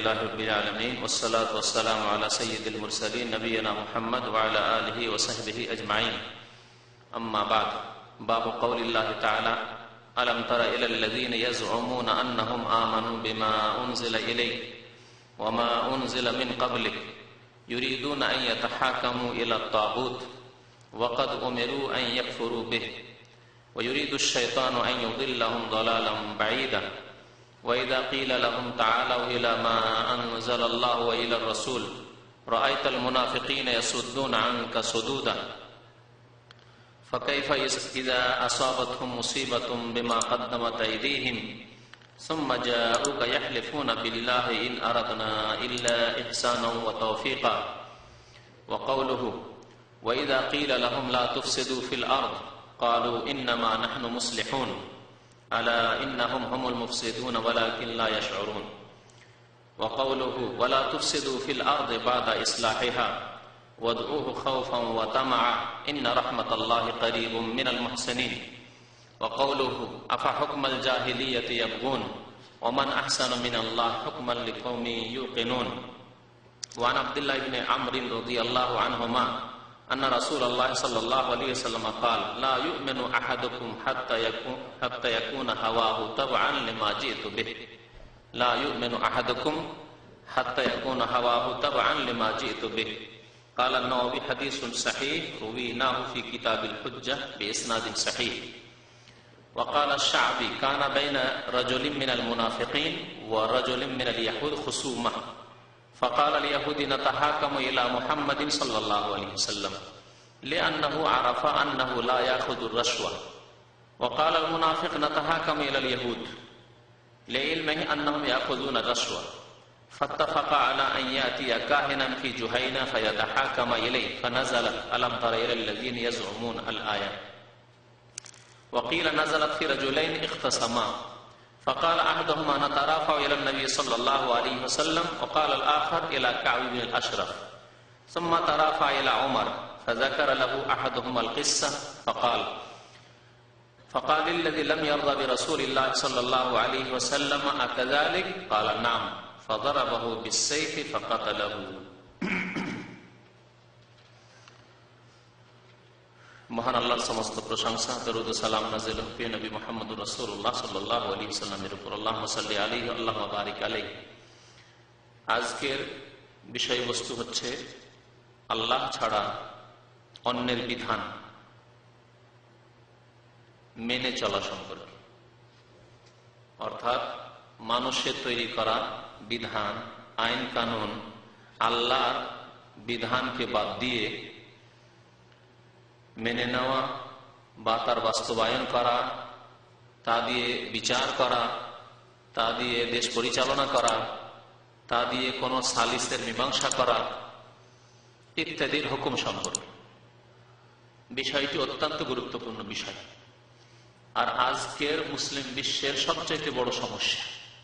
لله رب العالمين والصلاة والسلام على سيد المرسلين نبينا محمد وعلى آله وصحبه أجمعين أما بعد باب قول الله تعالى ألم تر إلى الذين يزعمون أنهم آمنوا بما أنزل إليك وما أنزل من قبلك يريدون أن يتحاكموا إلى الطاغوت وقد أمروا أن يكفروا به ويريد الشيطان أن يضلهم ضلالا بعيدا وإذا قيل لهم تعالوا إلى ما أنزل الله وإلى الرسول رأيت المنافقين يصدون عنك صدودا فكيف إذا أصابتهم مصيبة بما قدمت أيديهم ثم جاءوك يحلفون بالله إن أردنا إلا إحسانا وتوفيقا وقوله وإذا قيل لهم لا تفسدوا في الأرض قالوا إنما نحن مصلحون ألا إنهم هم المفسدون ولكن لا يشعرون وقوله ولا تفسدوا في الأرض بعد إصلاحها وادعوه خوفا وطمعا إن رحمة الله قريب من المحسنين وقوله أفحكم الجاهلية يبغون ومن أحسن من الله حكما لقوم يوقنون وعن عبد الله بن عمرو رضي الله عنهما أن رسول الله صلى الله عليه وسلم قال لا يؤمن أحدكم حتى يكون هواه تبعا لما جئت به لا يؤمن أحدكم حتى يكون هواه تبعا لما جئت به قال النووي حديث صحيح رويناه في كتاب الحجة بإسناد صحيح وقال الشعبي كان بين رجل من المنافقين ورجل من اليهود خصومة فقال اليهود نتحاكم إلى محمد صلى الله عليه وسلم لأنه عرف أنه لا يأخذ الرشوة وقال المنافق نتحاكم إلى اليهود لعلمه أنهم يأخذون الرشوة فاتفق على أن يأتي كاهنا في جهينة فيتحاكم إليه فنزلت ألم تر إلى الذين يزعمون الآية وقيل نزلت في رجلين اختصما فقال أحدهما نترافع إلى النبي صلى الله عليه وسلم وقال الآخر إلى كعب بن الأشرف ثم ترافع إلى عمر فذكر له أحدهما القصة فقال الذي لم يرضى برسول الله صلى الله عليه وسلم أكذلك قال نعم فضربه بالسيف فقتله মহান আল্লাহর সমস্ত প্রশংসা দরুদ ও সালাম নাযিল হোক প্রিয় নবী মুহাম্মদুর রাসূলুল্লাহ সাল্লাল্লাহু আলাইহি ওয়াসাল্লামের উপর আল্লাহুম্মা সাল্লি আলাইহি আল্লাহুম্মা বারিক আলাইহি। আজকের বিষয়বস্তু হচ্ছে আল্লাহ ছাড়া অন্যের বিধান মেনে চলা সম্পর্কে, অর্থাৎ মানুষের তৈরি করা বিধান আইন কানুন আল্লাহর বিধানকে বাদ দিয়ে মেনে নেওয়া বা তার বাস্তবায়ন করা, তা দিয়ে বিচার করা, তা দিয়ে দেশ পরিচালনা করা, তা দিয়ে কোনো সালিসের মীমাংসা করা ইত্যাদির হুকুম সম্পর্কে বিষয়টি অত্যন্ত গুরুত্বপূর্ণ বিষয়। আর আজকের মুসলিম বিশ্বের সবচেয়ে বড় সমস্যা,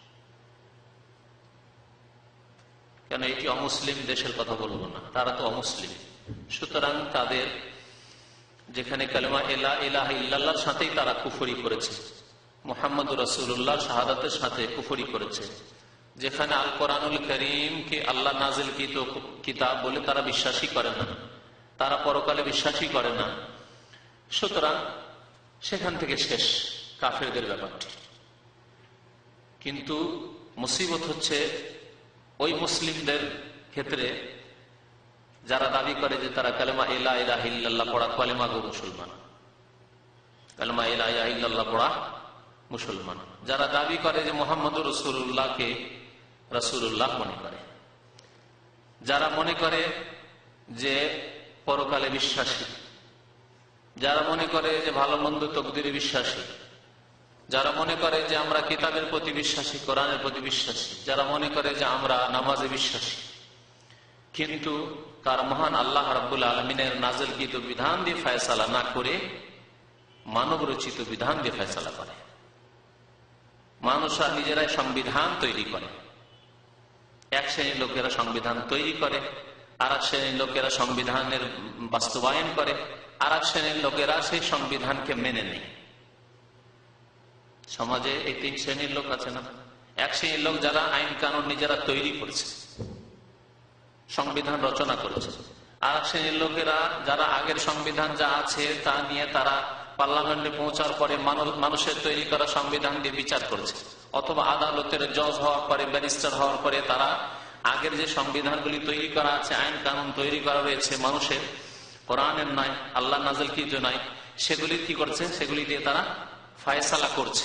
কেন এটি অমুসলিম দেশের কথা বলবো না, তারা তো অমুসলিম, সুতরাং তাদের যেখানে কালেমা লা ইলাহা ইল্লাল্লাহর সাথেই তারা কুফরি করেছে, মুহাম্মদুর রাসূলুল্লাহ শাহাদাতের সাথে কুফরি করেছে, যেখানে আল কোরআনুল কারীমকে আল্লাহ নাযিলকৃত কিতাব বলে তারা বিশ্বাসই করে না, তারা পরকালে বিশ্বাসই করে না, সুতরাং সেখান থেকে শেষ কাফেরদের ব্যাপারটি। কিন্তু মুসিবত হচ্ছে ওই মুসলিমদের ক্ষেত্রে যারা দাবি করে যে তারা কালেমা লা ইলাহা ইল্লাল্লাহ পড়া কালেমা গো মুসলমান, কালেমা লা ইলাহা ইল্লাল্লাহ পড়া মুসলমান, যারা দাবি করে যে মুহাম্মদুর রাসূলুল্লাহকে রাসূলুল্লাহ মনে করে, যারা মনে করে যে পরকালে বিশ্বাসী, যারা মনে করে যে ভালো মন্দ তকদিরে বিশ্বাসী, যারা মনে করে যে আমরা কিতাবের প্রতি বিশ্বাসী, কোরআনের প্রতি বিশ্বাসী, যারা মনে করে যে আমরা নামাজে বিশ্বাসী, কিন্তু তার মহান আল্লাহ রাব্বুল আলামিনের নাযিলকৃত বিধান দিয়ে ফয়সালা না করে মানব রচিত বিধান দিয়ে ফয়সালা করে। মানুষরা নিজেরাই সংবিধান তৈরি করে, এক শ্রেণীর লোকেরা সংবিধান তৈরি করে, আর এক শ্রেণীর লোকেরা সংবিধানের বাস্তবায়ন করে, আর এক শ্রেণীর লোকেরা সেই সংবিধানকে মেনে নেয়। সমাজে এই তিন শ্রেণীর লোক আছে না, এক শ্রেণীর লোক যারা আইন কানুন নিজেরা তৈরি করেছে, সংবিধান রচনা করেছে। আর এক শ্রেণীর লোকেরা যারা আগের সংবিধান যা আছে তা নিয়ে তারা পার্লামেন্টে পৌঁছার পরে মানুষের তৈরি করা সংবিধান দিয়ে বিচার করেছে, অথবা আদালতের জজ হওয়ার পরে, ব্যারিস্টার হওয়ার পরে তারা আগের যে সংবিধানগুলি তৈরি করা আছে, আইন কানুন তৈরি করা রয়েছে মানুষের, কোরআনের নয়, আল্লাহ নাযিলকৃত নয়, সেগুলি কি করছে, সেগুলি দিয়ে তারা ফায়সালা করছে।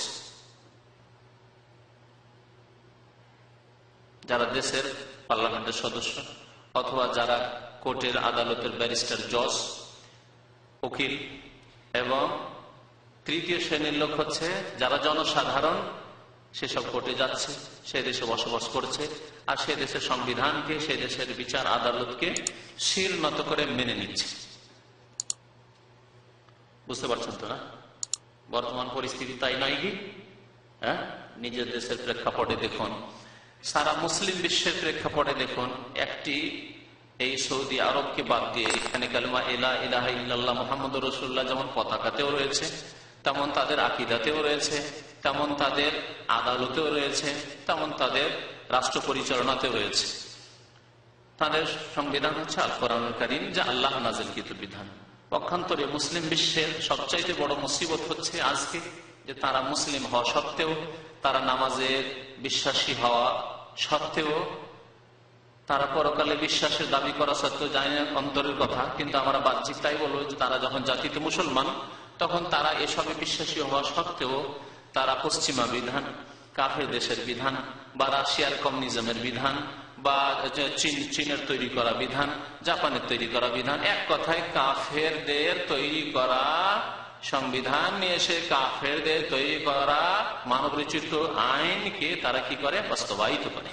যারা দেশের পার্লামেন্টের সদস্য অথবা যারা কোর্টের আদালতের ব্যারিস্টার, জজ, উকিল, এবং তৃতীয় শ্রেণীর লোক হচ্ছে যারা জনসাধারণ, সেসব কোর্টে যাচ্ছে, সে দেশে বসবাস করছে, আর সে দেশের সংবিধানকে, সে দেশের বিচার আদালতকে শির নত করে মেনে নিচ্ছে। বুঝতে পারছেন তো না? বর্তমান পরিস্থিতি তাই নয় কি? হ্যাঁ, নিজের দেশের প্রেক্ষাপটে দেখুন, সারা মুসলিম বিশ্বের প্রেক্ষাপটে দেখুন, একটি এই সৌদি আরবকে বাদ দিয়ে এখানে কালেমা লা ইলাহা ইল্লাল্লাহ মুহাম্মাদুর রাসূলুল্লাহ যেমন পতাকাতেও রয়েছে, তেমন তাদের আকীদাতেও রয়েছে, তেমন তাদের আদালতেও রয়েছে, তেমন তাদের রাষ্ট্র পরিচালনাতেও রয়েছে। তাদের সংবিধান হচ্ছে আল কোরআনুল কারীম, যা আল্লাহ নাযিলকৃত বিধান। পক্ষান্তরে মুসলিম বিশ্বের সবচাইতে বড় মুসিবত হচ্ছে আজকে যে তারা মুসলিম হওয়া সত্ত্বেও, তারা নামাজের বিশ্বাসী হওয়া সত্ত্বেও, তারা পরকালে বিশ্বাসের দাবি করা সত্ত্বেও, জানি না অন্তরের কথা, কিন্তু আমরা বাহ্যিক তাই বলবো যে তারা যখন জাতিতে মুসলমান, তখন তারা এসবে বিশ্বাসী হওয়া সত্ত্বেও তারা পশ্চিমা বিধান, কাফের দেশের বিধান, বা রাশিয়ার কমিউনিজমের বিধান, বা চীনের তৈরি করা বিধান, জাপানের তৈরি করা বিধান, এক কথায় কাফেরদের তৈরি করা সংবিধান নিয়ে এসে কাফেরদের তৈরি করা মানবরচিত আইনকে তারা কি করে, বাস্তবায়িত করে।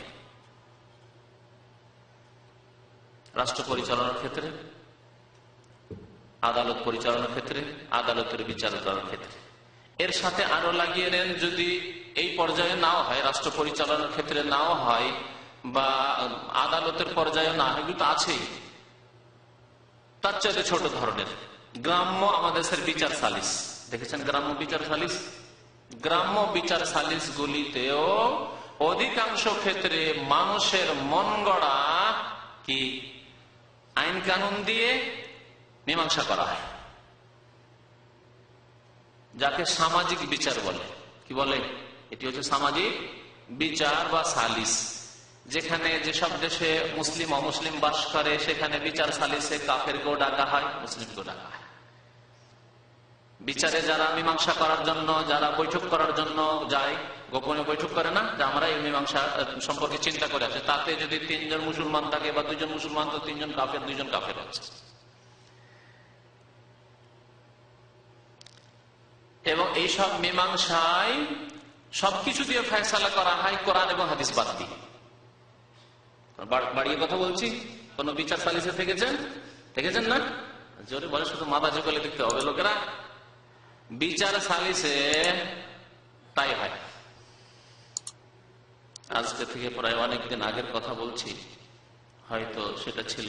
রাষ্ট্র পরিচালনার ক্ষেত্রে, আদালত পরিচালনার ক্ষেত্রে, আদালতের বিচার করার ক্ষেত্রে। এর সাথে আরো লাগিয়ে নেন, যদি এই পর্যায়ে নাও হয়, রাষ্ট্র পরিচালনার ক্ষেত্রে নাও হয়, বা আদালতের পর্যায়ে না হয়, কিন্তু আছেই, তার চাইতে ছোট ধরনের গ্রাম্য আমাদের দেশের বিচার সালিস দেখেছেন। গ্রাম্য বিচার সালিস, গ্রাম্য বিচার সালিস গুলিতেও অধিকাংশ ক্ষেত্রে মানুষের মন গড়া কি আইন কানুন দিয়ে মীমাংসা করা হয়, যাকে সামাজিক বিচার বলে। কি বলে? এটি হচ্ছে সামাজিক বিচার বা সালিস। যেখানে যেসব দেশে মুসলিম অমুসলিম বাস করে, সেখানে বিচার সালিসে কাফেরকেও ডাকা হয়, মুসলিমকেও ডাকা হয়। বিচারে যারা মীমাংসা করার জন্য, যারা বৈঠক করার জন্য যায়, গোপনে বৈঠক করে না, যে আমরা এই মীমাংসা সম্পর্কে চিন্তা করে আছে, তাতে যদি 3 জন মুসলমান থাকে বা 2 জন মুসলমান, তো 3 জন কাফের, 2 জন কাফের আছে। এবং এইসব মীমাংসায় সবকিছু দিয়ে ফয়সালা করা হয় কোরআন এবং হাদিস বাদ দিয়ে। বাড়িয়ে কথা বলছি, কোন বিচার সালিসে দেখেছেন না? জোরে বলে, শুধু মাথা ঝুঁকলে দেখতে হবে লোকেরা। বিচার সালিসে তাই হয়। আজকে থেকে প্রায় অনেকদিন আগের কথা বলছি, হয়তো সেটা ছিল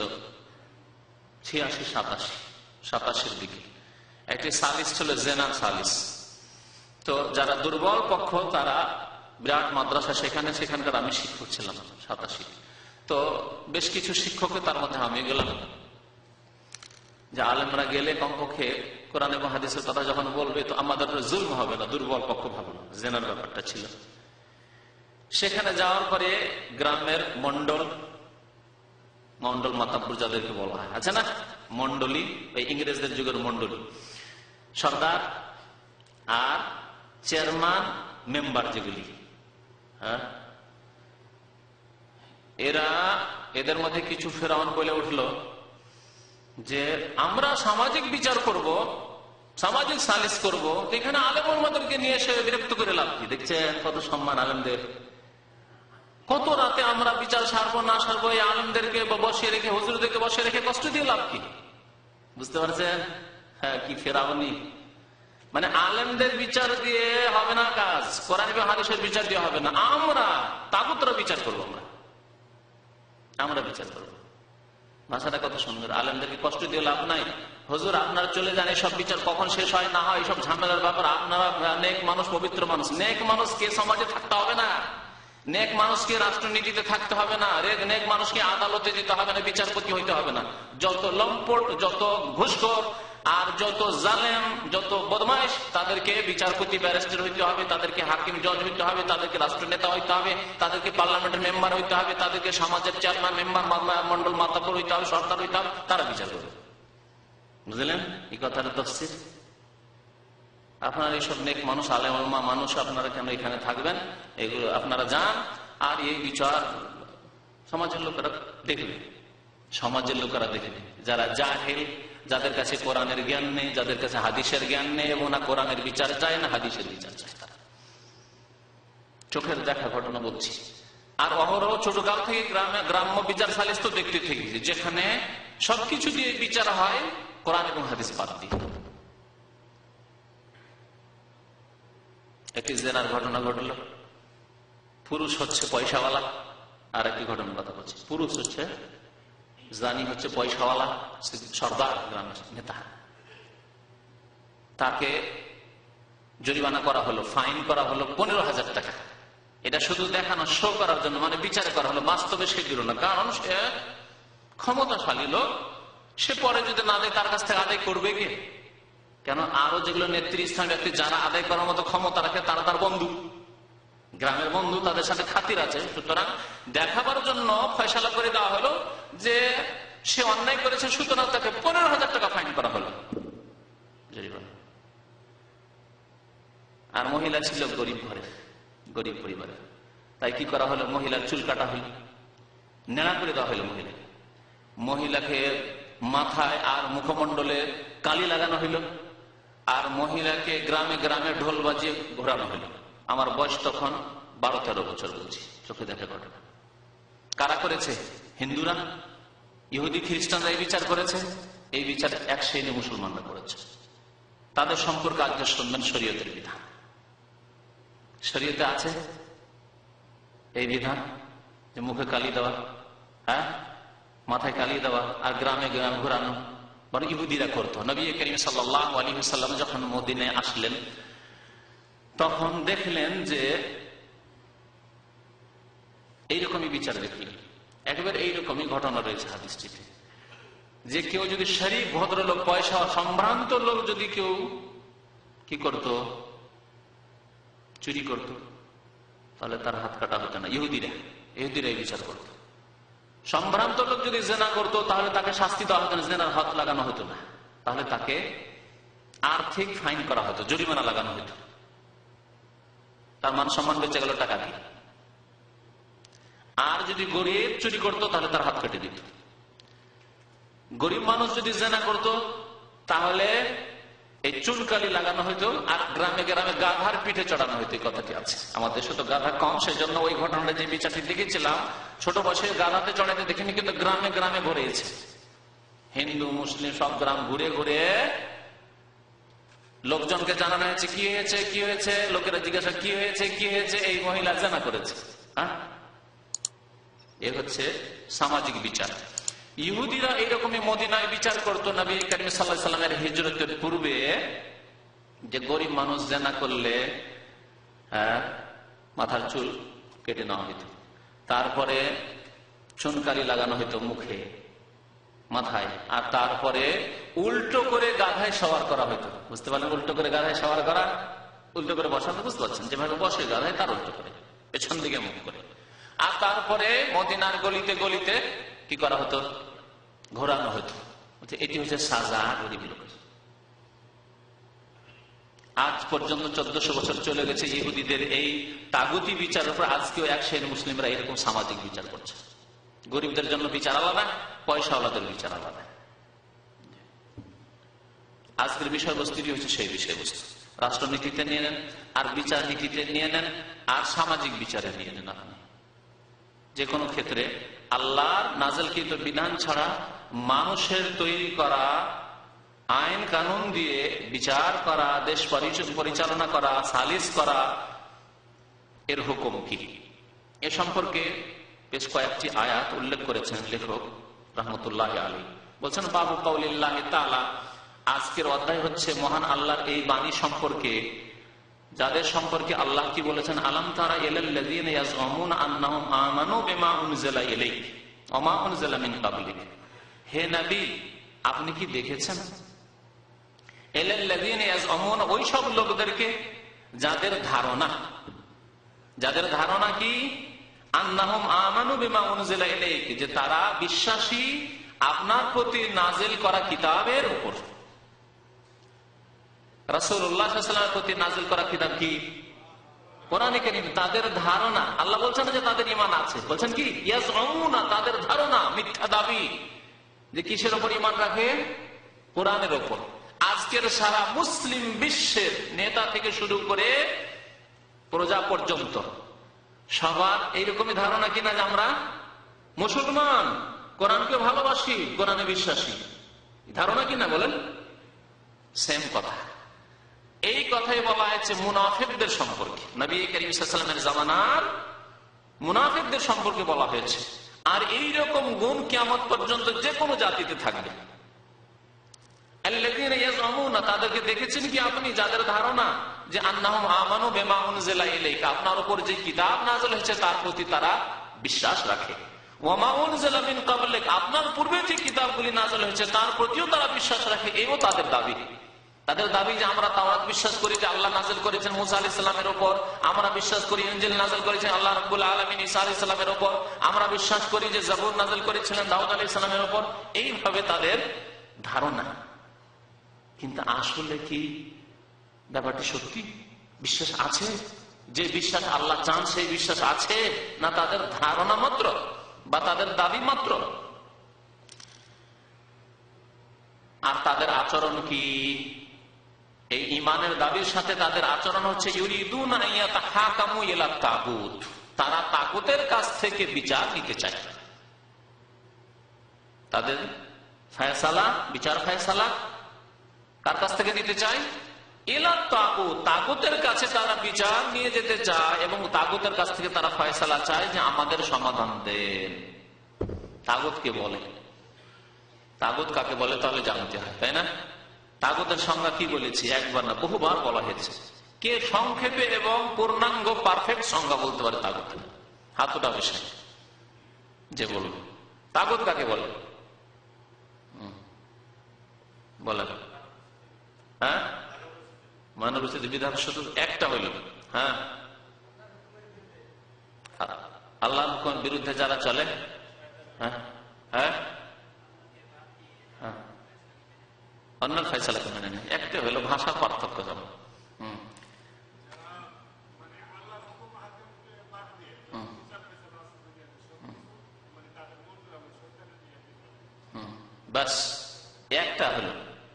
86-87 দিকে। একটি সালিস ছিল জেনার সালিস। তো যারা দুর্বল পক্ষ, তারা বিরাট মাদ্রাসা, সেখানকার আমি শিক্ষক ছিলাম 87। তো বেশ কিছু শিক্ষককে, তার মধ্যে আমি গেলাম, যে আলেমরা গেলে কমপক্ষে কোরআন এবং হাদিসের কথা যখন বলবে, তো আমাদের জুলম হবে না, দুর্বল পক্ষ ভাবে না, জেনার ব্যাপারটা ছিল। সেখানে যাওয়ার পরে গ্রামের মন্ডল মাতাব্বর যাদেরকে বলা হয়, আছে না মন্ডলী, ওই ইংরেজদের যুগের মন্ডলী, সর্দার আর চেয়ারম্যান মেম্বার যেগুলি, হ্যাঁ, এদের মধ্যে কিছু ফেরাউন বলে উঠলো যে আমরা সামাজিক বিচার করব, সামাজিক সালিস করব, এখানে আলেম ওলামাদেরকে নিয়ে এসে বিরক্ত করে লাভ কি? দেখছেন কত সম্মান আলেমদের। কত রাতে আমরা বিচার সারবো না সারবো, এই আলেমদেরকে বসিয়ে রেখে, হুজুরদেরকে বসিয়ে রেখে কষ্ট দিয়ে লাভ কি? বুঝতে পারছেন? হ্যাঁ, কি ফেরাউনি। মানে আলেমদের বিচার দিয়ে হবে না কাজ, কোরআন এবং হাদিসের বিচার দিয়ে হবে না, আমরা তাগুতরা বিচার করবো, আমরা বিচার করবো। ভাষাটা কত সুন্দর। আলেমদেরকে কষ্ট দিয়ে লাভ নাই। হুজুর আপনারা চলে যান, এসব বিচার কখন শেষ হয় না হয়, এসব ঝামেলার ব্যাপার। আপনারা নেক মানুষ, পবিত্র মানুষ, নেক মানুষকে সমাজে থাকতে হবে না, নেক মানুষকে রাষ্ট্রনীতিতে থাকতে হবে না, নেক মানুষকে আদালতে যেতে হবে না, বিচারপতি হইতে হবে না। যত লম্পট, যত ঘুষখোর আর যত জালেম, যত বদমাইশ, তাদেরকে বিচারপতি ব্যারিস্টার হইতে হবে, তাদেরকে হাকিম জজ হইতে হবে, তাদেরকে রাষ্ট্রনেতা হইতে হবে, তাদেরকে পার্লামেন্টের মেম্বার হইতে হবে, তাদেরকে সমাজের চেয়ারম্যান, মেম্বার, মন্ডল মাতাপুর হইতে হবে, সরকার হইতে হবে, তারা বিচার করবে। বুঝলেন এই কথাটা তফসির? আপনারা এইসব নেক মানুষ, আলেম ওলামা মানুষ, আপনারা কেন এখানে থাকবেন? এগুলো আপনারা যান, আর এই বিচার সমাজের লোকেরা দেখবে, সমাজের লোকেরা দেখবে। যারা জাহেল, যাদের কাছে কোরআনের জ্ঞান নেই, যাদের কাছে হাদিসের জ্ঞান নেই, এবং না কোরআনের বিচার চায় না হাদিসের বিচার চায়, তারা চোখের দেখা ঘটনা বলছি। আর অহরহ ছোটকাল থেকে গ্রাম্য বিচার সালিস তো দেখতে থেকেছি, যেখানে সবকিছু দিয়ে বিচার হয় কোরআন এবং হাদিস বাদ দিয়ে। একটি জেনার ঘটনা ঘটল, পুরুষ হচ্ছে পয়সাওয়ালা। আর একটি ঘটনার কথা বলছি, পুরুষ হচ্ছে জানি, হচ্ছে পয়সাওয়ালা সর্দার, গ্রামের নেতা। তাকে জরিমানা করা হলো, ফাইন করা হলো 15,000 টাকা। এটা শুধু দেখানো, শো করার জন্য, মানে বিচার করা হলো, বাস্তবে সে দিল না। কারণ সে ক্ষমতাশালী লোক, সে পরে যদি না দেয় তার কাছ থেকে আদায় করবে কে? কেন আরো যেগুলো নেতৃস্থানীয় ব্যক্তি যারা আদায় করার মতো ক্ষমতা রাখে, তারা তার বন্ধু, গ্রামের বন্ধু, তাদের সাথে খাতির আছে। সুতরাং দেখাবার জন্য ফয়সালা করে দেওয়া হলো যে সে অন্যায় করেছে, সুতরাং তাকে 15,000 টাকা ফাইন করা হলো। আর মহিলা ছিল গরিব ঘরের, গরিব পরিবারের। তাই কি করা হলো, মহিলার চুল কাটা হলো, নেড়া করে দেওয়া হলো মহিলাকে। মহিলাকে মাথায় আর মুখমণ্ডলে কালি লাগানো হইল, আর মহিলাকে গ্রামে গ্রামে ঢোল বাজিয়ে ঘোরানো হইল। আমার বয়স তখন 12-13 বছর, বলছি, চোখে দেখা ঘটনা। কারা করেছে? হিন্দুরা, ইহুদি, খ্রিস্টানরা এই বিচার করেছে। এই বিচার এক শ্রেণী মুসলমানরা করেছে। তাদের সম্পর্কে আজকে শুনবেন শরীয়তের বিধান। শরীয়তে আছে এই বিধান যে মুখে কালি দেওয়া, হ্যাঁ, মাথায় কালি দেওয়া, আর গ্রামে গ্রামে ঘোরানো। বরং ইহুদিরা করতো। নবী করিম সাল্লাল্লাহু আলাইহি ওয়াসাল্লাম যখন মদিনায় আসলেন, তখন দেখলেন যে এইরকমই বিচার দেখলেন। একেবারে এইরকমই ঘটনা রয়েছে হাদিসটিতে, যে কেউ যদি শরীফ ভদ্রলোক, পয়সা সম্ভ্রান্ত লোক, যদি কেউ কি করত, চুরি করত, তাহলে তার হাত কাটা হতো না। ইহুদিরা এই বিচার করত। সম্ভ্রান্ত লোক যদি জেনা করতো, তাহলে তাকে শাস্তি দেওয়া হতো না, জেনার হাত লাগানো হতো না, তাহলে তাকে আর্থিক ফাইন করা হতো, জরিমানা লাগানো হতো, তার মান সম্মান বেঁচে গেল টাকা দিয়ে। আর যদি গরিব চুরি করতো, তাহলে তার হাত কেটে দিত। গরিব মানুষ যদি জেনা করতো, তাহলে এই চুনকালি লাগানো হইতো, আর গ্রামে গ্রামে গাধার পিঠে চড়ানো হইতো। এই কথাটি আছে। আমাদের দেশে তো গাধা কম, সেই জন্য ওই ঘটনাটা যে বিচারটি দেখেছিলাম, ছোট বয়সে গাধাতে চড়াইতে দেখিনি, কিন্তু গ্রামে গ্রামে ঘুরেছে। হিন্দু মুসলিম সব গ্রাম ঘুরে ঘুরে লোকজনকে জানানো হয়েছে কি হয়েছে, কি হয়েছে। লোকেরা জিজ্ঞাসা কি হয়েছে, কি হয়েছে, এই মহিলা জেনা করেছে। হ্যাঁ, এ হচ্ছে সামাজিক বিচার। ইহুদিরা এইরকমই মদিনায় বিচার করতো। নবী করিম সাল্লাল্লাহু আলাইহি ওয়াসাল্লামের হিজরতের পূর্বে, যে গরিব মানুষ জেনা করলে মাথার চুল কেটে নেওয়া হইতো, তারপরে চুনকালি লাগানো হইতো মুখে, মাথায়, আর তারপরে উল্টো করে গাধায় সওয়ার করা হইতো। বুঝতে পারলেন? উল্টো করে গাধায় সওয়ার করা, উল্টো করে বসানো, বুঝতে পারছেন? যেভাবে বসে গাধায়, তার উল্টো করে, পেছন দিকে মুখ করে। আর তারপরে মদিনার গলিতে গলিতে কি করা হতো, ঘোরানো হতো। এটি হচ্ছে সাজা গরিব লোকের। আজ পর্যন্ত 1400 বছর চলে গেছে ইহুদিদের এই তাগুতি বিচারের উপর। আজকেও এক শ্রেণীর মুসলিমরা এরকম সামাজিক বিচার করছে। গরিবদের জন্য বিচার আলাদা, পয়সাওয়ালাদের বিচার আলাদা। আজকের বিষয়বস্তুটি হচ্ছে সেই বিষয়বস্তু। রাষ্ট্রনীতিতে নিয়ে নেন, আর বিচার নীতিতে নিয়ে নেন, আর সামাজিক বিচারে নিয়ে নেন। আপনি যে কোনো ক্ষেত্রে আল্লাহর নাযিলকৃত বিধান ছাড়া মানুষের তৈরি করা আইন কানুন দিয়ে বিচার করা, দেশ পরিচালনা করা, সালিস করা, এর হুকুম কি? এ সম্পর্কে বেশ কয়েকটি আয়াত উল্লেখ করেছেন লেখক রাহমাতুল্লাহ আলাইহি। বলছেন বাবু কাউলিল্লাহি তাআলা, আজকের অধ্যায় হচ্ছে মহান আল্লাহর এই বাণী সম্পর্কে যাদের সম্পর্কে আল্লাহ কি বলেছেন, আলাম তারা ইলাল্লাযীনা ইয়াজউমুনা আন্নাহুম আমানু বিমা উনজিলা ইলাইক ওয়া মা উনজিলা মিন ক্বাবলিক। হে নবী, আপনি কি দেখেছেন ইলাল্লাযীনা ইয়াজউমুনা, ওই সব লোকদেরকে যাদের ধারণা কি, আন্নাহুম আমানু বিমা উনজিলা ইলাইক, যে তারা বিশ্বাসী আপনার প্রতি নাজিল করা কিতাবের উপর। রাসূলুল্লাহ সাল্লাল্লাহু আলাইহি ওয়াসাল্লামের প্রতি নাজিল করা কিতাব কি? কোরআনে কারীম। তাদের ধারণা, আল্লাহ বলছেন যে তাদের ঈমান আছে, বলছেন কি ইয়াজউমুনা, তাদের ধারণা, মিথ্যা দাবি, যে কিসের উপর ঈমান রাখে? কোরআনের উপর। আজকের সারা মুসলিম বিশ্বের নেতা থেকে শুরু করে প্রজা পর্যন্ত সবার এইরকমই ধারণা কিনা যে আমরা মুসলমান, কোরআনকে ভালোবাসি, কোরআনে বিশ্বাসী, ধারণা কিনা বলেন? সেম কথা। এই কথাই বলা হয়েছে মুনাফিকদের সম্পর্কে, নবী করিম সাল্লাল্লাহু আলাইহি ওয়াসাল্লামের জামানার মুনাফিকদের সম্পর্কে বলা হয়েছে। আর এই রকম গুণ কিয়ামত পর্যন্ত যে কোনো জাতিতে থাকবে। আল্লাযীনা ইয়াজউমুনা, তাদেরকে দেখেছেন কি আপনি, যাদের ধারণা যে আন্নাহুম আমানু বিমা উনজিলা ইলাইকা, আপনার উপর যে কিতাব নাযিল হয়েছে তার প্রতি তারা বিশ্বাস রাখে। ওয়া মা উনজিলা মিন ক্বাবলিক, আপনার পূর্বে যে কিতাবগুলি নাযিল হয়েছে তার প্রতিও তারা বিশ্বাস রাখে। এইও তাদের দাবি। তাদের দাবি যে আমরা তাওরাত বিশ্বাস করি যে আল্লাহ নাযিল করেছেন মুসা আলাইহিস সালামের উপর, আমরা বিশ্বাস করি ইনজিল নাযিল করেছেন আল্লাহ রাব্বুল আলামিন ঈসা আলাইহিস সালামের উপর, আমরা বিশ্বাস করি যে জাবুর নাযিল করেছিলেন দাউদ আলাইহিস সালামের উপর। এইভাবে তাদের ধারণা। কিন্তু আসলে কি ব্যাপারটি সত্যি? বিশ্বাস আছে? যে বিশ্বাস আল্লাহ চান সেই বিশ্বাস আছে, না তাদের ধারণা মাত্র বা তাদের দাবি মাত্র? আর তাদের আচরণ কি? এই ইমানের দাবির সাথে তাদের আচরণ হচ্ছে ইউরিদুনা ইয়াতাহাকামু ইলা তাগুত, তারা তাগুতের কাছ থেকে বিচার নিতে চায়। তাদের ফয়সালা, বিচার ফয়সালা কার কাছ থেকে নিতে চায়? ইলা তাগুত, তাগুতের কাছে তারা বিচার নিয়ে যেতে চায় এবং তাগুতের কাছ থেকে তারা ফয়সালা চায় যে আমাদের সমাধান দেন। তাগুত কে বলে? তাগুত কাকে বলে তাহলে জানতে হয়, তাই না? তাগুতের সংজ্ঞা কি বলেছি? একবার না বহুবার বলা হয়েছে। কে সংক্ষেপে এবং পূর্ণাঙ্গ পারফেক্ট সংজ্ঞা বলতে পারে তাগুত? হাতটা বিষয় যে বলবে তাগুত কাকে বলে, বলেন? হ্যাঁ, মানব রচিত বিধান শুধু একটা হইল, হ্যাঁ, আল্লাহর হুকুমের বিরুদ্ধে যারা চলে, হ্যাঁ হ্যাঁ হ্যাঁ, অন্যের ফয়সালাকে মেনে নেয়। একটা হইল ভাষা পার্থক্য। যেমন বাস একটা হলো,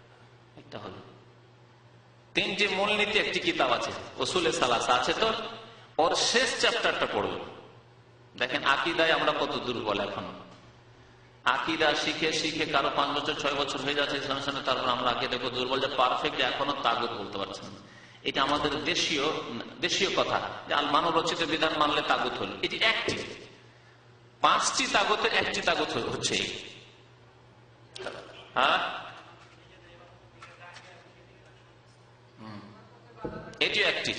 তিনটি মূলনীতি একটি কিতাব আছে, উসুলে সালাসা আছে, তো ওর শেষ চ্যাপ্টারটা পড়ব। দেখেন আকীদায় আমরা কত দুর্বল এখন। আকীদা শিখে শিখে কারো 5 বছর 6 বছর হয়ে যাচ্ছে ইসলামের সামনে, তারপর আমরা আকীদা দুর্বল, যে পারফেক্ট এখনো তাগুত বলতে পারছেন না। এটা আমাদের দেশীয় কথা যে মানব রচিত বিধান মানলে তাগুত হল। এটি একটি, 5টি তাগুতের একটি তাগুত হচ্ছে, হ্যাঁ, এটি একটি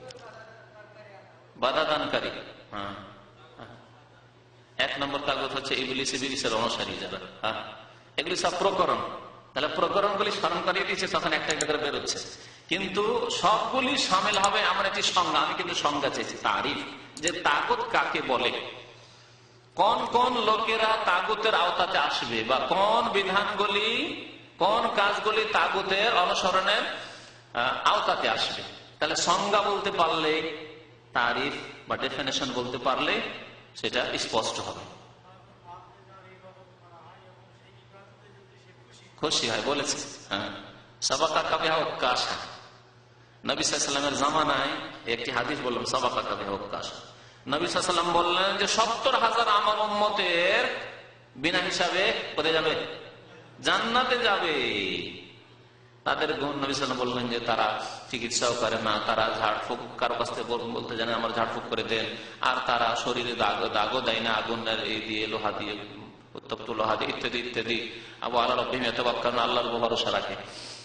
বাধা দানকারী। হ্যাঁ, 1 নম্বর তাগুত হচ্ছে ইবলিসের অনুসারী যারা, হ্যাঁ, এগুলি সব প্রকরণ। তাহলে প্রকরণগুলি স্মরণ করিয়ে দিয়েছে, তখন একটা একটা করে বেরোচ্ছে। কিন্তু সবগুলি সামিল হবে এমন একটি সংজ্ঞা। আমি কিন্তু সংজ্ঞা চেয়েছি, তারিফ, যে তাগুত কাকে বলে, কোন কোন লোকেরা তাগুতের আওতাতে আসবে, বা কোন বিধানগুলি, কোন কাজগুলি তাগুতের অনুসরণের আওতাতে আসবে। তাহলে সংজ্ঞা বলতে পারলে, তারিফ বা ডেফিনেশন বলতে পারলে সেটা স্পষ্ট হবে। খুশি হয় বলেছে, হ্যাঁ, সাবাকা কাবিহা ওয়াক্কাশা। নবী সাল্লাল্লাহু আলাইহি ওয়াসাল্লামের জামানায় একটি হাদিস বললাম, সাবাকা কাবিহা ওয়াক্কাশা। নবী সাল্লাল্লাহু আলাইহি ওয়াসাল্লাম বললেন যে 70,000 আমার উম্মতের বিনা হিসাবে কোথায় যাবে? জান্নাতে যাবে। তাদের গুণ নবী সাল্লাল্লাহু আলাইহি ওয়াসাল্লাম বললেন যে তারা চিকিৎসাও করে না, তারা ঝাড়ফুঁক কারো কাছ থেকে বলতে জানে আমার ঝাড়ফুঁক করে দেন, আর তারা শরীরে দাগও দেয় না আগুনের এই দিয়ে, লোহা দিয়ে, উত্তপ্ত লোহা দিয়ে, ইত্যাদি ইত্যাদি। আবু আল্লাহ রব্বিহিম ইয়াতাওয়াক্কালুন, আল্লাহর উপর ভরসা রাখে।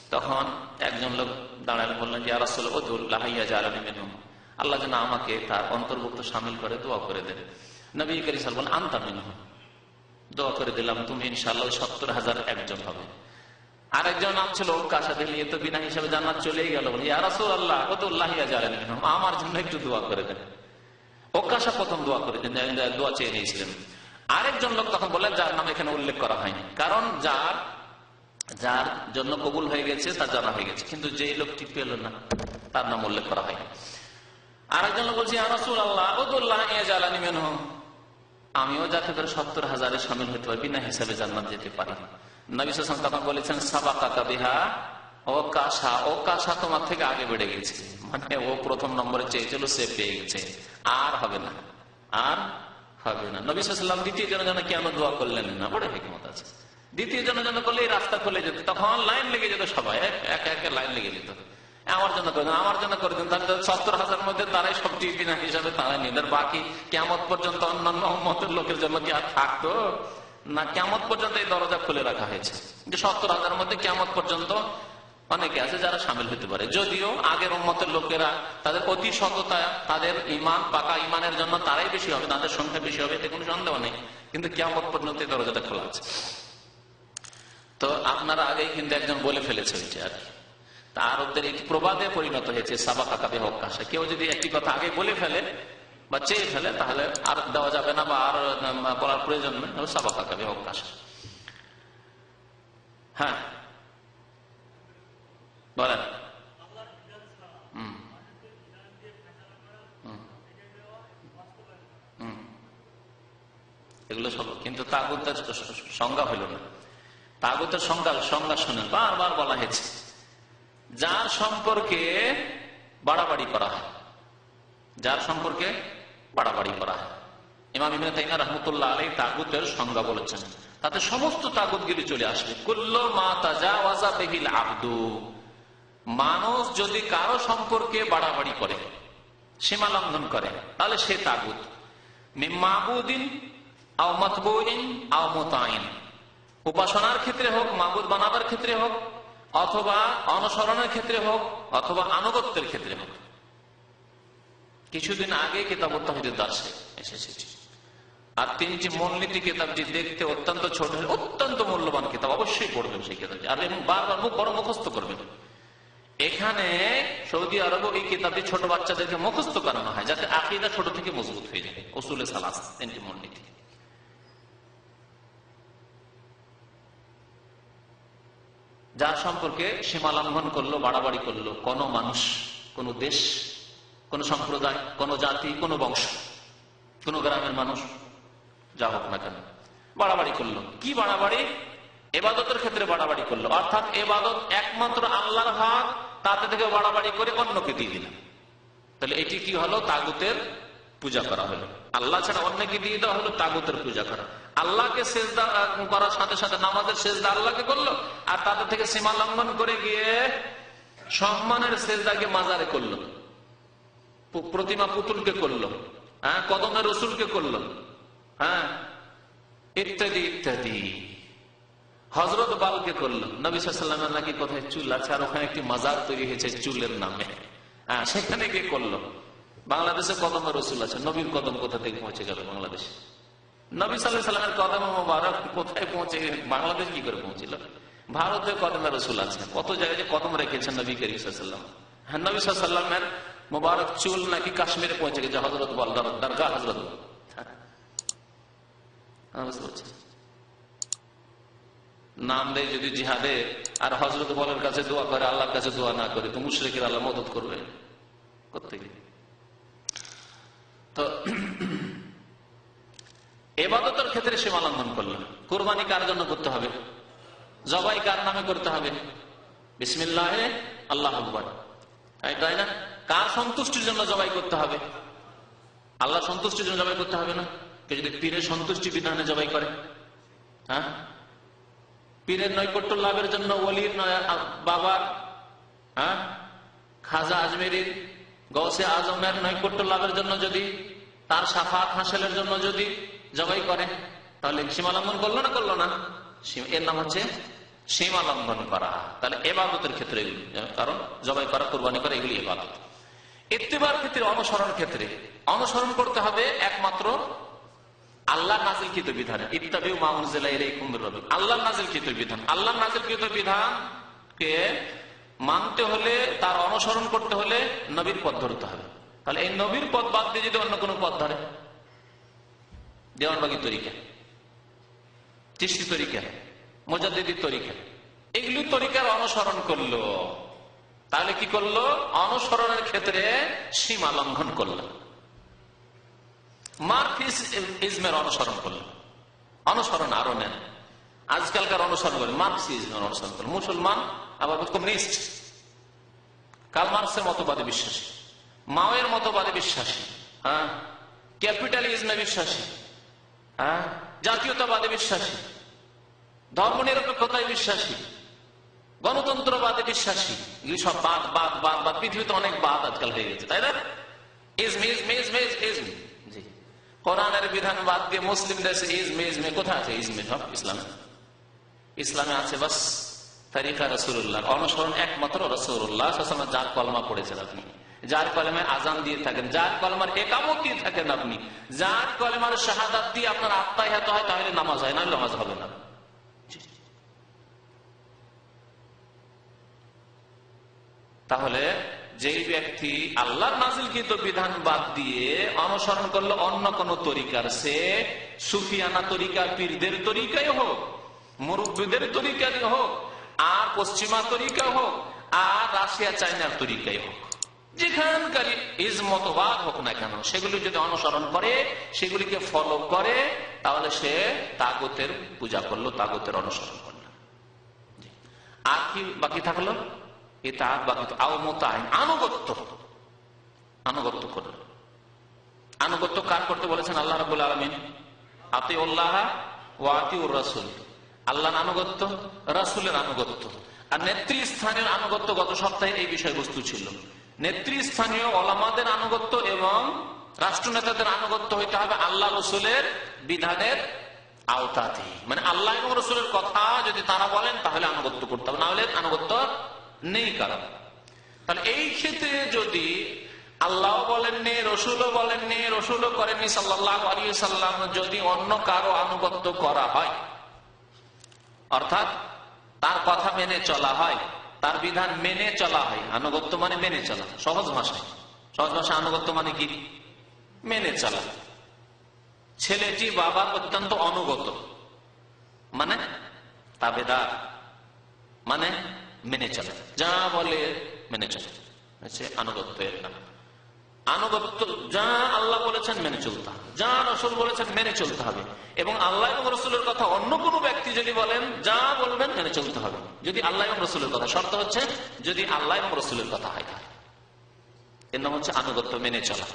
তখন একজন লোক দাঁড়ালে বললেন যে ইয়া রাসূলুল্লাহ উদুল্লাহ ইয়াজআলনি মিনহুম, আল্লাহ যেন আমাকে তার অন্তর্ভুক্ত শামিল করে দোয়া করে দেন। নবী করিম সাল্লাল্লাহু আলাইহি ওয়াসাল্লাম বলেন আনতা মিনহুম, দোয়া করে দিলাম তুমি ইনশাআল্লাহ 70,000 একজন হবে। আরেকজন নাম ছিল ওকাশা, দিলে তো বিনা হিসাবে জান্নাত চলেই গেল। বলে ইয়া রাসূলুল্লাহ উদুল্লাহ ইয়াজআলনি মিনহুম, আমার জন্য একটু দোয়া করে দেন। ওকাশা প্রথম দোয়া করে দেন, দোয়া চেয়ে নিয়েছিলেন। আরেকজন লোক তখন বললেন, যার নাম এখানে উল্লেখ করা হয়নি, কারণ যার জন্য কবুল হয়ে গেছে তার জানা হয়ে গেছে, কিন্তু যে লোকটি পেল না তার নাম উল্লেখ করা হয়নি। আরেকজন লোক বলছে ইয়া রাসূলুল্লাহ উদুল্লাহ ইয়াজআলনি মিনহুম, আমিও যাতে করে 70,000-এ শামিল হতে পারি, বিনা হিসাবে জান্নাত যেতে পারি। নবী সাল্লাল্লাহু আলাইহি ওয়াসাল্লাম তখন বলেছেন সাবাকাকা বিহা ওকাশা তোমার থেকে আগে বেড়ে গেছে, মানে ও প্রথম নম্বরে চেয়েছিল, সে পেয়ে গেছে, আর হবে না, আর হবে না। নবী সাল্লাল্লাহু আলাইহি ওয়াসাল্লাম দ্বিতীয় জনের জন্য কেন দোয়া করলেন না? বড় হিকমত আছে। দ্বিতীয় জনের জন্য করলে এই রাস্তা খুলে যেত, তখন লাইন লেগে যেত, সবাই একে একে লাইন লেগে যেত। আমার জন্য করে দেন, আমার জন্য করে দেন, তাহলে 70,000 মধ্যে তারাই সবটি বিনা হিসাবে তারাই নিয়ে, বাকি কিয়ামত পর্যন্ত অন্যান্য উম্মতের লোকের জন্য কি আর থাকতো না? কিয়ামত পর্যন্ত এই দরজা খুলে রাখা হয়েছে যে 70,000 মধ্যে কিয়ামত পর্যন্ত অনেকে আছে যারা শামিল হতে পারে। যদিও আগের উম্মতের লোকেরা তাদের অতি সততা, তাদের ইমান, পাকা ইমানের জন্য তারাই বেশি হবে, তাদের সংখ্যা বেশি হবে, এতে কোনো সন্দেহ নেই, কিন্তু কিয়ামত পর্যন্ত এই দরজাটা খোলা আছে। তো আপনারা আগেই কিন্তু একজন বলে ফেলেছে ওইটা আর কি, তা আরবদের একটি প্রবাদে পরিণত হয়েছে সাবাকাকা বিহা ওকাশা। কেউ যদি একটি কথা আগে বলে ফেলে বা চেয়ে ফেলে তাহলে আর দেওয়া যাবে না বা আর বলার প্রয়োজন নেই, সাবাকাকা বিহা ওকাশা। হ্যাঁ বলেন। এগুলো সব কিন্তু তাগুতের সংজ্ঞা হইল না। তাগুতের সংজ্ঞা শুনেন, বারবার বলা হয়েছে যার সম্পর্কে বাড়াবাড়ি করা হয়, যার সম্পর্কে বাড়াবাড়ি করা হয়। ইমাম ইবনে তাইমিয়া রাহমাতুল্লাহ আলাইহি তাগুতের সংজ্ঞা বলেছেন, তাতে সমস্ত তাগুতগুলি চলে আসবে। কুল্লু মা তাজাওয়াজা বিহিল আবদু, মানুষ যদি কারো সম্পর্কে বাড়াবাড়ি করে, সীমা লঙ্ঘন করে, তাহলে সে তাগুত। মিন মাবুদিন আও মাতবুইন আও মুতাইন, উপাসনার ক্ষেত্রে হোক, মাবুদ বানাবার ক্ষেত্রে হোক, অথবা অনুসরণের ক্ষেত্রে হোক, অথবা আনুগত্যের ক্ষেত্রে হোক। কিছুদিন আগে কিতাবুত তাওহীদের দার্সে এসেছে, আর 3টি মূলনীতি কিতাবটি দেখতে অত্যন্ত ছোট, অত্যন্ত মূল্যবান কিতাব, অবশ্যই পড়বেন সেই কিতাবটি, আর বারবার মুখস্থ করবেন। এখানে সৌদি আরবে এই কিতাবটি ছোট বাচ্চাদেরকে মুখস্থ করানো হয়, যাতে আকীদা ছোট থেকে মজবুত হয়ে যায়। উসুলে সালাস 3টি মূলনীতি। যার সম্পর্কে সীমা লঙ্ঘন করলো, বাড়াবাড়ি করলো কোন মানুষ, কোন দেশ, কোন সম্প্রদায়, কোন জাতি, কোন বংশ, কোন গ্রামের মানুষ, যা হোক না কেন, বাড়াবাড়ি করলো। কি বাড়াবাড়ি? ইবাদতের ক্ষেত্রে বাড়াবাড়ি করলো, অর্থাৎ ইবাদত একমাত্র আল্লাহর হক, তাতে থেকে বাড়াবাড়ি করে অন্যকে দিয়ে দিল। তাহলে এটি কি হলো? তাগুতের পূজা করা হলো। আল্লাহ ছাড়া অন্যকে দিয়ে দেওয়া হলো তাগুতের পূজা করা। আল্লাহকে সেজদা করার সাথে সাথে নামাজের সেজদা আল্লাহকে করলো, আর তাদের থেকে সীমা লঙ্ঘন করে গিয়ে সম্মানের সেজদাকে মাজারে করলো, প্রতিমা পুতুলকে করলো, হ্যাঁ, কদমের রসুলকে করলো, হ্যাঁ, ইত্যাদি ইত্যাদি। হযরত বালকে করলো। নবী সাল্লাল্লাহু আলাইহি ওয়াসাল্লামের নাকি কোথায় চুল আছে, আর ওখানে একটি মাজার তৈরি হয়েছে চুলের নামে, হ্যাঁ, সেখানে গিয়ে করলো। বাংলাদেশে কদমের রসুল আছে, নবীর কদম কোথা থেকে পৌঁছে গেল বাংলাদেশে? নবী সাল্লাল্লাহু আলাইহি ওয়াসাল্লামের কদম মোবারক কোথায় পৌঁছে, বাংলাদেশ কি করে পৌঁছিল? ভারতে কদমের রসুল আছে, কত জায়গায় যে কদম রেখেছেন নবী করিম সাল্লাল্লাহু আলাইহি ওয়াসাল্লাম। হ্যাঁ, নবী সাল্লাল্লাহু আলাইহি ওয়াসাল্লামের মোবারক চুল নাকি কাশ্মীরে পৌঁছে গেছে, হযরত বল দরগা হযরত। নাম দেয় যদি জিহাদে, আর হযরত বলের কাছে দোয়া করে, আল্লাহর কাছে দোয়া না করে, তো মুশরিকের আল্লাহ মদদ করবে কোত্থেকে? তো ইবাদতের ক্ষেত্রে সীমা লঙ্ঘন করলো। কুরবানি কার জন্য করতে হবে? জবাই কার নামে করতে হবে? বিসমিল্লাহে আল্লাহু আকবার, তাই না? কার সন্তুষ্টির জন্য জবাই করতে হবে? আল্লাহ সন্তুষ্টির জন্য জবাই করতে হবে না? কেউ যদি পীরের সন্তুষ্টি বিধানে জবাই করে, হ্যাঁ, পীরের নৈকট্য লাভের জন্য, ওলির বাবার, হ্যাঁ, খাজা আজমেরির, গৌসে আজমের নৈকট্য লাভের জন্য যদি, তার শাফাত হাসিলের জন্য যদি জবাই করে, তাহলে সীমা লঙ্ঘন করলো না? করলো না? এর নাম হচ্ছে সীমা লঙ্ঘন করা। তাহলে ইবাদতের ক্ষেত্রে এগুলি, কারণ জবাই করা, কুরবানি করা এগুলি ইবাদত। ইত্তিবার ক্ষেত্রে, অনুসরণ ক্ষেত্রে অনুসরণ করতে হবে একমাত্র আল্লাহ নাজিলকৃত বিধান। ইত্তাবিউ মা উনজিলা ইলাইকুম মির রাব্বিকুম, আল্লাহ নাজিলকৃত বিধান। আল্লাহ নাজিলকৃত বিধানকে মানতে হলে, তার অনুসরণ করতে হলে নবীর পথ ধরতে হবে। তাহলে এই নবীর পথ বাদ দিয়ে যদি অন্য কোনো পথ ধরে, দেওয়ানবাগী তরিকা, চিশতি তরিকা, মুজাদ্দিদি তরিকা, এগুলি তরিকার অনুসরণ করলো, তাহলে কি করলো? অনুসরণের ক্ষেত্রে সীমা লঙ্ঘন করলো। মার্কসিজমের অনুসরণ করলো, অনুসরণ আরো নেন। আজকালকার অনুসরণ করে মার্কসিজমের অনুসরণ করলো মুসলমান, আবার কমিউনিস্ট, কার্ল মার্কসের মতবাদে বিশ্বাসী, মাওয়ের মতবাদে বিশ্বাসী, হ্যাঁ, ক্যাপিটালিজমে বিশ্বাসী, হ্যাঁ, জাতীয়তাবাদে বিশ্বাসী, ধর্ম নিরপেক্ষতায় বিশ্বাসী, গণতন্ত্রবাদে বিশ্বাসী। এগুলি সব বাদ বাদ বাদ বাদ। পৃথিবীতে অনেক বাদ আজকাল হয়ে গেছে, তাই না? ইজম, জি, কোরআনের বিধান বাদ দিয়ে মুসলিম দেশে ইজমে কোথায় আছে? ইজমে সব ইসলামে আছে বাস তারিকা রাসূলুল্লাহ, অনুসরণ একমাত্র রাসূলুল্লাহ সাল্লাল্লাহু আলাইহি ওয়াসাল্লাম। যার কলমা পড়েছেন আপনি, যার কলমায় আজান দিয়ে থাকেন, যার কলমার ইকামত দিয়ে থাকেন আপনি, যার কলমার শাহাদাত দিয়ে আপনার আত্মায়াত হয়, তাহলে নামাজ হয়, না নামাজ হবে না। তাহলে যেই ব্যক্তি আল্লাহর নাজিলকৃত বিধান বাদ দিয়ে অনুসরণ করলো অন্য কোন তরিকার, সে সুফিয়ানা তরিকা, পীরদের তরিকায় হোক, মুরব্বিদের তরিকায় হোক, আর পশ্চিমা তরিকা হোক, আর রাশিয়া চাইনার তরিকায় হোক, যেখানকার ইজমতবাদ হোক না কেন, সেগুলি যদি অনুসরণ করে, সেগুলিকে ফলো করে, তাহলে সে তাগুতের পূজা করলো, তাগুতের অনুসরণ করলো। আর কি বাকি থাকলো? আনুগত্য করল। আনুগত্য কার করতে বলেছেন আল্লাহ রাব্বুল আলামিন? আতিউল্লাহ ওয়া আতিউর রাসূল। আল্লাহর আনুগত্য, রাসূলের আনুগত্য। আর নেতৃস্থানীয় আনুগত্য গত সপ্তাহে এই বিষয়বস্তু ছিল। নেতৃস্থানীয় ওলামাদের আনুগত্য এবং রাষ্ট্রনেতাদের আনুগত্য হইতে হবে আল্লাহ রসুলের বিধানের আওতাতে। মানে আল্লাহ এবং রসুলের কথা যদি তারা বলেন তাহলে আনুগত্য করতে হবে, না হলে আনুগত্য নেই কারণ। তাহলে এই ক্ষেত্রে যদি আল্লাহ বলেননি, রসুলও বলেননি, রসুলও করেননি সাল্লাল্লাহু আলাইহি সাল্লাম, যদি অন্য কারো আনুগত্য করা হয়, অর্থাৎ তার কথা মেনে চলা হয়, তার বিধান মেনে চলা হয়, আনুগত্য মানে মেনে চলা। সহজ ভাষায় আনুগত্য মানে কি? মেনে চলা। ছেলেটি বাবার অত্যন্ত অনুগত, মানে তাবেদার, মানে মেনে চলে, যা বলে মেনে চলে, আনুগত্য। আনুগত্য যা আল্লাহ বলেছেন মেনে চলতে হবে, যা রসুল বলেছেন মেনে চলতে হবে। এবং আল্লাহ এবং রসুলের কথা অন্য কোনো ব্যক্তি যদি বলেন, যা বলবেন মেনে চলতে হবে, যদি আল্লাহ এবং রসুলের কথা। শর্ত হচ্ছে যদি আল্লাহ এবং রসুলের কথা হয়, তাহলে এর নাম হচ্ছে আনুগত্য, মেনে চলা।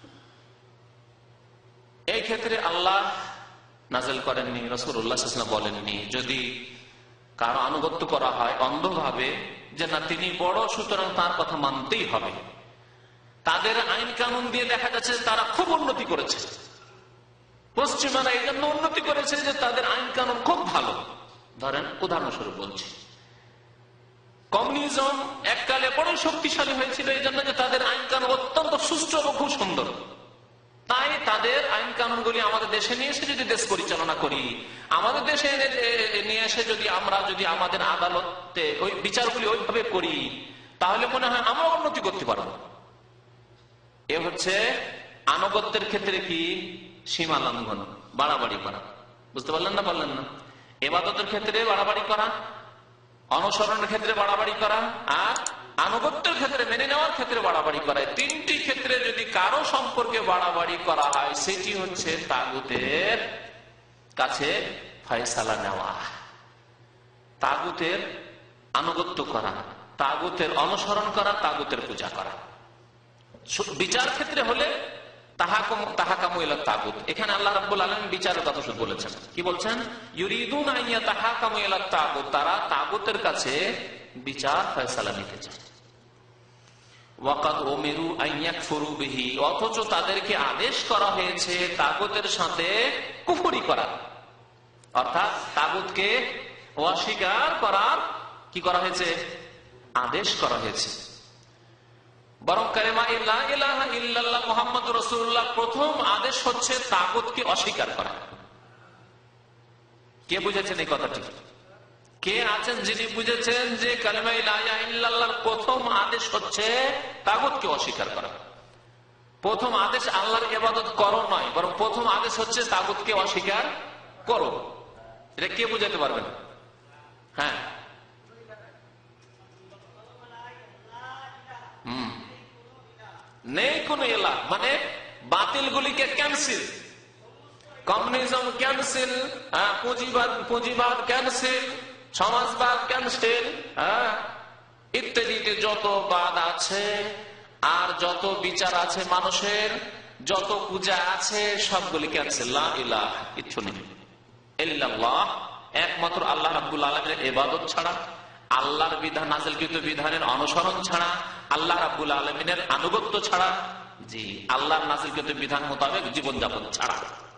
এই ক্ষেত্রে আল্লাহ নাযিল করেননি, রাসূলুল্লাহ সাল্লাল্লাহু আলাইহি ওয়াসাল্লাম বলেননি, যদি কারো আনুগত্য করা হয় অন্ধভাবে, যে না তিনি বড়, সুতরাং তার কথা মানতেই হবে। তাদের আইন কানুন দিয়ে দেখা যাচ্ছে তারা খুব উন্নতি করেছে, পশ্চিমারা এই জন্য উন্নতি করেছে যে তাদের আইন কানুন খুব ভালো। ধরেন উদাহরণস্বরূপ বলছি, কমিউনিজম এককালে বড় শক্তিশালী হয়েছিল এই জন্য যে তাদের আইন কানুন অত্যন্ত সুষ্ঠু এবং খুব সুন্দর। তাই তাদের আইন কানুনগুলি আমাদের দেশে নিয়ে এসে যদি দেশ পরিচালনা করি, আমাদের দেশে নিয়ে এসে যদি আমরা আমাদের আদালতে ওই বিচারগুলি ওইভাবে করি, তাহলে মনে হয় আমরা উন্নতি করতে পারবো। এ হচ্ছে আনুগত্যের ক্ষেত্রে কি? সীমা লঙ্ঘন, বাড়াবাড়ি করা। বুঝতে পারলেন না? বললেন না? ইবাদতের ক্ষেত্রে বাড়াবাড়ি করা, অনুসরণের ক্ষেত্রে বাড়াবাড়ি করা, আর আনুগত্যের ক্ষেত্রে, মেনে নেওয়ার ক্ষেত্রে বাড়াবাড়ি করা। তিনটি ক্ষেত্রে যদি কারো সম্পর্কে বাড়াবাড়ি করা হয়, সেটি হচ্ছে তাগুতের কাছে ফয়সালা নেওয়া, তাগুতের আনুগত্য করা, তাগুতের অনুসরণ করা, তাগুতের পূজা করা। বিচার ক্ষেত্রে হলে তাহাকামু ইলা তাগুত। এখানে আল্লাহ রাব্বুল আলামিন বিচারের কথা শুধু বলেছেন। কি বলছেন? ইউরিদুনা আন ইয়াতাহাকামু ইলা তাগুত, তারা তাগুতের কাছে বিচার ফয়সালা নিতে চায়। ওয়াকাদ উমিরু আন ইয়াকফুরু বিহি, অথচ তাদেরকে আদেশ করা হয়েছে তাগুতের সাথে কুফরি করা, অর্থাৎ তাগুতকে অস্বীকার করার কি করা হয়েছে? আদেশ করা হয়েছে। বরং কালেমা লা ইলাহা ইল্লাল্লাহ মুহাম্মাদুর রাসূলুল্লাহ প্রথম আদেশ হচ্ছে তাগুতকে অস্বীকার করা। কে বুঝেছেন এই কথাটি? কে আছেন যিনি বুঝেছেন যে কালেমা লা ইলাহা ইল্লাল্লাহর প্রথম আদেশ হচ্ছে তাগুতকে অস্বীকার করা? প্রথম আদেশ আল্লাহর ইবাদত করো নয়, বরং প্রথম আদেশ হচ্ছে তাগুতকে অস্বীকার করো। এটা কে বুঝাতে পারবেন? হ্যাঁ, নেই কোন ইলাহ, মানে বাতিলগুলিকে ক্যান্সেল, কমিউনিজম ক্যান্সেল, পুঁজিবাদ ক্যান্সেল, সমাজবাদ ক্যান্সেল, ইত্যাদিতে যত বাদ আছে আর যত বিচার আছে মানুষের, যত পূজা আছে সবগুলি ক্যান্সেল। লা ইলাহা, কিচ্ছু নেই ইল্লাল্লাহ, একমাত্র আল্লাহ রাব্বুল আলামিনের ইবাদত ছাড়া, আল্লাহর বিধান নাযিলকৃত বিধানের অনুসরণ ছাড়া, আল্লাহ রাব্বুল আলামিনের আনুগত্য ছাড়া, জি আল্লাহর নাযিলকৃত বিধান মোতাবেক জীবনযাপন ছাড়া।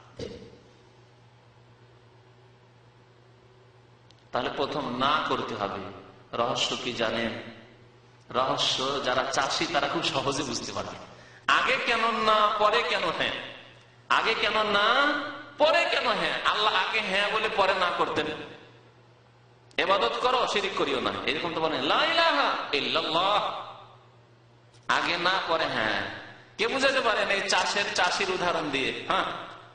তাহলে প্রথম না করতে হবে। রহস্য কি জানেন? রহস্য যারা চাষী তারা খুব সহজে বুঝতে পারে। আগে কেন না, পরে কেন হ্যাঁ? আগে কেন না, পরে কেন হ্যাঁ? আল্লাহ আগে হ্যাঁ বলে পরে না করতেন। ইবাদত করো, শিরক করিও না, এরকম তো বলেন লা ইলাহা ইল্লাল্লাহ, আগে না পরে হ্যাঁ। কে বুঝাতে পারেন এই চাষির উদাহরণ দিয়ে? হ্যাঁ,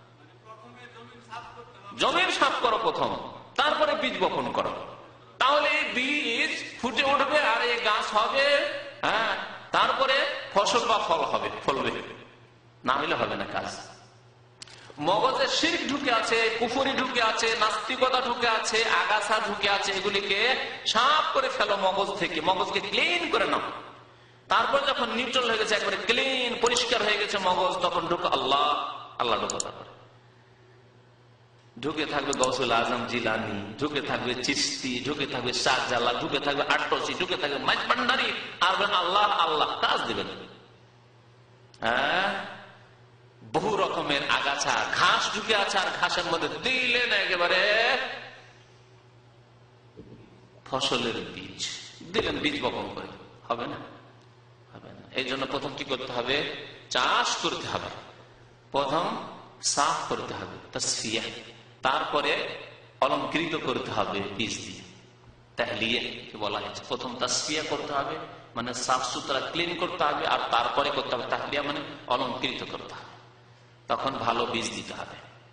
জমির সাফ করো প্রথম, তারপরে বীজ বপন করো, তাহলে এই বীজ ফুটে উঠবে আর এই গাছ হবে, হ্যাঁ, তারপরে ফসল বা ফল হবে, ফলবে, না হলে হবে না কাজ। মগজে শিরক ঢুকে আছে, কুফরি ঢুকে আছে, নাস্তিকতা ঢুকে আছে, আগাছা ঢুকে আছে, এগুলিকে সাফ করে ফেলো মগজ থেকে, মগজকে ক্লিন করে নাও। তারপর যখন নিউট্রাল হয়ে গেছে, একবারে ক্লিন পরিষ্কার হয়ে গেছে মগজ, তখন ঢুকে আল্লাহ, আল্লাহ ঢুকে, তারপরে ঢুকে থাকবে গৌসুল আজম জিলানি, ঢুকে থাকবে চিশতি, ঢুকে থাকবে শাহজালাল, ঢুকে থাকবে আট্টসি, ঢুকে থাকবে মাইজ ভান্ডারি, আর আল্লাহ আল্লাহ কাজ দেবেন। হ্যাঁ, বহু রকমের আগাছা ঘাস ঢুকে আছে, আর ঘাসের মধ্যে দিলেন একেবারে ফসলের বীজ, দিলেন বীজ বপন করে, হবে না? হবে না। এই জন্য প্রথম কি করতে হবে? চাষ করতে হবে, প্রথম সাফ করতে হবে, তাসফিয়া, তারপরে অলঙ্কৃত করতে হবে বীজ দিয়ে, তাহলিয়া বলা হয়েছে। প্রথম তাসফিয়া করতে হবে, মানে সাফ সুতরা ক্লিন করতে হবে, আর তারপরে করতে হবে তাহলিয়া, মানে অলঙ্কৃত করতে হবে, তখন ভালো বীজ দিতে হবে।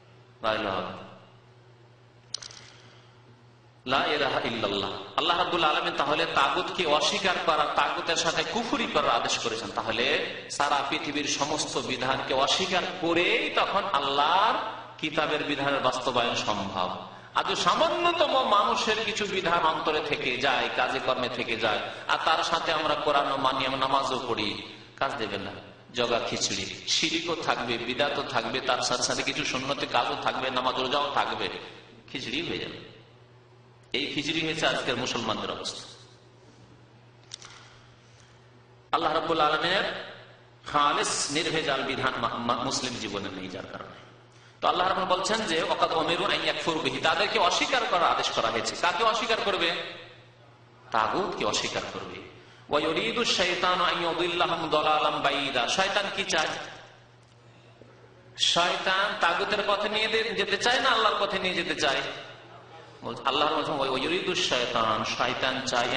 লা ইলাহা ইল্লাল্লাহ। আল্লাহ রাব্বুল আলামিন তাহলে তাগুতকে অস্বীকার করা, তাগুতের সাথে কুফরি করার আদেশ করেছেন। তাহলে সারা পৃথিবীর সমস্ত বিধানকে অস্বীকার করেই তখন আল্লাহর কিতাবের বিধানের বাস্তবায়ন সম্ভব। আজ সামান্যতম মানুষের কিছু বিধান অন্তরে থেকে যায়, কাজে কর্মে থেকে যায়, আর তার সাথে আমরা কোরআন মানি, আমরা নামাজও পড়ি, কাজ দেবে না। জগা খিচুড়ি, শিরিকও থাকবে, বিদাতও থাকবে, তার সাথে সাথে কিছু সুন্নতি কাজও থাকবে, নামাজ রোজাও থাকবে, খিচুড়ি হয়ে যাবে। এই খিচুড়ি হয়েছে আজকের মুসলমানদের অবস্থা। আল্লাহ রাব্বুল আলামিনের খালিস নির্ভেজাল বিধান মুসলিম জীবনে নেই, যার কারণে তো আল্লাহ রাব্বুল বলছেন যে ওয়াকাদ উমিরু আন ইয়াকফুরু বিহি, তাদেরকে অস্বীকার করার আদেশ করা হয়েছে। কাকে অস্বীকার করবে? তাগুতকে অস্বীকার করবে। ওয়া ইউরিদু শাইতানু আন ইউদিল্লাহুম দালালান বাইয়িদা, শয়তান কি চায়? শয়তান তাগুতের পথে নিয়ে যেতে চায় না আল্লাহর পথে নিয়ে যেতে চায়? আল্লাহর শয়তান, শয়তান চায়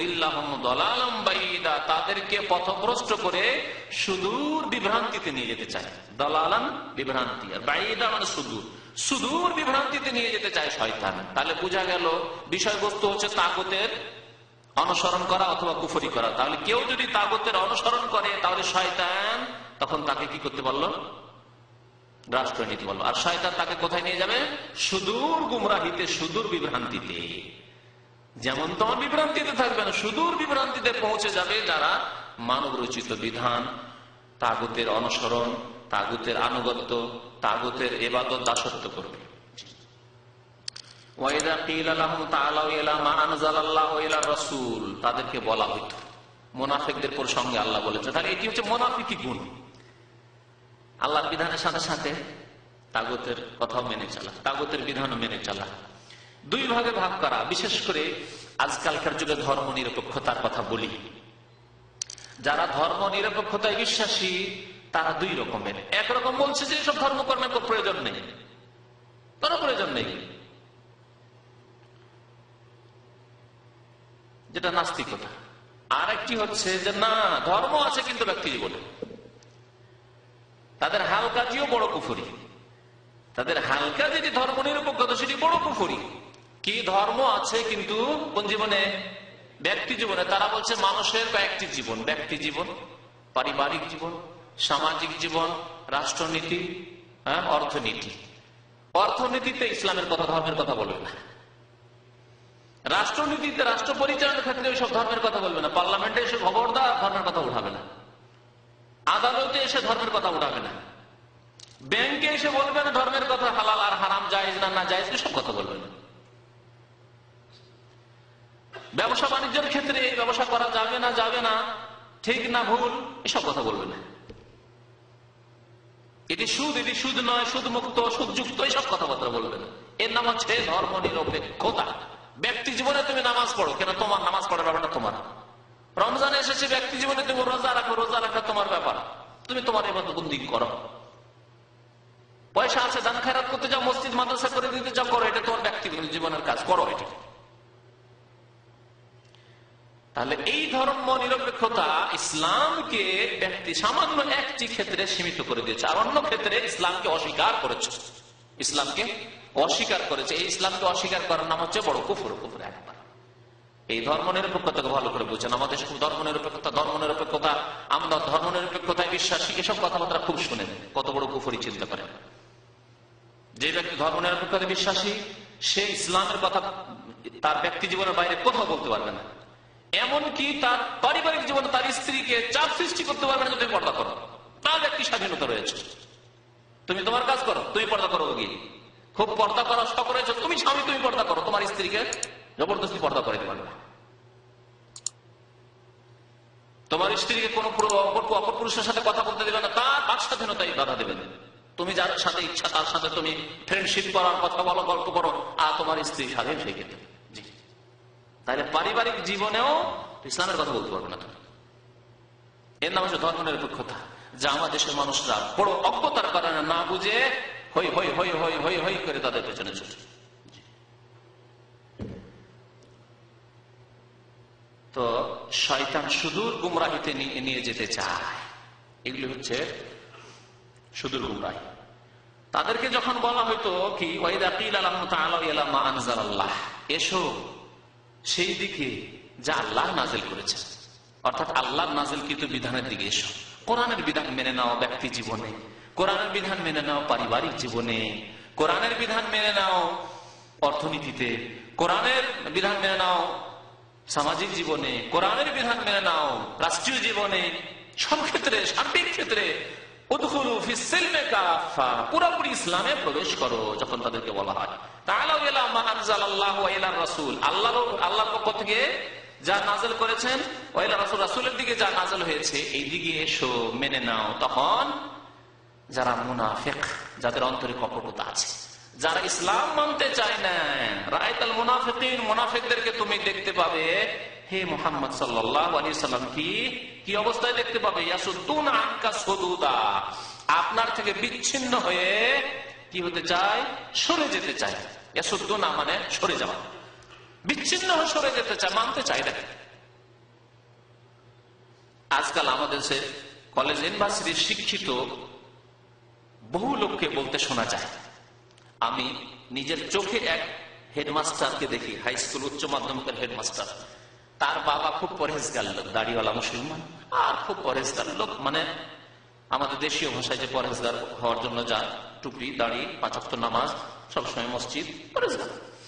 তাদেরকে পথভ্রষ্ট করে সুদূর বিভ্রান্তিতে নিয়ে যেতে চায়। দলালান বিভ্রান্তি, আর বাইদা মানে সুদূর, সুদূর বিভ্রান্তিতে নিয়ে যেতে চায় শয়তান। তাহলে বোঝা গেল বিষয়বস্তু হচ্ছে তাগুতের অনুসরণ করা অথবা কুফরি করা। তাহলে কেউ যদি তাগুতের অনুসরণ করে তাহলে শয়তান তখন তাকে কি করতে পারলো? রাষ্ট্র নীতি বলবো। আর শয়তান তাকে কোথায় নিয়ে যাবে? সুদূর গুমরাহিতে, সুদূর বিভ্রান্তিতে। যেমন তোমার বিভ্রান্তিতে থাকবে না, সুদূর বিভ্রান্তিতে পৌঁছে যাবে যারা মানব রচিত বিধান, তাগুতের অনুসরণ, তাগুতের আনুগত্য, তাগুতের ইবাদত দাসত্ব করবে। ওয়াইদা কিলা লাহুম তাআলাউ ইলা মা আনজালাল্লাহু ইলা রাসূল, তাদেরকে বলা হইতো, মুনাফিকদের প্রসঙ্গে আল্লাহ বলেছে। তাহলে এটি হচ্ছে মুনাফিকি গুণ, আল্লাহর বিধানের সাথে সাথে তাগুতের কথাও মেনে চলা, তাগুতের বিধানও মেনে চলা। দুই ভাগে ভাগ করা। বিশেষ করে আজকালকার যুগে ধর্ম নিরপেক্ষতার কথা বলি, যারা ধর্ম নিরপেক্ষতায় বিশ্বাসী তারা দুই রকমের। একরকম বলছে যে সব ধর্মকর্মের কোনো প্রয়োজন নেই, কোনো প্রয়োজন নেই, যেটা নাস্তিকতা। আর একটি হচ্ছে যে না, ধর্ম আছে কিন্তু ব্যক্তি জীবনে। তাদের হালকাজিও বড় কুফরি, তাদের হালকা যেটি ধর্ম নিরপেক্ষতা সেটি বড় কুফরি। কি ধর্ম আছে কিন্তু কোন জীবনে? ব্যক্তি জীবনে। তারা বলছে মানুষের কয়েকটি জীবন, ব্যক্তি জীবন, পারিবারিক জীবন, সামাজিক জীবন, রাষ্ট্রনীতি, অর্থনীতি। অর্থনীতিতে ইসলামের কথা, ধর্মের কথা বলবে না। রাষ্ট্রনীতিতে, রাষ্ট্র পরিচালনার ক্ষেত্রে ওইসব ধর্মের কথা বলবে না। পার্লামেন্টে এসে খবরদার ধর্মের কথা উঠাবে না, আদালতে এসে ধর্মের কথা উঠাবে না, ব্যাংকে এসে বলবে না ধর্মের কথা, হালাল আর হারাম, জায়েজ না না জায়েজ, এসব কথা বলবে না। ব্যবসা বাণিজ্যের ক্ষেত্রে ব্যবসা করা যাবে না, যাবে না, ঠিক না ভুল, এসব কথা বলবে না। এটি সুদ, এটি সুদ নয়, সুদ মুক্ত, সুদযুক্ত, এসব কথাবার্তা বলবে না। এর নাম হচ্ছে ধর্ম নিরপেক্ষতা। ব্যক্তি জীবনে তুমি নামাজ পড়ো, কেন? তোমার নামাজ পড়ার ব্যাপারটা তোমার। রমজান এসেছে, ব্যক্তি জীবনে তুমি রোজা রাখো, রোজা রাখা তোমার ব্যাপার, তুমি তোমার ইবাদতবন্দি করো। পয়সা আছে, দান খেরাত করতে যাও, মসজিদ মাদ্রাসা করে দিতে যাও, করো, এটা তোমার ব্যক্তি জীবনের কাজ, করো এটা। তাহলে এই ধর্ম নিরপেক্ষতা ইসলামকে ব্যক্তি সামান্য একটি ক্ষেত্রে সীমিত করে দিয়েছে, আর অন্য ক্ষেত্রে ইসলামকে অস্বীকার করেছে। ইসলামকে অস্বীকার করেছে। এই ইসলামকে অস্বীকার করার নাম হচ্ছে বড় কুফর, কুফর একবার। এই ধর্ম নিরপেক্ষতাকে ভালো করে বুঝছেন। আমাদের ধর্ম নিরপেক্ষতা, ধর্ম নিরপেক্ষতা, আমরা ধর্ম নিরপেক্ষতায় বিশ্বাসী, এসব কথাবার্তা খুব শুনেন, কত বড় কুফরি চিন্তা করেন। যে ব্যক্তি ধর্ম নিরপেক্ষতায় বিশ্বাসী সে ইসলামের কথা তার ব্যক্তি জীবনের বাইরে কোথাও বলতে পারবে না। এমনকি তার পারিবারিক জীবনে তার স্ত্রীকে চাপ সৃষ্টি করতে পারবে না যে তুমি পর্দা করো। তার ব্যক্তি স্বাধীনতা রয়েছে, তুমি তোমার কাজ করো, তুমি পর্দা করো, গিয়ে খুব পর্দা করা শখ রয়েছে, তুমি স্বামী তুমি পর্দা করো, তোমার স্ত্রীকে জবরদস্তি পর্দা করে পারবে না। তোমার স্ত্রীকে কোন অপর পুরুষের সাথে কথা বলতে দেবে না, তার বাক স্বাধীনতায় বাধা দেবে না। তুমি যার সাথে ইচ্ছা তার সাথে তুমি ফ্রেন্ডশিপ করার কথা বলো, গল্প করো, আর তোমার স্ত্রী স্বাধীন সেই ক্ষেত্রে। জি, তাহলে পারিবারিক জীবনেও ইসলামের কথা বলতে পারবে না তুমি। এর নাম হচ্ছে ধর্ম নিরপেক্ষতা, যা আমাদের দেশের মানুষরা বড় অজ্ঞতার কারণে না বুঝে হই হই হই হই হই হই করে তাদের পেছনে ছুটে। তো শয়তান সুদূর গুমরাহিতে নিয়ে যেতে চায়। এগুলি হচ্ছে সুদূর গুমরাহি। তাদেরকে যখন বলা হইতো কি ওয়াইদা কিল আলাহু তাআলা ইলা মা আনজালাল্লাহ, এসো সেই দিকে যা আল্লাহ নাজিল করেছেন, অর্থাৎ আল্লাহর নাজিলকৃত বিধানের দিকে এসো। কোরআনের বিধান মেনে নাও ব্যক্তি জীবনে, কোরআনের বিধান মেনে নাও পারিবারিক জীবনে, কোরআনের বিধান মেনে নাও অর্থনীতিতে, কোরআনের বিধান মেনে নাও সামাজিক জীবনে, কোরআনের বিধান মেনে নাও রাষ্ট্রীয় জীবনে, সব ক্ষেত্রে, সার্বিক ক্ষেত্রে উদখুলু ফিস সিলমি কাফা, পুরোপুরি ইসলামে প্রবেশ করো। যখন তাদেরকে বলা হয় তাআলাউ ইলা মা আনজালাল্লাহু ওয়া ইলার রাসূল, আল্লাহর পক্ষ থেকে যা নাযিল করেছেন, ওয়া ইলা রাসূল, রাসূলের দিকে যা নাযিল হয়েছে, এই দিকে এসো, মেনে নাও। তখন যারা মুনাফিক, যাদের অন্তরে কপটতা আছে, যারা ইসলাম মানতে চায় না, রাআইতাল মুনাফিকিন, মুনাফিকদেরকে তুমি দেখতে পাবে হে মুহাম্মদ সাল্লাল্লাহু আলাইহি সাল্লাম, কি অবস্থায় দেখতে পাবে? ইয়াসুদ্দুনা আনকা সুদুদা, আপনার থেকে বিচ্ছিন্ন হয়ে কি হতে চায়? সরে যেতে চায়। ইয়াসুদ্দুনা মানে সরে যাওয়া, বিচ্ছিন্ন হয়ে সরে যেতে চায়, মানতে চায় না। আজকাল আমাদের দেশে কলেজ ইউনিভার্সিটির শিক্ষিত বহু লোককে বলতে শোনা যায়, আমি নিজের চোখে এক হেডমাস্টারকে দেখি, হাই স্কুল উচ্চ মাধ্যমিকের হেডমাস্টার, তার বাবা খুব পরহেজগার লোক, দাড়িওয়ালা মুসলমান, আর খুব পরহেজগার লোক, মানে আমাদের দেশীয় ভাষায় যে পরহেজগার হওয়ার জন্য যা টুপি, দাড়ি, 5 ওয়াক্ত নামাজ, সবসময় মসজিদ, পরহেজগার।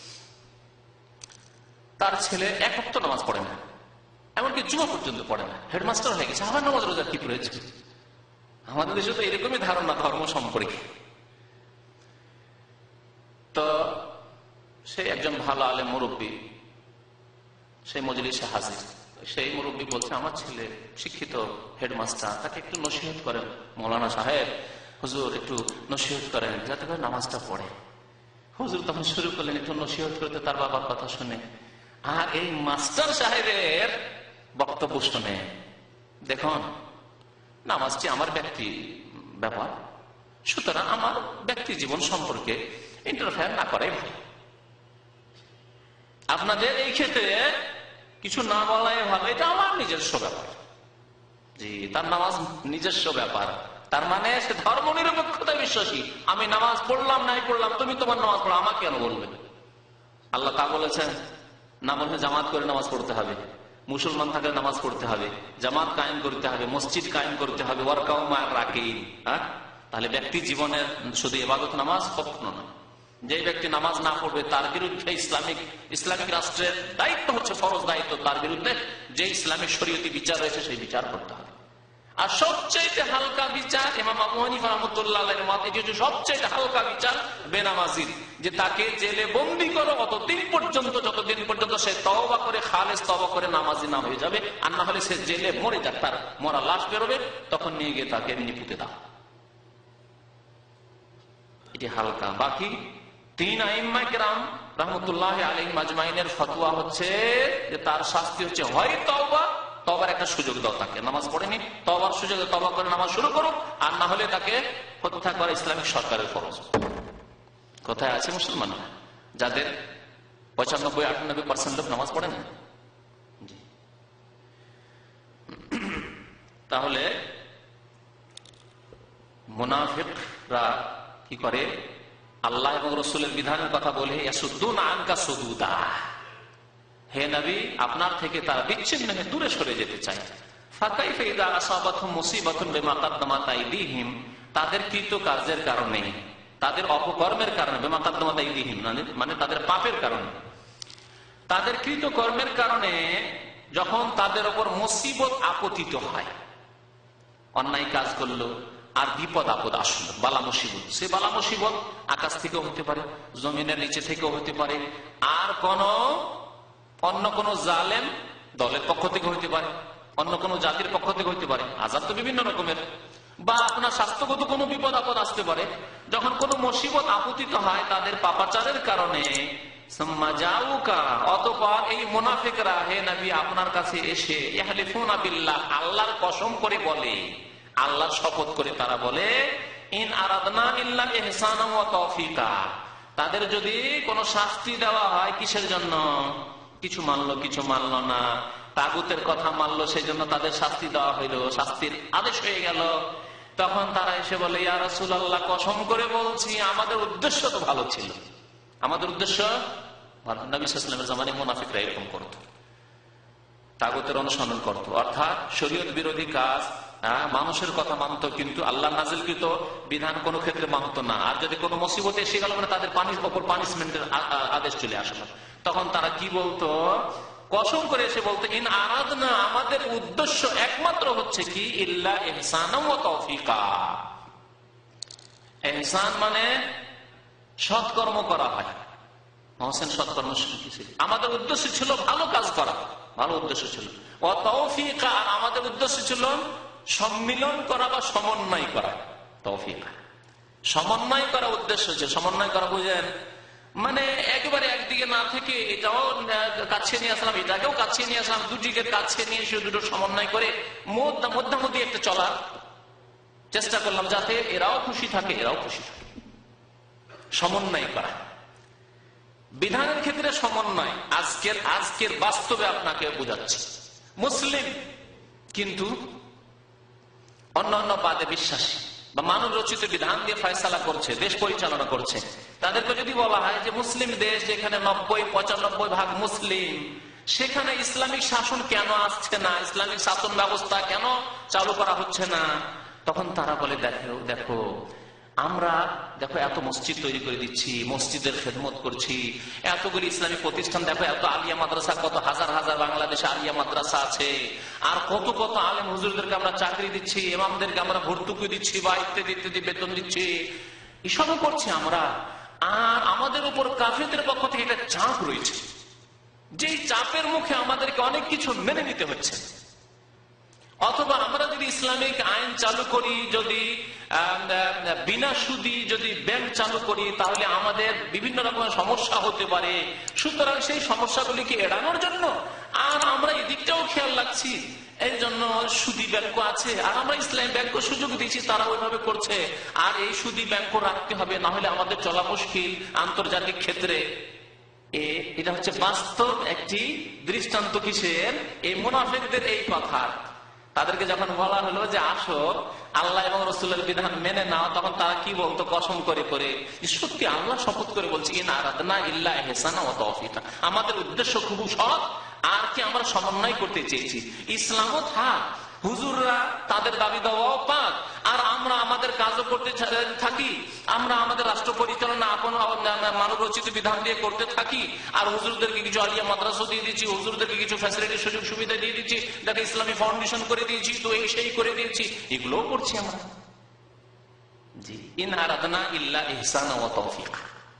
তার ছেলে 1 ওয়াক্ত নামাজ পড়ে না, এমনকি জুমা পর্যন্ত পড়ে না, হেডমাস্টার হয়ে গেছে, আবার নামাজ রোজা কি প্রয়োজন? আমাদের দেশে তো এরকমই ধারণা ধর্ম সম্পর্কে। তো সে একজন ভালো আলেম মুরব্বী, সেই মজলিসে হাজির। সেই মুরব্বী বলছে, আমার ছেলে শিক্ষিত হেডমাস্টার, তাকে একটু নসিহত করেন, মৌলানা সাহেব, হুজুর একটু নসিহত করেন, যাতে করে নামাজটা পড়ে। হুজুর তখন শুরু করলেন একটু নসিহত করতে তার বাবার কথা শুনে, আর এই মাস্টার সাহেবের বক্তব্য শুনে। দেখুন, নামাজটি আমার ব্যক্তি ব্যাপার, সুতরাং আমার ব্যক্তি জীবন সম্পর্কে ইন্টারফেয়ার না করাই ভালো। আপনাদের এই ক্ষেত্রে কিছু না বলাই ভালো, এটা আমার নিজস্ব ব্যাপার। জি, তার নামাজ নিজস্ব ব্যাপার, তার মানে সে ধর্ম নিরপেক্ষতায় বিশ্বাসী। আমি নামাজ পড়লাম নাই পড়লাম, তুমি তোমার নামাজ পড়ো, আমাকে কেন বলবে? আল্লাহ তা বলেছেন না? বলছে জামাত করে নামাজ পড়তে হবে, মুসলমান থাকলে নামাজ পড়তে হবে, জামাত কায়েম করতে হবে, মসজিদ কায়েম করতে হবে, ওয়ারকাউ মা'আর রাকিন। তাহলে ব্যক্তি জীবনের শুধু ইবাদত নামাজ কখনো না। যে ব্যক্তি নামাজ না পড়বে তার বিরুদ্ধে ইসলামিক রাষ্ট্রের দায়িত্ব হচ্ছে, ফরজ দায়িত্ব, তার বিরুদ্ধে যে ইসলামিক শরীয়তি বিচার রয়েছে সেই বিচার করতে হবে। আর সবচেয়ে হালকা বিচার, ইমাম আবু হানিফা রাহমাতুল্লাহ আলাইহির মত, এই যে সবচেয়ে হালকা বিচার বেনামাজির, যে তাকে জেলে বন্দী করো অতদিন পর্যন্ত যতদিন পর্যন্ত সে তওবা করে, খালেস তওবা করে নামাজি না হয়ে যাবে, আর না হলে সে জেলে মরে যাক, তার মরা লাশ বেরোবে, তখন নিয়ে গিয়ে তাকে এমনি পুঁতে দাও। এটি হালকা। বাকি তিন আইম্মায়ে কেরাম রাহমাতুল্লাহ আলাইহিম আজমাইনের ফতোয়া হচ্ছে যে তার শাস্তি হচ্ছে হয় তওবা, তওবার একটা সুযোগ দাও তাকে, নামাজ পড়েনি তওবার সুযোগে তওবা করে নামাজ শুরু করুক, আর না হলে তাকে হত্যা করা ইসলামিক সরকারের ফরজ। কোথায় আছে মুসলমানরা যাদের 95-98% লোক নামাজ পড়ে না? তাহলে মুনাফিকরা কি করে? আল্লাহ এবং রসুলের বিধানের কথা বলে ইয়াসুদ্দুনা আনকা সুদুদা, হে নবী আপনার থেকে তারা বিচ্ছিন্ন হয়ে দূরে সরে যেতে চায়। ফাকাইফা ইযা আসাবাতহুম মুসিবাতুন বিমা কাদ্দামাত আইদিহিম, তাদের কৃত কার্যের কারণে, তাদের অপকর্মের কারণে, বিমা কাদ্দামাত আইদিহিম মানে তাদের পাপের কারণে, তাদের কৃত কর্মের কারণে যখন তাদের উপর মুসিবত আপতিত হয়, অন্যায় কাজ করলো আর বিপদ আপদ আসলো, বালা মুসিবত, সে বালা মুসিবত আকাশ থেকেও হতে পারে, জমিনের নিচে থেকেও হতে পারে, আর অন্য কোন জালেম দলের পক্ষ থেকে হইতে পারে, অন্য কোন জাতির পক্ষ থেকে হইতে পারে, আযাব তো বিভিন্ন রকমের, বা আপনার স্বাস্থ্যগত কোনো বিপদ আপদ আসতে পারে। যখন কোনো মুসিবত আপতিত হয় তাদের পাপাচারের কারণে, অতঃপর এই মুনাফিকরা হে নবী আপনার কাছে এসে ইয়াহলিফুনা বিল্লাহ, আল্লাহর কসম করে বলে, আল্লাহর শপথ করে তারা বলে, ইন আরাদনা ইল্লা ইহসানা ওয়া তাওফীকা, তাদের যদি কোনো শাস্তি দেওয়া হয় কিসের জন্য? কিছু মানলো কিছু মানলো না, তাগুতের কথা মানলো, সেই জন্য তাদের শাস্তি দেওয়া হইল, শাস্তির আদেশ হয়ে গেল। তখন তারা এসে বলে, ইয়া রাসূলুল্লাহ কসম করে বলছি আমাদের উদ্দেশ্য তো ভালো ছিল, আমাদের উদ্দেশ্য ভালো। নবী সাল্লাল্লাহু আলাইহি ওয়াসাল্লামের জামানায় মুনাফিকরা এরকম করত, তাগুতের অনুসরণ করত, অর্থাৎ শরীয়ত বিরোধী কাজ, মানুষের কথা মানত কিন্তু আল্লাহ নাজিলকৃত বিধান কোন ক্ষেত্রে মানত না। আর যদি কোনো মুসিবত এসে গেল মানে তাদের ওপর পানিশমেন্টের আদেশ চলে আসলো, তখন তারা কি বলতো? কসম করে এসে বলতো, ইন আরাদনা, আমাদের উদ্দেশ্য একমাত্র হচ্ছে কি, ইল্লা ইহসানা ওয়া তাওফীকা। ইহসান মানে সৎকর্ম করা হয়, মহসিন সৎকর্ম, আমাদের উদ্দেশ্য ছিল ভালো কাজ করা, ভালো উদ্দেশ্য ছিল। ওয়া তাওফীকা, আর আমাদের উদ্দেশ্য ছিল সম্মিলন করা বা সমন্বয় করা। তৌফিক, সমন্বয় করা উদ্দেশ্য ছিল। সমন্বয় করা বুঝেন মানে একেবারে একদিকে না থেকে এটাও কাছে নিয়ে আসলাম, এটাকেও কাছে নিয়ে আসলাম, দুটিকে কাছে নিয়ে এসে দুটো সমন্বয় করে মধ্যমধ্যে একটা চলার চেষ্টা করলাম, যাতে এরাও খুশি থাকে এরাও খুশি থাকে। সমন্বয় করা বিধানের ক্ষেত্রে সমন্বয় আজকের বাস্তবে আপনাকে বোঝাচ্ছে। মুসলিম কিন্তু অন্যান্য বাদে বিশ্বাসী বা মানব রচিত বিধান দিয়ে ফয়সালা করছে, দেশ পরিচালনা করছে, তাদেরকে যদি বলা হয় যে মুসলিম দেশ যেখানে 90-95% মুসলিম, সেখানে ইসলামিক শাসন কেন আসছে না, ইসলামিক শাসন ব্যবস্থা কেন চালু করা হচ্ছে না, তখন তারা বলে দেখো আমরা এত মসজিদ তৈরি করে দিচ্ছি, মসজিদের খেদমত করছি, এতগুলি ইসলামিক প্রতিষ্ঠান, দেখো এত আলিয়া মাদ্রাসা, কত হাজার হাজার বাংলাদেশে আলিয়া মাদ্রাসা আছে, আর কত কত আলেম হুজুরদেরকে আমরা চাকরি দিচ্ছি, ইমামদেরকে আমরা ভর্তুকি দিচ্ছি বা ইত্যাদি বেতন দিচ্ছি, এসবও করছি আমরা। আর আমাদের উপর কাফেরদের পক্ষ থেকে একটা চাপ রয়েছে, যেই চাপের মুখে আমাদেরকে অনেক কিছু মেনে নিতে হচ্ছে, অথবা আমরা যদি ইসলামিক আইন চালু করি, যদি বিনা সুদি যদি ব্যাংক চালু করি, তাহলে আমাদের বিভিন্ন রকমের সমস্যা হতে পারে। সুতরাং সেই সমস্যাগুলিকে এড়ানোর জন্য আর আমরা এদিকটাও খেয়াল রাখছি, এই জন্য সুদি ব্যাংক আছে, আর আমরা ইসলামী ব্যাংক সুযোগ দিচ্ছি, তারা ওইভাবে করছে, আর এই সুদি ব্যাংক রাখতে হবে, না হলে আমাদের চলা মুশকিল আন্তর্জাতিক ক্ষেত্রে। এটা হচ্ছে বাস্তব একটি দৃষ্টান্ত। কিসের? এই মুনাফিকদের এই কথা। তাদেরকে যখন বলা হলো যে আসো আল্লাহ এবং রাসূলের বিধান মেনে নাও, তখন তারা কি বলতো? কসম করে করে, সত্যি আল্লাহ শপথ করে বলছি, ইন আরাদনা ইল্লা ইহসানা ওয়া তাওফীকা, আমাদের উদ্দেশ্য খুব সৎ, আর কি আমরা সমন্বয় করতে চেয়েছি। ইসলামও থাক, হুজুররা তাদের দাবি দেওয়াও পাক, আর আমরা আমাদের কাজও করতে থাকি, আমরা আমাদের রাষ্ট্র পরিচালনা আপন মানব রচিত বিধান দিয়ে করতে থাকি, আর হুজুরদেরকে কিছু আলিয়া মাদ্রাসা দিয়ে দিচ্ছি, হুজুরদেরকে কিছু ফ্যাসিলিটি সুযোগ সুবিধা দিয়ে দিচ্ছি, যাকে ইসলামী ফাউন্ডেশন করে দিয়েছি, তো এই সেই করে দিয়েছি, এগুলোও করছি আমরা। জি, ইন আরাদনা ইল্লা ইহসানা ওয়া তাওফীকা।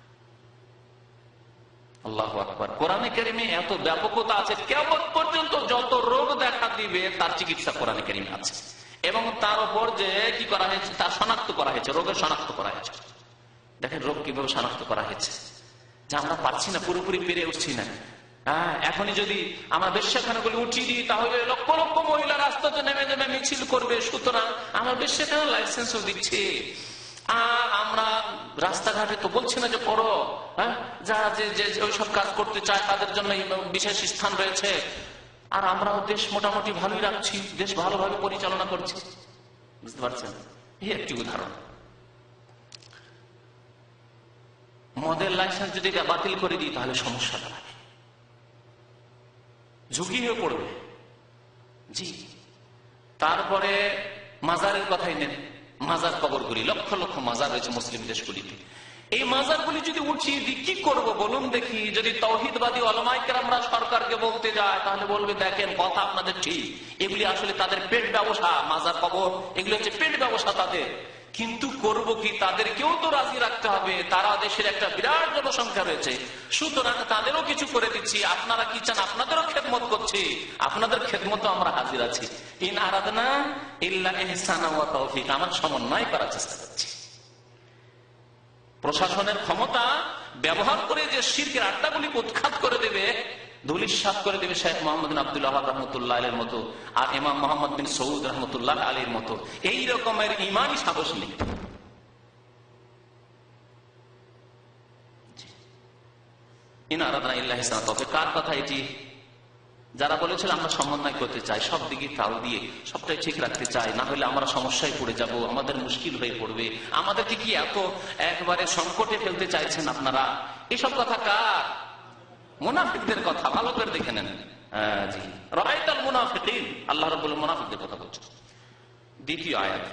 আল্লাহু আকবার। কোরআনে কারিমে এত ব্যাপকতা আছে, কিয়ামত পর্যন্ত যত রোগ দেখা দিবে তার চিকিৎসা কোরআনে কারিমে আছে, এবং তার উপর যে কি করা হয়েছে, তার শনাক্ত করা হয়েছে, রোগের শনাক্ত করা হয়েছে। দেখেন রোগ কিভাবে শনাক্ত করা হয়েছে, যে আমরা পারছি না, পুরোপুরি পেরে উঠছি না। এখনই যদি আমরা বেশ্যাখানাগুলি উঠিয়ে দিই, তাহলে লক্ষ লক্ষ মহিলা রাস্তাতে নেমে নেমে মিছিল করবে। সুতরাং আমরা বেশ্যাখানা লাইসেন্সও দিচ্ছি, আর আমরা রাস্তাঘাটে তো বলছি না যে করো, যারা যে ওইসব কাজ করতে চায় তাদের জন্য বিশেষ স্থান রয়েছে, আর আমরাও দেশ মোটামুটি ভালোই রাখছি, দেশ ভালোভাবে পরিচালনা করছি। বুঝতে পারছেন? এই একটি উদাহরণ। মদের লাইসেন্স যদি বাতিল করে দিই, তাহলে সমস্যা দাঁড়াবে, ঝুঁকি হয়ে পড়বে। জি, তারপরে মাজারের কথাই নেন, মাজার কবরগুলি, লক্ষ লক্ষ মাজার রয়েছে মুসলিম দেশগুলিতে। এই মাজারগুলি যদি উঠিয়ে দিই, কি করব বলুন দেখি? যদি তাওহীদবাদী উলামায়ে কেরামরা সরকারকে বলতে যায়, তাহলে বলবে দেখেন কথা আপনাদের ঠিক, এগুলি আসলে তাদের পেট ব্যবসা, মাজার কবর এগুলি হচ্ছে পেট ব্যবসা তাদের। কিন্তু করব কি? তাদেরকেও তো রাজি রাখতে হবে, তারা দেশের একটা বিরাট জনসংখ্যা রয়েছে, সুতরাং তাদেরও কিছু করে দিচ্ছি। আপনারা কি চান? আপনাদেরও খেদমত করছি, আপনাদের খেদমত আমরা হাজির আছি। ইন আরাদনা ইল্লা ইহসানা ওয়া তাওফীকা, আমরা সমন্বয় করার চেষ্টা করছি। প্রশাসনের ক্ষমতা ব্যবহার করে যে শিরকের আড্ডাগুলি উৎখাত করে দেবে, ধূলিসাৎ করে দেবে শেখ মোহাম্মদ বিন আব্দুল ওয়াহাব রাহমাতুল্লাহ আলাইহির মতো, আর ইমাম মোহাম্মদ বিন সৌদ রাহমাতুল্লাহ আলাইহির মতো, এই রকমের ঈমানি সাহস নেই। ইন আরাদনা ইল্লা ইহসানা ওয়া তাওফীকা, কার কথা এটি? যারা বলেছিল আমরা সমন্বয় করতে চাই, সব দিকে তাল দিয়ে সবটাই ঠিক রাখতে চাই, না হলে আমরা সমস্যায় পড়ে যাব, আমাদের মুশকিল হয়ে পড়বে, আমাদেরকে কি এত একবারে সংকটে ফেলতে চাইছেন আপনারা? এসব কথা কার? মুনাফিকদের কথা। ভালো করে দেখে নেন। জি, রাআইতাল মুনাফিকিন, আল্লাহ রাব্বুল মুনাফিকদের কথা বলছেন। দ্বিতীয় আয়াত,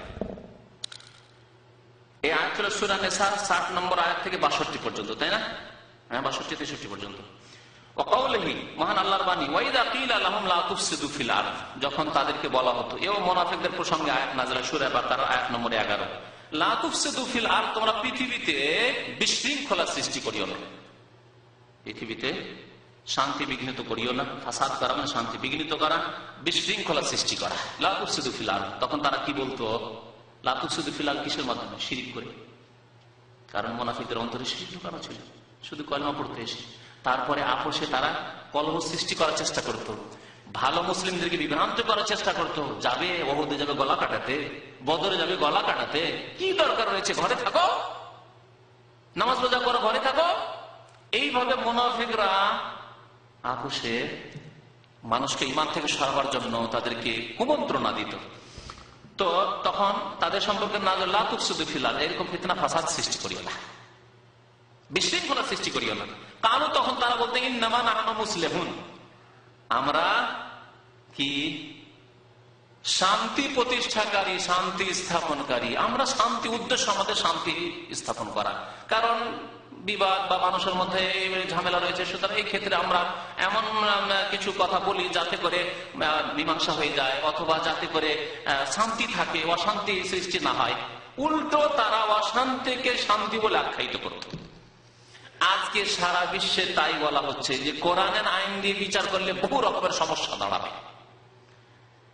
এই আয়াত হলো সূরা নিসা 60 নম্বর আয়াত থেকে 62 পর্যন্ত, তাই না? 62-63 পর্যন্ত। মহান আল্লাহর বাণী, ওয়াইদা কিলা লাহুম লা তুফসিদু ফিল আরদ, যখন তাদেরকে বলা হতো, এও মুনাফিকদের প্রসঙ্গে আয়াত নাযিল, সূরা বাকারা আয়াত নম্বর 11, লা তুফসিদু ফিল আরদ, তোমরা পৃথিবীতে বিশৃঙ্খলা সৃষ্টি করিও না, পৃথিবীতে শান্তি বিঘ্নিত করিও না। ফাসাদ করা মানে শান্তি বিঘ্নিত করা, বিশৃঙ্খলা সৃষ্টি করা। লা তুফসিদু ফিল আরদ, তখন তারা কি বলতো? লা তুফসিদু ফিল আরদ কিসের মাধ্যমে? শিরক করে। কারণ মুনাফিকদের অন্তরে শিরক ঢোকানো ছিল, শুধু কলমা পড়তে এসে। তারপরে আপোষে তারা কলহ সৃষ্টি করার চেষ্টা করত, ভালো মুসলিমদেরকে বিভ্রান্ত করার চেষ্টা করত। যাবে ওহুদে যাবে গলা কাটাতে, বদরে যাবে গলা কাটাতে, কি দরকার রয়েছে? ঘরে থাকো, নামাজ রোজা করো, ঘরে থাকো। এইভাবে মুনাফিকরা আপোষে মানুষকে ঈমান থেকে সরাবার জন্য তাদেরকে কুমন্ত্রণা দিত। তো তখন তাদের সম্পর্কে নাযিল, লা তুফসিদু ফিল আরদ, এরকম ফিতনা ফাসাদ সৃষ্টি করিও না, বিশৃঙ্খলা সৃষ্টি করিও না। কারণ তখন তারা বলতে, ইন্নামা নাহনু মুসলিহুন, আমরা কি শান্তি প্রতিষ্ঠাকারী, শান্তি স্থাপনকারী, আমরা শান্তি, উদ্দেশ্য আমাদের শান্তি স্থাপন করা। কারণ বিবাদ বা মানুষের মধ্যে ঝামেলা রয়েছে, সুতরাং এই ক্ষেত্রে আমরা এমন কিছু কথা বলি যাতে করে মীমাংসা হয়ে যায়, অথবা যাতে করে শান্তি থাকে, অশান্তি সৃষ্টি না হয়। উল্টো তারা অশান্তিকে শান্তি বলে আখ্যায়িত করত। আজকে সারা বিশ্বে তাই বলা হচ্ছে যে কোরআনের আইন দিয়ে বিচার করলে বহু রকমের সমস্যা দাঁড়াবে।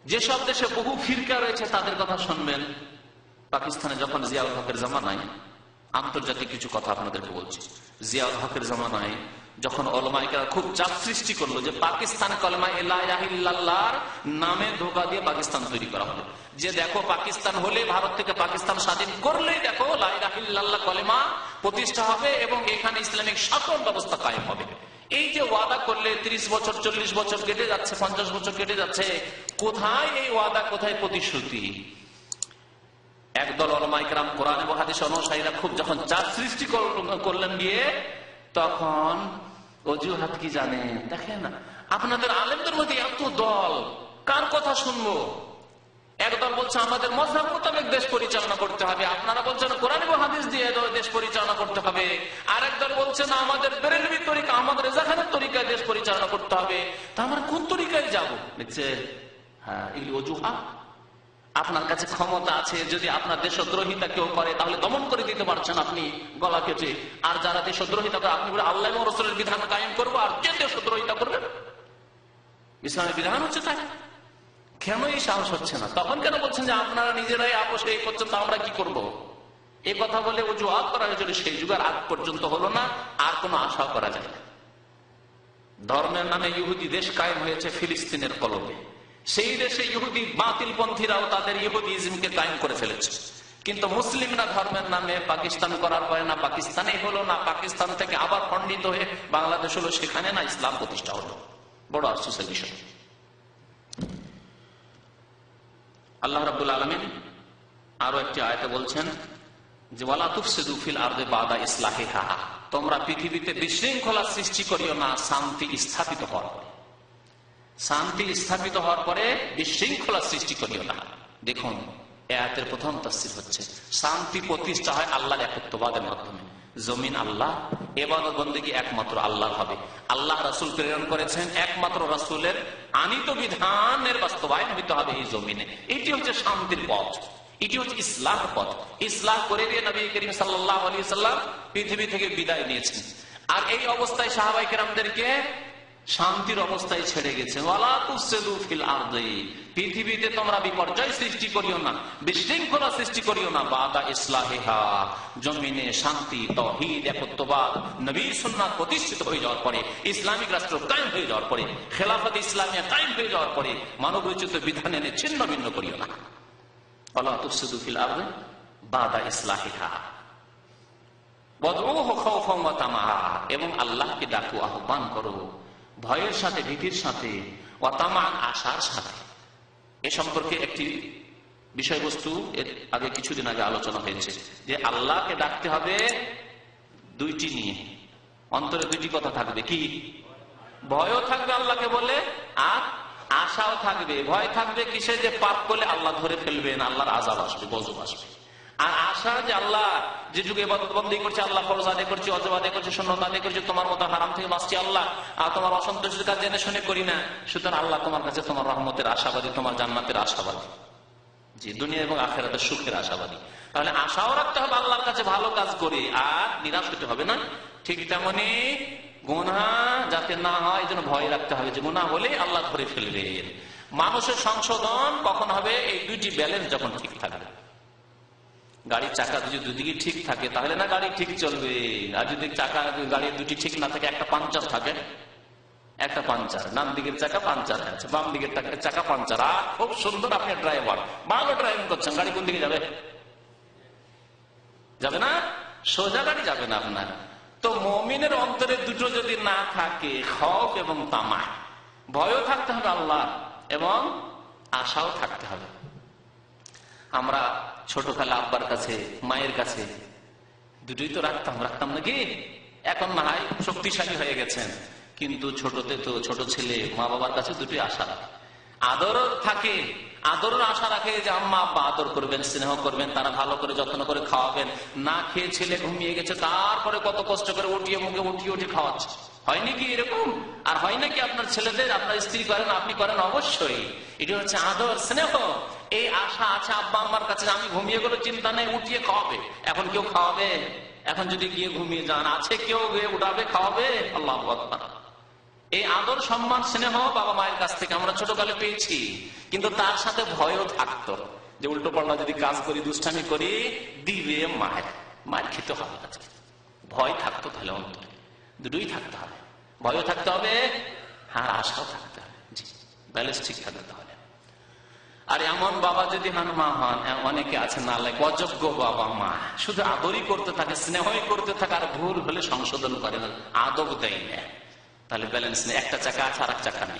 যেসব দেশে বহু ফিরকা রয়েছে তাদের কথা শুনবেন। পাকিস্তানে যখন জিয়াউল হকের জামানায়, আন্তর্জাতিক কিছু কথা আপনাদেরকে বলছি, জিয়াউল হকের জামানায় যখন ওলামায়ে খুব চাপ সৃষ্টি করলো যে পাকিস্তানে কলেমা লা ইলাহা ইল্লাল্লাহর নামে ধোঁকা দিয়ে পাকিস্তান তৈরি করা হলো, যে দেখো পাকিস্তান হলে, ভারত থেকে পাকিস্তান স্বাধীন করলেই দেখো লা ইলাহা ইল্লাল্লাহ কলেমা প্রতিষ্ঠা হবে এবং এখানে ইসলামিক শাসন ব্যবস্থা কায়েম হবে। এই যে ওয়াদা করলে 30 বছর 40 বছর কেটে যাচ্ছে, 50 বছর কেটে যাচ্ছে, কোথায় এই ওয়াদা, কোথায় প্রতিশ্রুতি? একদল ওলামায়ে কেরাম কোরআন এবং হাদিস অনুসারীরা খুব যখন চাপ সৃষ্টি করলেন গিয়ে, তখন অজুহাত কি জানেন? দেখেন আপনাদের আলেমদের মধ্যে এত দল, কার কথা শুনবো? একদল বলছে আমাদের মযহাব মোতাবেক দেশ পরিচালনা করতে হবে, আপনারা বলছেন কোরআন এবং হাদিস দিয়ে দেশ পরিচালনা করতে হবে। আর একদল বলছে না, আমাদের বেরেলভি তরিকা, আমাদের রেজাখানের তরিকায় দেশ পরিচালনা করতে হবে। তা আমরা কোন তরিকায় যাব? দেখছে, হ্যাঁ, এগুলি অজুহাত। আপনার কাছে ক্ষমতা আছে, যদি আপনার দেশদ্রোহিতা কেউ করে তাহলে দমন করে দিতে পারছেন আপনি গলা কেটে। আর যারা দেশদ্রোহিতা করে আপনি বলে আল্লাহ এবং রাসূলের বিধান কায়েম করবো, আর কে দেশদ্রোহিতা করবে? ইসলামের বিধান হচ্ছে তাই। কেন এই সাহস হচ্ছে না? তখন কেন বলছেন যে আপনারা নিজেরাই আপোষে এই করছেন, তা আমরা কি করব? এই কথা বলে অজুহাত করা হয়েছিল। সেই যুগের আগ পর্যন্ত হলো না, আর কোনো আশা করা যায় না। ধর্মের নামে ইহুদি দেশ কায়েম হয়েছে ফিলিস্তিনের কলবে। সেই দেশে ইহুদি বাতিলপন্থীরাও তাদের ইহুদিজমকে কায়েম করে ফেলেছে। কিন্তু মুসলিমরা ধর্মের নামে পাকিস্তান করার পরে না পাকিস্তানে হলো, না পাকিস্তান থেকে আবার খণ্ডিত হয়ে বাংলাদেশ হলো, সেখানে না ইসলাম প্রতিষ্ঠা হলো। বড় আফসোসের বিষয়। আল্লাহ রাব্বুল আলামিন আরো একটি আয়াতে বলছেন যে ওয়ালা তুফসিদু ফিল আরদি বাদা ইসলাহিহা, তোমরা পৃথিবীতে বিশৃঙ্খলা সৃষ্টি করিও না শান্তি স্থাপিত হওয়ার পরে। শান্তি স্থাপিত হওয়ার পরে বিশৃঙ্খলা সৃষ্টি করিও না। দেখুন, আয়াতের প্রথম তাফসীর হচ্ছে শান্তি প্রতিষ্ঠা হয় আল্লাহর একত্ববাদের মাধ্যমে। জমিন আল্লাহ, ইবাদত বন্দেগী একমাত্র আল্লাহর হবে। আল্লাহ রাসূল প্রেরণ করেছেন, একমাত্র রাসূলের আনিত বিধানের বাস্তবায়ন হইতে হবে এই জমিনে। এটি হচ্ছে শান্তির পথ, এটি হচ্ছে ইসলাহ পথ। ইসলাহ করে দিয়ে নবী করিম সাল্লাল্লাহু আলাইহি ওয়াসাল্লাম পৃথিবী থেকে বিদায় নিয়েছেন। আর এই অবস্থায় সাহাবায়ে কেরামদেরকে শান্তির অবস্থায় ছেড়ে গেছে। ওয়ালা তুফসিদু ফিল আরদি, পৃথিবীতে তোমরা বিপর্যয় সৃষ্টি করিও না, বিশৃঙ্খলা সৃষ্টি করিও না, বাদা ইসলাহিহা, জমিনে শান্তি, তাওহীদ, একত্ববাদ, নবীর সুন্নাত প্রতিষ্ঠিত হয়ে যাওয়ার পরে, ইসলামিক রাষ্ট্র কায়েম হয়ে যাওয়ার পরে, খেলাফত ইসলামিয়া কায়েম হয়ে যাওয়ার পরে মানব রচিত বিধান এনে ছিন্ন ভিন্ন করিও না। ওয়ালা তুফসিদু ফিল আরদি বাদা ইসলাহিহা ওয়াদউহু খাওফান ওয়া তামাআ, এবং আল্লাহকে ডাকো, আহ্বান করো ভয়ের সাথে, ভীতির সাথে, ওয়া তামাআন, আশার সাথে। এ সম্পর্কে একটি বিষয়বস্তু এর আগে কিছুদিন আগে আলোচনা হয়েছে যে আল্লাহকে ডাকতে হবে দুইটি নিয়ে, অন্তরে দুইটি কথা থাকবে। কি? ভয়ও থাকবে আল্লাহকে বলে, আর আশাও থাকবে। ভয় থাকবে কিসে? যে পাপ করলে আল্লাহ ধরে ফেলবেন, আল্লাহর আযাব আসবে, গজব আসবে। আর আশা যে আল্লাহ যে যুগে ইবাদত বন্দেগী করছে, আল্লাহ ফরজ আদায় করছে, ওয়াজিব আদায় করছে, সুন্নাত আদায় করছে, তোমার মতো হারাম থেকে বাঁচছি আল্লাহ, আর তোমার অসন্তুষ্টির কাজ জেনে শুনে করি না, সুতরাং আল্লাহ তোমার কাছে তোমার রহমতের আশাবাদী, তোমার জান্নাতের আশাবাদী, জি, দুনিয়া এবং আখিরাতের সুখের আশাবাদী। তাহলে আশাও রাখতে হবে আল্লাহর কাছে ভালো কাজ করে, আর নিরাশ হতে হবে না। ঠিক তেমনি গুনাহ যাতে না হয় এই জন্য ভয় রাখতে হবে যে গুনাহ হলে আল্লাহ ধরে ফেলবেন। মানুষের সংশোধন কখন হবে? এই দুইটি ব্যালেন্স যখন ঠিক থাকবে। গাড়ির চাকা যদি দুদিকে ঠিক থাকে তাহলে না গাড়ি ঠিক চলবে। আর যদি চাকা গাড়ির দুটি ঠিক না থাকে, একটা পাঞ্চার থাকে, একটা পাঞ্চার, ডান দিকের চাকা পাঞ্চার আছে, বাম দিকের চাকা পাঞ্চার, আর খুব সুন্দর আপনি ড্রাইভার, ভালো ড্রাইভিং করছেন, গাড়ি কোন দিকে যাবে? যাবে না, সোজা গাড়ি যাবে না আপনার। তো মুমিনের অন্তরে দুটো যদি না থাকে, খৌফ এবং তামা, ভয়ও থাকতে হবে আল্লাহ এবং আশাও থাকতে হবে। আমরা ছোটকালে আব্বার কাছে, মায়ের কাছে দুটোই তো রাখতাম নাকি? এখন না হয় শক্তিশালী হয়ে গেছেন, কিন্তু ছোটতে তো ছোট ছেলে মা বাবার কাছে দুটোই আশা রাখে, আদরও থাকে, আদরের আশা রাখে যে আম্মা আব্বা আদর করবেন, স্নেহ করবেন, তারা ভালো করে যত্ন করে খাওয়াবেন। না খেয়ে ছেলে ঘুমিয়ে গেছে, তারপরে কত কষ্ট করে উঠিয়ে মুখে উঠিয়ে খাওয়াচ্ছে। হয় নাকি এরকম? আর হয় নাকি আপনার ছেলেদের, আপনার স্ত্রী করেন, আপনি করেন? অবশ্যই। এটা হচ্ছে আদর, স্নেহ। এই আশা আছে আব্বা আম্মার কাছে, আমি ঘুমিয়ে গেলে চিন্তা নেই, উঠিয়ে খাওয়াবে। এখন কেউ খাওয়াবে? এখন যদি গিয়ে ঘুমিয়ে যান, আছে কেউ উঠাবে খাওয়াবে? আল্লাহু আকবার। এই আদর সম্মান স্নেহ বাবা মায়ের কাছ থেকে আমরা ছোটকালে পেয়েছি, কিন্তু তার সাথে ভয়ও থাকতো যে উল্টো পাল্টা যদি কাজ করি, দুষ্টামি করি, দিবে মায়ের খেতে হবে। ভয় থাকতো, তাহলে অন্তরে দুটোই থাকতে হবে, ভয়ও থাকতে হবে, হ্যাঁ আশাও থাকতে হবে। জি, ব্যালেন্স ঠিক থাকতে হবে। আর এমন বাবা যদি হন, মা হন, অনেকে আছে নালায়েক অযোগ্য বাবা মা, শুধু আদরই করতে থাকে, স্নেহই করতে থাকে, আর ভুল হলে সংশোধন করে না, আদব দেয় না, তাহলে ব্যালেন্স নেই। একটা চাকা আছে আর এক চাকা নেই।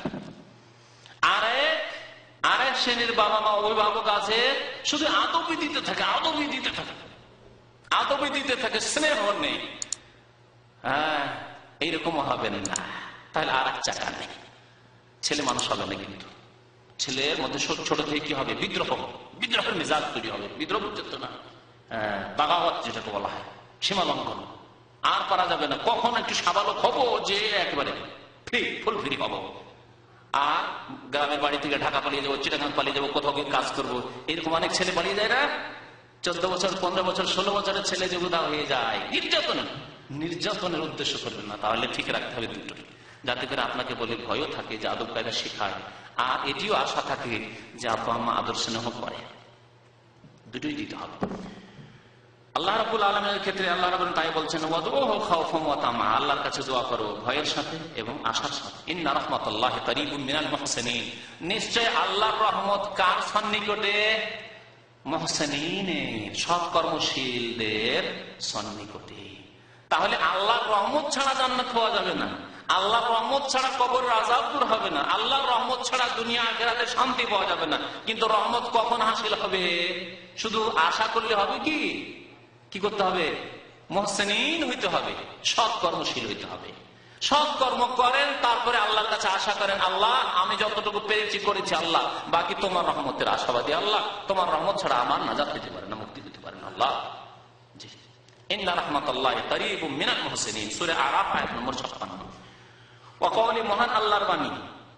আরেক শ্রেণীর বাবা মা অভিভাবক আছে, শুধু আদবই দিতে থাকে, আদবই দিতে থাকে, আদবই দিতে থাকে, স্নেহ নেই। হ্যাঁ, এইরকম হবে না, তাহলে আর এক চাকা নেই, ছেলে মানুষ হবে না। কিন্তু ছেলের মধ্যে ছোট থেকে কি হবে? বিদ্রোহের মেজাজ তৈরি হবে। বিদ্রোহ বুঝতে না, বাগাওয়াত যেটাকে বলা হয়, সীমা লঙ্ঘন আর করা যাবে না। কখন একটু সাবালক হবো যে একেবারে ফুল ফ্রি হবো, আর গ্রামের বাড়ি থেকে ঢাকা পালিয়ে যাবো, চিটাগাং পালিয়ে যাবো, কোথাও গিয়ে কাজ করবো, এরকম অনেক ছেলে পালিয়ে যায় না? 14 বছর, 15 বছর, 16 বছরের ছেলে যে উদা হয়ে যায় নির্যাতনের উদ্দেশ্য করবেন না, তাহলে ঠিক রাখতে হবে দুটো, যাতে করে আপনাকে বলে ভয়ও থাকে যে আদব কায়দা শেখায়, আর এটিও আশা থাকে যে আব্বা আম্মা আদর স্নেহ করে। দুটোই দিতে হবে। আল্লাহ রাব্বুল আলামিনের ক্ষেত্রে আল্লাহ রাব্বুল তাই বলছেন, ওয়াদউহু খাওফান ওয়া তামা, আল্লাহর কাছে দোয়া করো ভয়ের সাথে এবং আশার সাথে। ইন্না রাহমাতাল্লাহি কারীবুম মিনাল মুহসিনিন, নিশ্চয় আল্লাহর রহমত কার সন্নিকটে? মুহসিনিন, সৎকর্মশীলদের সন্নিকটে। তাহলে আল্লাহর রহমত ছাড়া জান্নাত পাওয়া যাবে না, আল্লাহর রহমত ছাড়া কবরের আযাব দূর হবে না, আল্লাহর রহমত ছাড়া দুনিয়া আখিরাতে শান্তি পাওয়া যাবে না। কিন্তু রহমত কখন হাসিল হবে? শুধু আশা করলে হবে কি? কি করতে হবে? মুহসিনিন হইতে হবে, সৎকর্মশীল হইতে হবে। সৎকর্ম করেন, তারপরে আল্লাহর কাছে আশা করেন, আল্লাহ আমি যতটুকু পেরেছি করেছি, আল্লাহ বাকি তোমার রহমতের আশাবাদী, আল্লাহ তোমার রহমত ছাড়া আমার নাজাত হইতে পারে না, মুক্তি হইতে পারে না। আল্লাহ জি, ইন্না রাহমাতাল্লাহি কারীবুম মিনাল মুহসিনিন, সূরা আরাফ আয়াত নম্বর 56। ওয়াকাউলি, মহান আল্লাহর বাণী।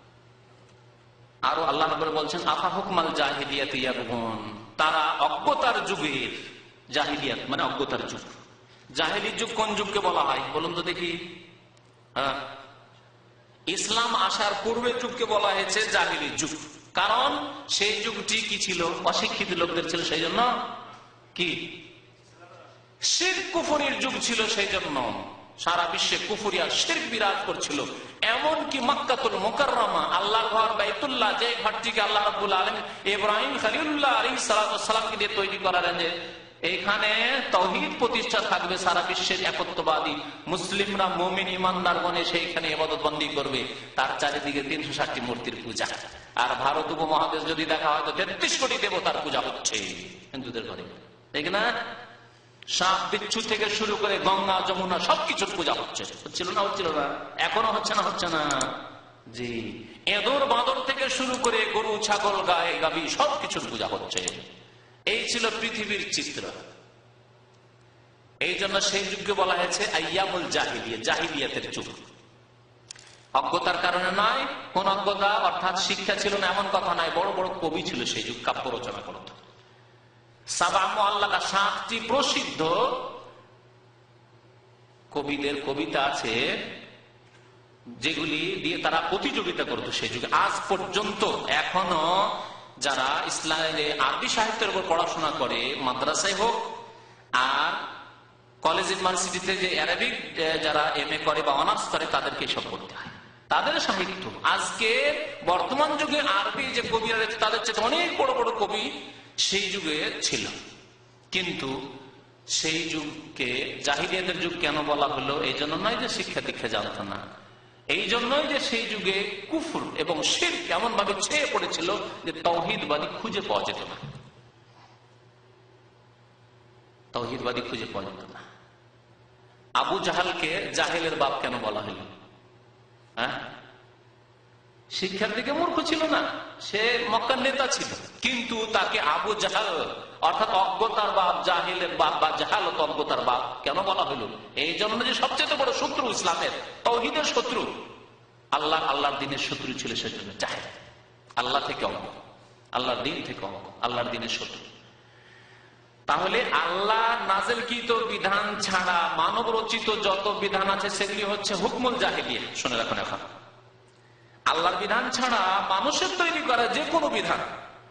আরো আল্লাহ রাব্বুল বলছেন, আফা হুকমাল জাহিলিয়াতি ইয়াবগুন, তারা অজ্ঞতার যুগের, জাহিলিয়াত মানে অজ্ঞতার যুগ। জাহিলি যুগ কোন যুগকে বলা হয় বলুন তো দেখি? ইসলাম আসার পূর্বের যুগকে বলা হয়েছে জাহিলি যুগ, কারণ সেই যুগটি কি ছিল? অশিক্ষিত লোকদের ছিল, সেই জন্য কি শিরক কুফরির যুগ ছিল, সেই জন্য সারা বিশ্বে কুফরি আর শিরক বিরাজ করছিল। এমনকি মক্কাতুল মুকাররমা, আল্লাহর ঘর বাইতুল্লাহ, যে ঘরটিকে আল্লাহ রাব্বুল আলামিন ইব্রাহিম খলিলুল্লাহ আলাইহিস সালামকে দিয়ে তৈরি করালেন, যে এখানে তাওহীদ প্রতিষ্ঠা থাকবে, সারা বিশ্বের একত্ববাদী মুসলিমরা মুমিন ইমানদারগণ সেইখানে ইবাদত বন্দি করবে, তার চারিদিকে 360টি মূর্তির পূজা। আর ভারত উপমহাদেশ যদি দেখা হয় তো 33 কোটি দেবতার পূজা হচ্ছে হিন্দুদের ঘরে, ঠিক না? সাপ বিচ্ছু থেকে শুরু করে গঙ্গা যমুনা সবকিছুর পূজা হচ্ছে, হচ্ছিল না? হচ্ছিল না? এখনো হচ্ছে না? হচ্ছে না? জি, এদর বাঁদর থেকে শুরু করে গরু ছাগল গায়ে গাভী সবকিছুর পূজা হচ্ছে। এই ছিল পৃথিবীর চিত্র। এই জন্য সেই যুগকে বলা হয়েছে আইয়ামুল জাহিলিয়া, জাহিলিয়াতের যুগ। অজ্ঞতার কারণে নয়, কোন অজ্ঞতা অর্থাৎ শিক্ষা ছিল না এমন কথা নয়, বড় বড় কবি ছিল সেই যুগ, কাব্য রচনা করত। সাবা মুআল্লাকা, 7টি প্রসিদ্ধ কবিদের কবিতা আছে যেগুলি দিয়ে তারা প্রতিযোগিতা করত সেই যুগে। আজ পর্যন্ত এখনো যারা ইসলামের আরবি সাহিত্যের উপর পড়াশোনা করে, মাদ্রাসায় হোক আর কলেজ ইউনিভার্সিটিতে যে অ্যারাবিক যারা MA করে বা অনার্স করে, তাদেরকে সব পড়তে হয়। তাদের সাহিত্য আজকে বর্তমান যুগে আরবি যে কবিরা রয়েছে তাদের চেয়ে অনেক বড় বড় কবি সেই যুগে ছিল। কিন্তু সেই যুগকে জাহিলিয়াতের যুগ কেন বলা হলো? এই জন্য নয় যে শিক্ষা দীক্ষা জানতো না, এই জন্যই যে সেই যুগে কুফর এবং শিরক এমন ভাবে ছেয়ে পড়েছিল যে তাওহীদবাদী খুঁজে পাওয়া যেত না, তাওহীদবাদী খুঁজে পাওয়া যেত না। আবু জাহালকে জাহেলের বাপ কেন বলা হলো? হ্যাঁ, শিক্ষার দিকে মূর্খ ছিল না, সে মক্কার নেতা ছিল, কিন্তু তাকে আবু জাহাল অর্থাৎ অজ্ঞতার বাপ, জাহিলের বাপ বা জাহালত অজ্ঞতার বাপ কেন বলা হলো? এই জন্য যে সবচেয়ে বড় শত্রু ইসলামের, তাওহীদের শত্রু, আল্লাহর দিনের শত্রু ছিল, সেজন্য জাহেল, আল্লাহ থেকে অজ্ঞ, আল্লাহর দিন থেকে অজ্ঞ, আল্লাহর দিনের শত্রু। তাহলে আল্লাহ নাযিলকৃত বিধান ছাড়া মানব রচিত যত বিধান আছে সেগুলি হচ্ছে হুকমুল জাহিলিয়া। শুনে রাখুন, এখন আল্লাহর বিধান ছাড়া মানুষের তৈরি করা যে কোনো বিধান,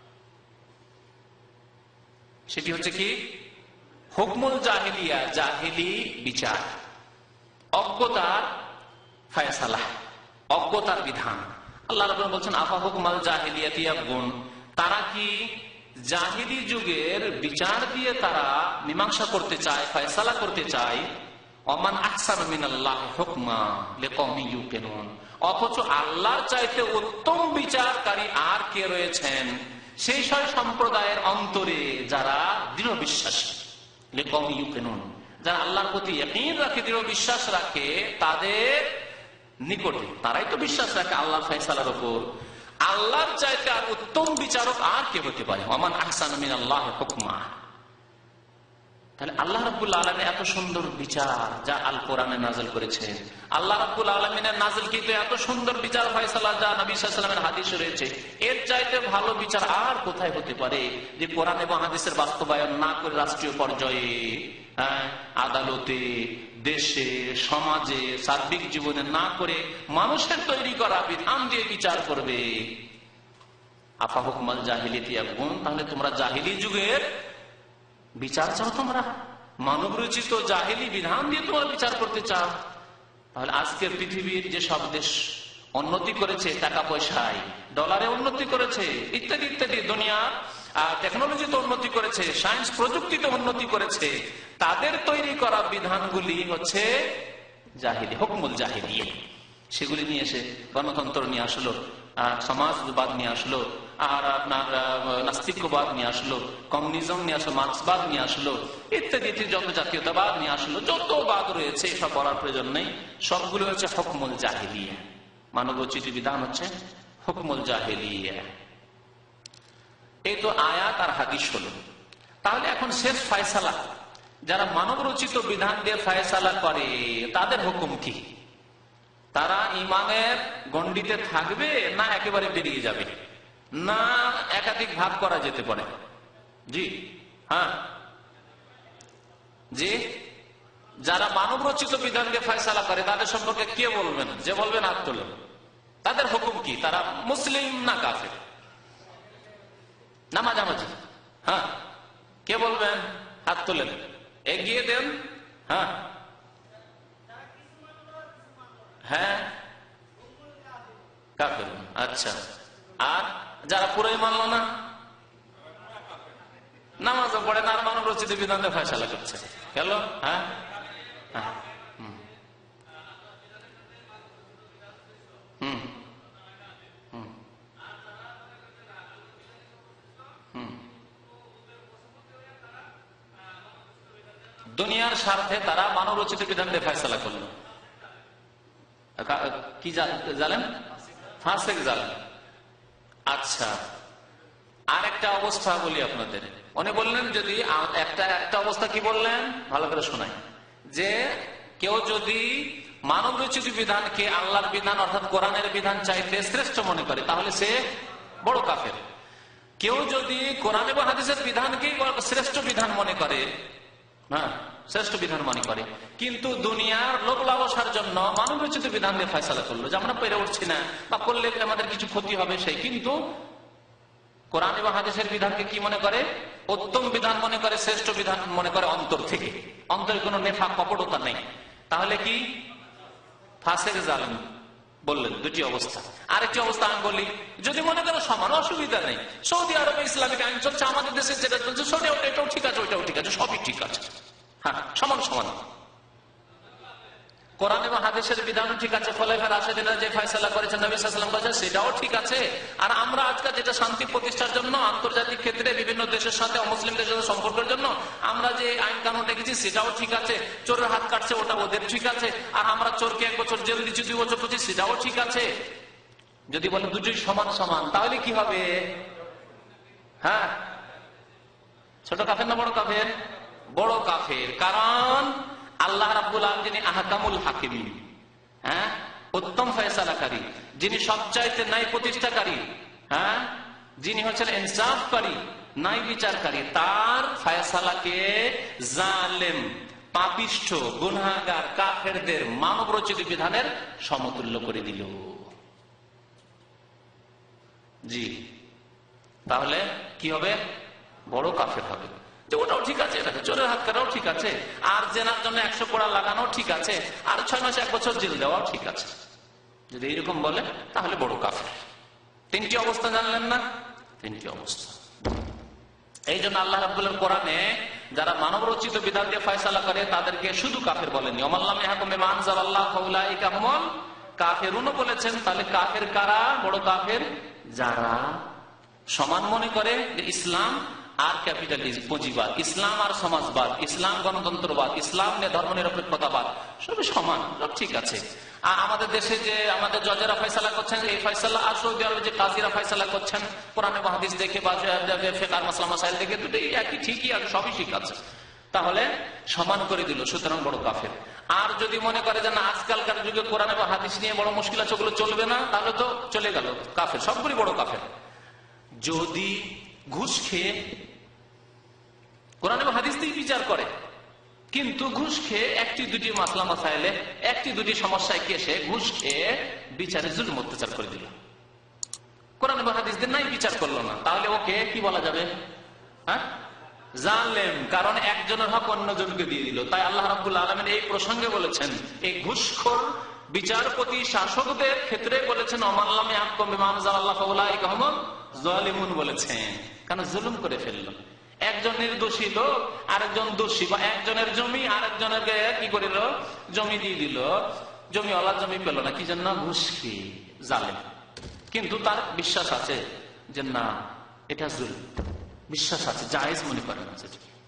সেটি হচ্ছে কি হুকমুল জাহিলিয়া, জাহিলি বিচার, অজ্ঞতার ফায়সালা, অজ্ঞতার বিধান। আল্লাহ রাব্বুল বলছেন আফা হুকমাল জাহিলিয়াতি ইয়াবগুন, তারা কি জাহিলি যুগের বিচার দিয়ে তারা মীমাংসা করতে চায়, ফায়সালা করতে চায়। ওমান আহসানু মিনাল্লাহি হুকমা লিকওমি ইউকিনুন, অথচ আল্লাহর চাইতে উত্তম বিচারকারী আর কে রয়েছেন সেই সব সম্প্রদায়ের অন্তরে যারা দৃঢ় বিশ্বাসী, লিকওমি ইউকিনুন, যারা আল্লাহর প্রতি ইয়াকিন রাখে, দৃঢ় বিশ্বাস রাখে, তাদের নিকটে, তারাই তো বিশ্বাস রাখে আল্লাহর ফয়সালার উপর। আল্লাহর চাইতে আর উত্তম বিচারক আর কে হতে পারে? ওমান আহসানু মিনাল্লাহি হুকমা। তাহলে আল্লাহ রাব্বুল আলামিন এত সুন্দর বিচার যা আল কোরআনে নাযিল করেছেন, আল্লাহ রাব্বুল আলামিনের নাযিলকৃত এত সুন্দর বিচার ফয়সালা যা নবী সাল্লাল্লাহু আলাইহি ওয়াসাল্লামের হাদিসে রয়েছে, এর চাইতে ভালো বিচার আর কোথায় হতে পারে? যে কোরআন এবং হাদিসের বাস্তবায়ন না করে রাষ্ট্রীয় পর্যায়ে, আদালতে, দেশে, সমাজে, সার্বিক জীবনে না করে মানুষের তৈরি করা বিধান দিয়ে বিচার করবে। আফা হুকমাল জাহিলিয়াতি ইয়াবগুন, তাহলে তোমরা জাহিলি যুগের বিচার চাও, তোমরা মানব রচিত জাহিলি বিধান দিয়ে তোমরা বিচার করতে চাও। তাহলে আজকের পৃথিবীর যে সব দেশ উন্নতি করেছে, টাকা পয়সায়, ডলারে উন্নতি করেছে, ইত্যাদি ইত্যাদি, দুনিয়া টেকনোলজিতে উন্নতি করেছে, সায়েন্স প্রযুক্তিতে উন্নতি করেছে, তাদের তৈরি করা বিধানগুলি হচ্ছে জাহিলি, হুকমুল জাহিলিয়া। সেগুলি নিয়ে এসে গণতন্ত্র নিয়ে আসলো, সমাজবাদ নিয়ে আসলো, আর আপনার নাস্তিক্যবাদ নিয়ে আসলো, কমিউনিজম নিয়ে আসলো, মার্ক্সবাদ নিয়ে আসলো, ইত্যাদি যত জাতীয়তাবাদ নিয়ে আসলো, যত বাদ রয়েছে এসব বলার প্রয়োজন নেই, সবগুলো হচ্ছে হুকমুল জাহিলিয়া। মানবরচিত বিধান হচ্ছে হুকমুল জাহিলিয়া। এই তো আয়াত আর হাদিস হলো। তাহলে এখন শেষ ফয়সালা, যারা মানব রচিত বিধান দিয়ে ফয়সালা করে তাদের হুকুম কি? তারা ইমানের গণ্ডিতে থাকবে না একেবারে বেরিয়ে যাবে, না একাধিক ভাগ করা যেতে পারে? জি হ্যাঁ, জি, যারা মানব রচিত বিধান দিয়ে ফয়সালা করে তাদের সম্পর্কে কে বলবেন? যে বলবেন হাত তোলেন। তাদের হুকুম কি? তারা মুসলিম না কাফের? না মাঝামাঝি? হ্যাঁ, কে বলবেন? হাত তোলেন, এগিয়ে দেন। হ্যাঁ হ্যাঁ, কাফের। আচ্ছা, আর যারা পুরোই মানল না, নামাজও পড়ে না, আর মানব রচিত বিধান দিয়ে ফয়সালা করছে, গেল? হ্যাঁ হ্যাঁ, দুনিয়ার স্বার্থে তারা মানব রচিত বিধান দিয়ে ফয়সালা করলো। কি জানেন? ফাসেক জালেম। আচ্ছা, আর একটা অবস্থা বলি আপনাদের। উনি বললেন যদি একটা অবস্থা কি বললেন ভালো করে শোনাই, যে কেউ যদি মানব রচিত বিধানকে আল্লাহর বিধান অর্থাৎ কোরআনের বিধান চাইতে শ্রেষ্ঠ মনে করে তাহলে সে বড় কাফের। কেউ যদি কোরআন এবং হাদিসের বিধানকেই শ্রেষ্ঠ বিধান মনে করে, হ্যাঁ শ্রেষ্ঠ বিধান মনে করে, কিন্তু দুনিয়ার লোক লালসার জন্য মানব রচিত বিধান দিয়ে ফয়সালা করলো যে আমরা পেরে উঠছি না বা করলে আমাদের কিছু ক্ষতি হবে, সেই কিন্তু কোরআন এবং হাদিসের বিধানকে কি মনে করে? উত্তম বিধান মনে করে, শ্রেষ্ঠ বিধান মনে করে অন্তর থেকে, অন্তরে কোনো নেফাক কপটতা নেই, তাহলে কি ফাসেক জালেম বললেন। দুটি অবস্থা। আরেকটি অবস্থা আমি বলি, যদি মনে করো সমান, অসুবিধা নেই, সৌদি আরবে ইসলামিক আইন চলছে, আমাদের দেশে যেটা চলছে সৌদি এটাও ঠিক আছে, ওইটাও ঠিক আছে, সবই ঠিক আছে, হ্যাঁ সমান সমান। কোরআন এবং হাদিসের বিধানও ঠিক আছে, খোলাফায়ে রাশিদিনরা যে ফয়সালা করেছেন নবী সাল্লাল্লাহু আলাইহি ওয়াসাল্লাম করেছেন সেটাও ঠিক আছে। আর আমরা আজকে যেটা শান্তি প্রতিষ্ঠার জন্য আন্তর্জাতিক ক্ষেত্রে বিভিন্ন দেশের সাথে অমুসলিমদের সাথে সম্পর্কের জন্য আমরা যে আইন কানুন রেখেছি সেটাও ঠিক আছে। চোরের হাত কাটছে ওটা ওদের ঠিক আছে, আর আমরা চোরকে 1 বছর জেল দিচ্ছি, 2 বছর করছি, সেটাও ঠিক আছে। যদি বলে দুটোই সমান সমান, তাহলে কি হবে? হ্যাঁ, ছোট কাফের না বড় কাফের? বড় কাফের। কারণ আল্লাহ রাব্বুল আলামিন যিনি আহকামুল হাকিমিন, হ্যাঁ উত্তম ফয়সালাকারী, যিনি সবচাইতে ন্যায় প্রতিষ্ঠাকারী, হ্যাঁ যিনি হচ্ছেন ইনসাফকারী, ন্যায় বিচারকারী, তার ফয়সালাকে জালেম, পাপিষ্ঠ, গুনাহগার, কাফেরদের মানব রচিত বিধানের সমতুল্য করে দিল। জি, তাহলে কি হবে? বড় কাফের হবে। যে ওটাও ঠিক আছে, চোরের হাত কাটাও ঠিক আছে, আর জেনার জন্য 100 কোড়া লাগানো ঠিক আছে, আর 6 মাস 1 বছর জেল দেওয়াও ঠিক আছে। যদি এইরকম বলে তাহলে বড় কাফের। 3টি অবস্থা জানলেন না? 3টি অবস্থা। এই জন্য আল্লাহ রাব্বুল কোরআনে যারা মানব রচিত বিধান দিয়ে ফয়সালা করে তাদেরকে শুধু কাফের বলেননি, ওমাল্লাম ইয়াহকুম বিমা আনজালাল্লাহু ফাউলাইকা হুমুল কাফিরুন বলেছেন। তাহলে কাফের কারা? বড় কাফের যারা সমান মনে করে যে ইসলাম আর ক্যাপিটালিজম, পুঁজিবাদ, ইসলাম আর সমাজবাদ, ইসলাম গণতন্ত্রবাদ, ইসলাম ধর্ম নিরপেক্ষতাবাদ সবই সমান, সব ঠিক আছে। আর আমাদের দেশে যে আমাদের জজেরা ফয়সালা করছেন, এই ফয়সালা আর সৌদি আরবে যে কাজীরা ফয়সালা করছেন কোরআনে বা হাদিস দেখে বা ফিকহ মাসলা মাসাইল দেখে, দুটোই একই, ঠিকই আছে, সবই ঠিক আছে, তাহলে সমান করে দিল, সুতরাং বড় কাফের। আর যদি মনে করে যে না আজকালকার যুগে কোরআনে বা হাদিস নিয়ে বড় মুশকিল আছে, ওগুলো চলবে না, তাহলে তো চলে গেল, কাফের, সবগুলি বড় কাফের। যদি ঘুষ খেয়ে কোরআন এবং হাদিস দিয়ে বিচার করে, কিন্তু ঘুষ খেয়ে 1-2টি মাসলা মাসাইলে 1-2টি সমস্যায় কি এসে ঘুষ খেয়ে বিচারে জুলুম অত্যাচার করে দিল, কোরআন এবং হাদিস দিয়ে নাই বিচার করলো না, তাহলে ওকে কি বলা যাবে? হ্যাঁ, জালেম, কারণ একজনের হক অন্যজনকে দিয়ে দিল। তাই আল্লাহ রাব্বুল আলামিন এই প্রসঙ্গে বলেছেন, এই ঘুষখোর বিচারপতি শাসকদের ক্ষেত্রে বলেছেন ওমাল্লাম ইয়াহকুম বিমা আনজালাল্লাহু ফাউলাইকা হুমুল জালিমুন বলেছেন, কারণ জুলুম করে ফেললো। একজন নির্দোষী লোক আরেকজন দোষী, বা একজনের জমি আরেকজনের কি করিল? জমি দিয়ে দিল, জমিওয়ালা জমি পেল না, কি জন্য? ঘুষ খেয়ে, জালেম। কিন্তু তার বিশ্বাস আছে যে না এটা জুলুম, বিশ্বাস আছে, জায়েজ মনে করেন আছে।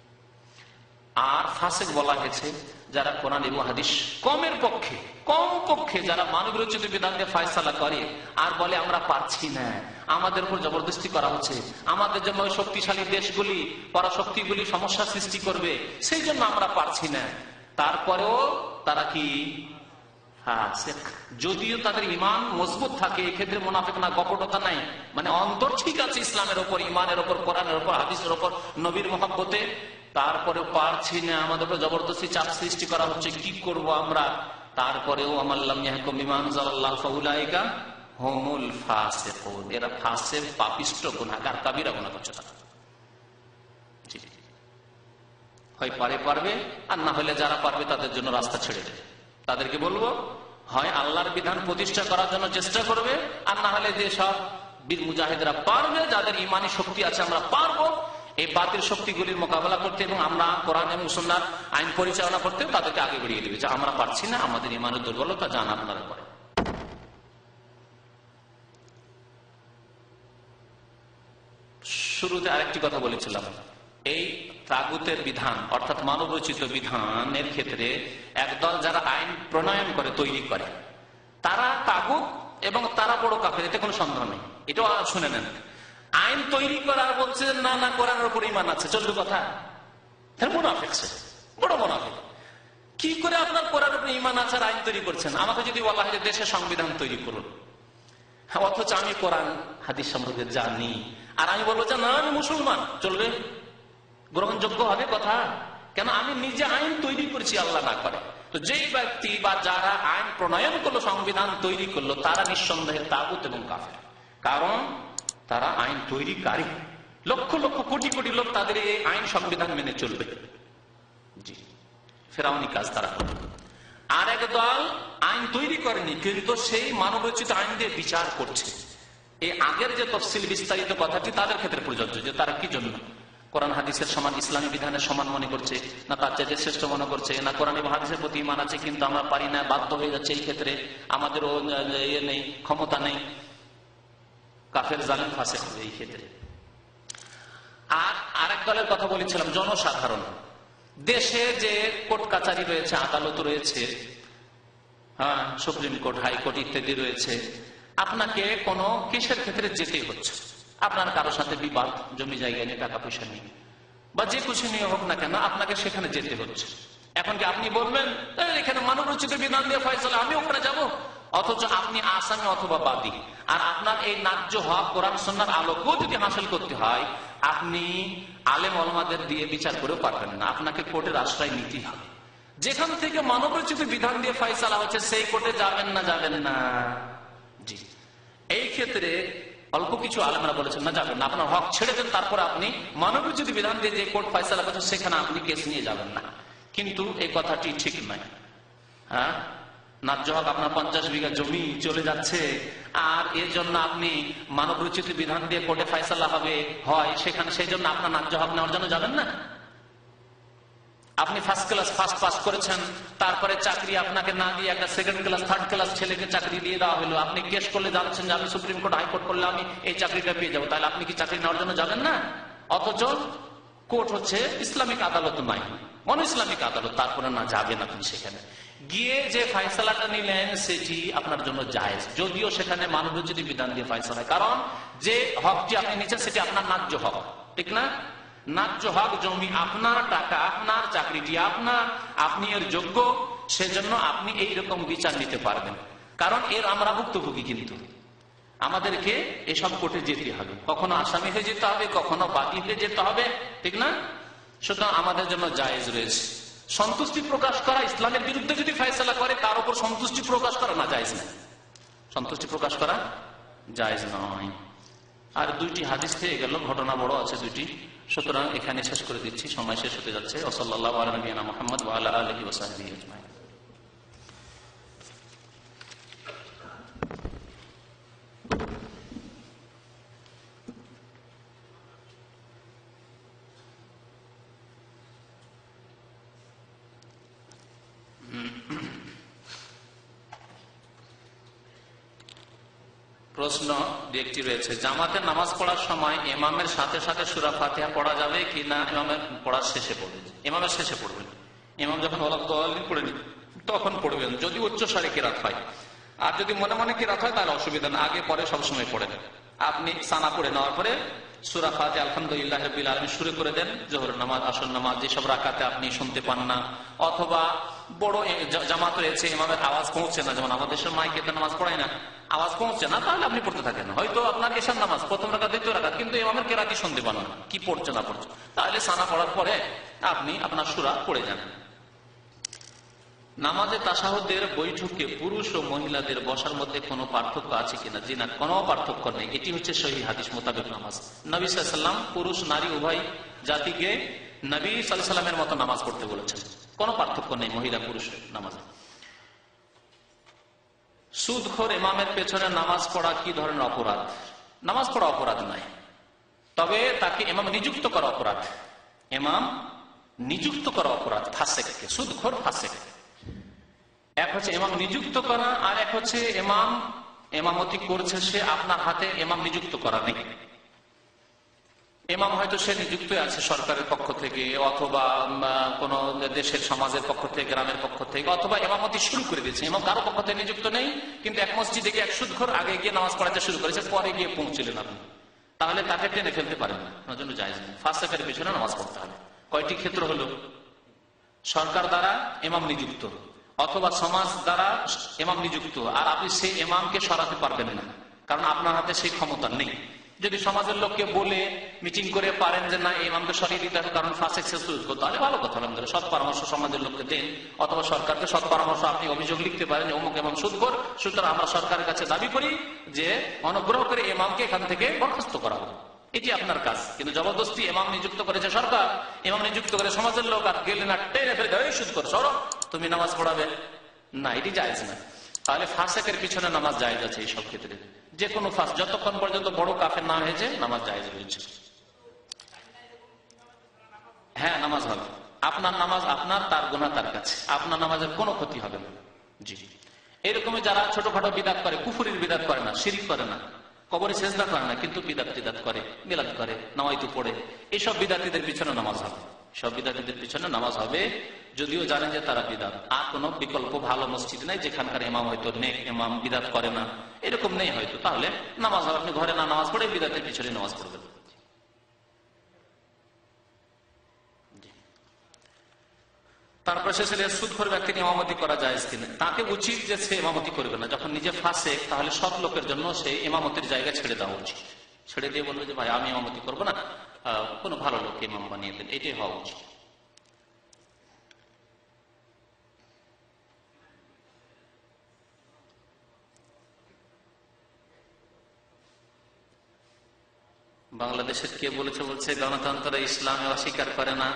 আর ফাসেক বলা হয়েছে যারা কোরআন এবং হাদিস কম পক্ষে যারা মানব রচিত বিধান দিয়ে ফয়সালা করে আর বলে আমরা পারছি না, আমাদের উপর জবরদস্তি করা হচ্ছে, আমাদের জন্য শক্তিশালী দেশগুলি পরাশক্তিগুলি সমস্যা সৃষ্টি করবে, সেই জন্য আমরা পারছি না, তারপরেও তারা কি ফাসেক। যদিও তাদের ইমান মজবুত থাকে, এক্ষেত্রে মুনাফিক না, কপটতা নাই, মানে অন্তর ঠিক আছে ইসলামের ওপর, ইমানের ওপর, কোরআনের ওপর, হাদিসের ওপর, নবীর মহব্বতে, তারপরেও পারছি না, আমাদের উপর জবরদস্তি চাপ সৃষ্টি করা হচ্ছে, কি করব আমরা? তারপরেও আমাল্লাম ইয়াহকুম বিমা আনজালাল্লাহু ফাউলাইকা হুমুল ফাসিকুন, এরা ফাসিক, পাপিষ্ট, গুনাহগার, কাবিরা গুনাহ করছে তারা। হয় পারবে, আর না হলে যারা পারবে তাদের জন্য রাস্তা ছেড়ে দেবে। তাদেরকে বলবো হয় আল্লাহর বিধান প্রতিষ্ঠা করার জন্য চেষ্টা করবে, আর না হলে যে সব বীর মুজাহিদরা পারবে, যাদের ইমানি শক্তি আছে, আমরা পারবো এই বাতিল শক্তিগুলির মোকাবেলা করতে, এবং আমরা কোরআন এবং সুন্নাহর আইন পরিচালনা করতে, তাদেরকে আগে বেরিয়ে দেবে যে আমরা পারছি না, আমাদের ইমানের দুর্বলতা জান আপনারা করেন। শুরুতে আরেকটি কথা বলেছিলাম, এই তাগুতের বিধান অর্থাৎ মানবরচিত বিধানের ক্ষেত্রে একদল যারা আইন প্রণয়ন করে, তৈরি করে, তারা তাগুত এবং তারা বড় কাফের, এতে কোনো সন্দেহ নেই। এটাও শুনে নেন, আইন তৈরি করার বলছে না না কোরআনের উপর ঈমান আছে, চলবে কথা, মুনাফিক, বড় মুনাফিক। কি করে আপনার কোরআনের উপর ঈমান আছে আর আইন তৈরি করছেন? আমাকে যদি বলা হয় যে দেশের সংবিধান তৈরি করুন, অথচ আমি কোরআন হাদিস সম্পর্কে জানি, আর আমি বলবো যে না আমি মুসলমান, চলবে? গ্রহণযোগ্য হবে কথা? কেন? আমি নিজে আইন তৈরি করছি, আল্লাহ না করে। তো যেই ব্যক্তি বা যারা আইন প্রণয়ন করলো, সংবিধান তৈরি করলো, তারা নিঃসন্দেহে তাগুত এবং কাফের, কারণ তারা আইন তৈরিকারী, লক্ষ লক্ষ কোটি কোটি লোক তাদের এই আইন সংবিধান মেনে চলবে। জি, ফেরাউনি কাজ তারা করে। আর এক দল আইন তৈরি করেনি, কিন্তু সেই মানবরচিত আইন দিয়ে বিচার করছে। এই আগের যে তফসিল বিস্তারিত কথাটি তাদের ক্ষেত্রে প্রযোজ্য, যে তারা কি জন্য কোরআন হাদিসের সমান, ইসলামী বিধানের সমান মনে করছে, না তার চাইতে শ্রেষ্ঠ মনে করছে, না কোরআন এবং হাদিসের প্রতি ঈমান আছে কিন্তু আমরা পারি না, বাধ্য হয়ে যাচ্ছে, এই ক্ষেত্রে আমাদেরও ইয়ে নেই, ক্ষমতা নেই, কাফের, জালেম, ফাসিক হবে এই ক্ষেত্রে। আর আরেক দলের কথা বলেছিলাম, জনসাধারণ, দেশে যে কোর্ট কাচারি রয়েছে, আদালত রয়েছে, হ্যাঁ, সুপ্রিম কোর্ট, হাইকোর্ট ইত্যাদি রয়েছে, আপনাকে কোনো কেসের ক্ষেত্রে যেতেই হচ্ছে, আপনার কারোর সাথে বিবাদ, জমি জায়গা নিয়ে, টাকা পয়সা নিয়ে, বা যে কিছু নিয়ে হোক না কেন, আপনাকে সেখানে যেতে হচ্ছে। এখন কি আপনি বলবেন এখানে মানবরচিত বিধান দিয়ে ফয়সালা, আমি ওখানে যাব? অথচ আপনি আসামি অথবা বাদী, আর আপনার এই ন্যায্য হক কোরআন সুন্নাহর আলোকেও যদি হাসিল করতে হয়, আপনি আলেম ওলামাদের দিয়ে বিচার করেও পারবেন না, আপনাকে কোর্টের আশ্রয় নিতেই হবে। যেখান থেকে মানবরচিত বিধান দিয়ে ফয়সালা হচ্ছে সেই কোর্টে যাবেন না? জি, এই ক্ষেত্রে অল্প কিছু আলেমরা বলেছেন না, যাবেন না, আপনার হক ছেড়ে দেন, তারপরে আপনি মানবিক যদি বিধান দিয়ে যে কোর্ট ফয়সালা করছেন সেখানে আপনি কেস নিয়ে যাবেন না। কিন্তু এই কথাটি ঠিক নয়। হ্যাঁ, ন্যায্য হক আপনার 50 বিঘা জমি চলে যাচ্ছে, আর এর জন্য আপনি মানবরচিত বিধান দিয়ে কোর্টে ফয়সালা হয় সেখানে, সেই জন্য আপনার ন্যায্য হক নেওয়ার জন্য যাবেন না। আপনি ফার্স্ট ক্লাস ফার্স্ট পাস করেছেন, তারপরে চাকরি আপনাকে না দিয়ে একটা সেকেন্ড ক্লাস থার্ড ক্লাস ছেলেকে চাকরি দিয়ে দেওয়া হলো, আপনি কেস করলে জানছেন যে আমি সুপ্রিম কোর্ট হাইকোর্ট করলে আমি এই চাকরিটা পেয়ে যাবো, তাহলে আপনি কি চাকরি নেওয়ার জন্য যাবেন না? অথচ কোর্ট হচ্ছে ইসলামিক আদালত নয়, অন ইসলামিক আদালত, তারপরে না যাবেন আপনি সেখানে গিয়ে যে ফয়সালাটা নিলেন সেটি আপনার জন্য জায়েজ, যদিও সেখানে মানবোচিত বিধান দিয়ে ফয়সালা, কারণ যে হকটি আপনি নিচ্ছেন সেটি আপনার ন্যায্য হক, ঠিক না? ন্যায্য হক, জমি আপনার, টাকা আপনার, চাকরিটি আপনার, আপনি এর যোগ্য, সেজন্য আপনি এইরকম বিচার নিতে পারবেন। কারণ এর আমরা ভুক্তভোগী, কিন্তু আমাদেরকে এসব কোর্টে যেতে হবে, কখনো আসামি হয়ে যেতে হবে, কখনো বাদী হয়ে যেতে হবে, ঠিক না? সুতরাং আমাদের জন্য জায়েজ রয়েছে। সন্তুষ্টি প্রকাশ করা, ইসলামের বিরুদ্ধে যদি ফয়সালা করে তার উপর সন্তুষ্টি প্রকাশ করা না জায়েজ না, সন্তুষ্টি প্রকাশ করা জায়েজ নয়। আর দুইটি হাদিস হয়ে গেল, ঘটনা বড় আছে দুইটি, সুতরাং এখানে শেষ করে দিচ্ছি, সময় শেষ হতে যাচ্ছে। সাল্লাল্লাহু আলা নবিয়িনা মুহাম্মদ ওয়া আলা আলিহি ওয়া সাহবিহি আজমাইন। প্রশ্ন একটি রয়েছে, জামাতে নামাজ পড়ার সময় ইমামের সাথে সাথে সূরা ফাতিহা পড়া যাবে কি না? ইমামের পড়ার শেষে পড়বেন, ইমামের শেষে পড়বেন। ইমাম যখন ওয়ালাদ-দাল্লিন পড়ে তখন পড়বেন, যদি উচ্চ স্বরে কিরাত হয়। আর যদি মনে মনে কিরাত হয় তাহলে অসুবিধা না, আগে পরে সবসময় পড়েন। আপনি সানা পড়ে নেওয়ার পরে সূরা ফাতিহা আলহামদুলিল্লাহ রাব্বিল আলামিন শুরু করে দেন। জোহর নামাজ, আসর নামাজ, যেসব রাকাতে আপনি শুনতে পান না, অথবা বড় জামাত রয়েছে ইমামের আওয়াজ পৌঁছে না, যেমন আমাদের দেশের মাইকে নামাজ পড়ায় না, আওয়াজ পৌঁছে না, তাহলে আপনি পড়তে থাকেন। হয়তো আপনার এশার নামাজ প্রথম রাকাত দ্বিতীয় রাকাত, কিন্তু ইমামের কেরাতি শুনতে পান না, কি পড়ছে না পড়ছে, তাহলে সানা পড়ার পরে আপনি আপনার সূরা পড়ে যান। নামাজে তাশাহুদের বৈঠকে পুরুষ ও মহিলাদের বসার মধ্যে কোনো পার্থক্য আছে কিনা? জি না, কোনো পার্থক্য নেই। এটি হচ্ছে সহিহ হাদিস মোতাবেক নামাজ। নবী সাল্লাল্লাহু আলাইহি ওয়াসাল্লাম পুরুষ নারী উভয় জাতিকে নবী সাল্লাল্লাহু আলাইহি ওয়াসাল্লামের মতো নামাজ পড়তে বলেছেন, কোনো পার্থক্য নেই মহিলা পুরুষের নামাজে। সুদখোর ইমামের পেছনে নামাজ পড়া কি ধরনের অপরাধ? নামাজ পড়া অপরাধ নয়, তবে তাকে ইমাম নিযুক্ত করা অপরাধ। ইমাম নিযুক্ত করা অপরাধ ফাসেককে, সুদখোর ফাসেক। এক হচ্ছে ইমাম নিযুক্ত করা, আর এক হচ্ছে ইমামতি করছে সে, আপনার হাতে ইমাম নিযুক্ত করা নেই। ইমাম হয়তো সে নিযুক্ত আছে সরকারের পক্ষ থেকে, অথবা কোন দেশের সমাজের পক্ষ থেকে, গ্রামের পক্ষ থেকে, অথবা ইমামতি শুরু করে দিয়েছে, ইমাম কারো পক্ষ থেকে নিযুক্ত নেই, কিন্তু এক মসজিদে গিয়ে এক সুদখোর আগে গিয়ে নামাজ পড়াতে শুরু করেছে, পরে গিয়ে পৌঁছলেন আপনি, তাহলে তাকে টেনে ফেলতে পারেন না, আপনার জন্য জায়েজ নেই। ফাসেকের পিছনে নামাজ পড়তে হবে। কয়টি ক্ষেত্র হলো? সরকার দ্বারা ইমাম নিযুক্ত, অথবা সমাজ দ্বারা ইমাম নিযুক্ত, আর আপনি সেই ইমামকে সরাতে পারবেন না, কারণ আপনার হাতে সেই ক্ষমতা নেই। যদি সমাজের লোককে বলে মিটিং করে পারেন যে না ইমামকে সরিয়ে দিতে হবে কারণ ফাসেক সে সুদখোর, তাহলে ভালো কথা, আলহামদুলিল্লাহ, সৎ পরামর্শ সমাজের লোককে দেন, অথবা সরকারকে সৎ পরামর্শ, আপনি অভিযোগ লিখতে পারেন যে অমুক ইমাম সুদখোর, সুতরাং আমরা সরকারের কাছে দাবি করি যে অনুগ্রহ করে ইমামকে এখান থেকে বরখাস্ত করা হবে, এটি আপনার কাজ। কিন্তু জবরদস্তি ইমাম নিযুক্ত করেছে সরকার, ইমাম নিযুক্ত করে সমাজের লোক, আর গেলে না টেনে ফেলে দেয় সুদখোর সরো তুমি নামাজ পড়াবে না, এটি জায়েজ না। তাহলে ফাসেকের পিছনে নামাজ জায়েজ আছে এইসব ক্ষেত্রে, যে কোনো ফাঁস, যতক্ষণ পর্যন্ত বড় কাফের না হয়েছে নামাজ জায়েজ রয়েছে। হ্যাঁ, নামাজ হবে, আপনার নামাজ আপনার, তার গুনাহ তার কাছে, আপনার নামাজের কোনো ক্ষতি হবে না। জি, এরকমই যারা ছোটখাটো বিদাত করে, কুফুরির বিদাত করে না, শিরিক করে না, কবরে সেজদা করে না, কিন্তু বিদাত করে, মিলাদ করে, নামাইতু পড়ে, এইসব বিদাতীদের পিছনে নামাজ হবে, সব বিদাতীদের পিছনে নামাজ হবে, যদিও জানেন যে তারা বিদাত। আর কোন বিকল্প ভালো মসজিদ নেই যেখানকার ইমাম হয়তো নেক ইমাম, বিদাত করে না, এরকম নেই হয়তো, তাহলে নামাজ হবে। আপনি ঘরে না নামাজ পড়ে বিদাতের পিছনে নামাজ পড়বেন। তারপরে শেষে সুদখোর ব্যক্তিকে ইমামতি করা যায় কিনা? তাকে উচিত যে সে ইমামতি করবে না, যখন নিজে ফাঁসে, তাহলে সৎ লোকের জন্য সে ইমামতির জায়গা ছেড়ে দেওয়া উচিত, ছেড়ে দিয়ে বলবে যে ভাই আমি ইমামতি করবো না, কোনো ভালো লোক ইমাম বানিয়ে দেন, এটাই হওয়া উচিত। বাংলাদেশের কে বলেছে, বলছে গণতন্ত্র ইসলামে অস্বীকার করে না।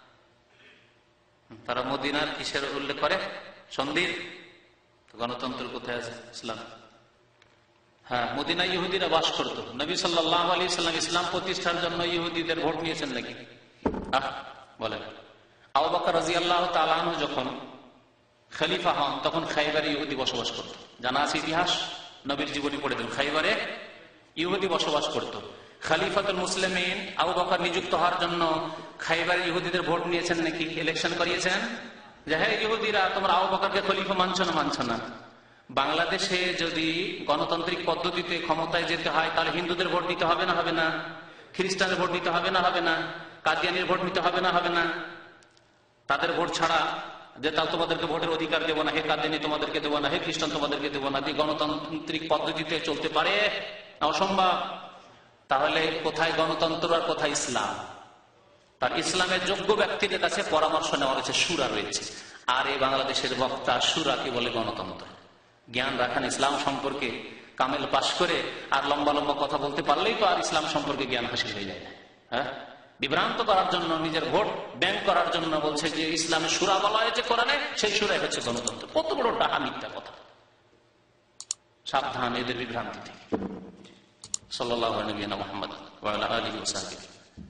তারা মদিনার কিসের উল্লেখ করে? সন্ধির। গণতন্ত্র কোথায় আছে ইসলাম? হ্যাঁ, মদিনায় ইহুদিরা বাস করত। নবী সাল্লাল্লাহু আলাইহি সাল্লাম ইসলাম প্রতিষ্ঠার জন্য ইহুদিদের ভোট নিয়েছেন নাকি? বলেন। আবু বকর রাদিয়াল্লাহু তাআলা আনহু যখন খলিফা হন তখন খাইবারে ইহুদি বসবাস করত। জানা আছে ইতিহাস, নবীর জীবনী পড়ে দেন। খাইবারে ইহুদি বসবাস করত। খলিফাতুল মুসলিমিন আবু বকর নিযুক্ত হওয়ার জন্য খাইবারে ইহুদিদের ভোট নিয়েছেন নাকি? ইলেকশন করিয়েছেন যে হ্যাঁ ইহুদিরা তোমরা আবু বকরকে খলিফা মানছো না। বাংলাদেশে যদি গণতান্ত্রিক পদ্ধতিতে ক্ষমতায় যেতে হয় তাহলে হিন্দুদের ভোট নিতে হবে না? হবে না? খ্রিস্টানের ভোট নিতে হবে না? হবে না? কাদিয়ানির ভোট নিতে হবে না? হবে না? তাদের ভোট ছাড়া যে তাও তোমাদেরকে ভোটের অধিকার দেবো না, হে কাদিয়ানি তোমাদেরকে দেবো না, হে খ্রিস্টান তোমাদেরকে দেবো না, গণতান্ত্রিক পদ্ধতিতে চলতে পারে? অসম্ভব। তাহলে কোথায় গণতন্ত্র আর কোথায় ইসলাম? তার ইসলামের যোগ্য ব্যক্তিদের কাছে পরামর্শ নেওয়া হয়েছে, সুরা রয়েছে। আর এই বাংলাদেশের বক্তা সুরাকে বলে গণতন্ত্র। জ্ঞান রাখান ইসলাম সম্পর্কে, কামেল পাশ করে আর লম্বা লম্বা কথা বলতে পারলেই তো আর ইসলাম সম্পর্কে জ্ঞান হাসিল হয়ে যায় না। হ্যাঁ, বিভ্রান্ত করার জন্য, নিজের ভোট ব্যাংক করার জন্য বলছে যে ইসলামে সুরা বলা হয়েছে কোরআনে, সেই সুরাই হচ্ছে গণতন্ত্র। কত বড় ডাহা মিথ্যা কথা। সাবধান এদের বিভ্রান্তি থেকে। সাল্লাল্লাহু আলাইহি মুহাম্মদ ওয়া আলা আলিহি ওয়া সাহবিহি।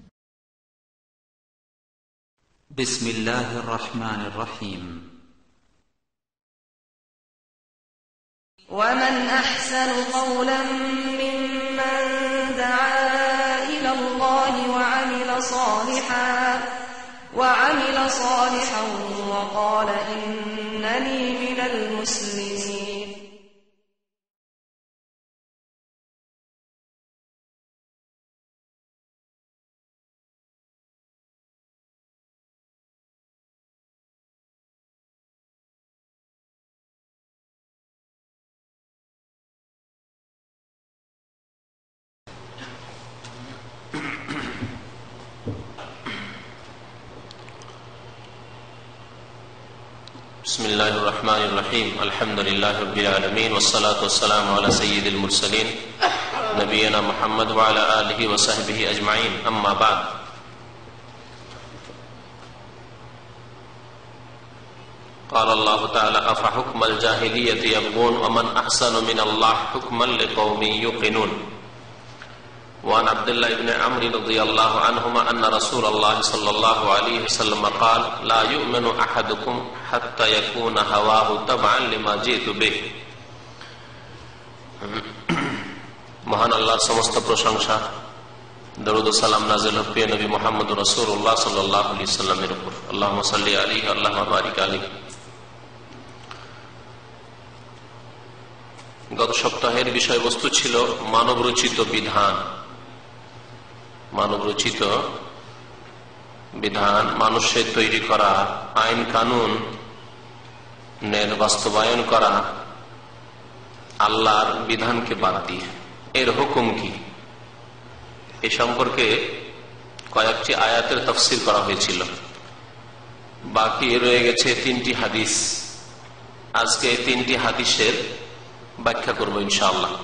বিসমিল্লাহির রহমানির রহিম। ومن أحسن قولا ممن دعا إلى الله وعمل صالحا وقال إنني من المسلمين. بسم الله الرحمن الرحيم الحمد لله رب العالمين والصلاة والسلام على سيد المرسلين نبينا محمد وعلى آله وصحبه أجمعين أما بعد. قال الله تعالى أفحكم الجاهلية يبغون ومن أحسن من الله حكما لقوم يوقنون. وعن عبد الله بن عمرو رضي الله عنهما أن رسول الله صلى الله عليه وسلم قال لا يؤمن أحدكم حتى يكون هواه تبعا لما جئت به. মহান আল্লাহর সমস্ত প্রশংসা, দরুদ ও সালাম নাযিল হোক প্রিয় নবী মুহাম্মদ রাসূলুল্লাহ সাল্লাল্লাহু আলাইহি ওয়াসাল্লামের উপর। আল্লাহুম্মা সাল্লি আলাইহি আল্লাহুম্মা বারিক আলাইহি। গত সপ্তাহের বিষয়বস্তু ছিল মানব রচিত বিধান। মানব রচিত বিধান, মানুষের তৈরি করা আইন কানুন বাস্তবায়ন করা আল্লাহর বিধানকে বাদ দিয়ে, এর হুকুম কি, এ সম্পর্কে কয়েকটি আয়াতের তাফসীর করা হয়েছিল। বাকি রয়ে গেছে 3টি হাদিস। আজকে 3টি হাদিসের ব্যাখ্যা করব ইনশাআল্লাহ।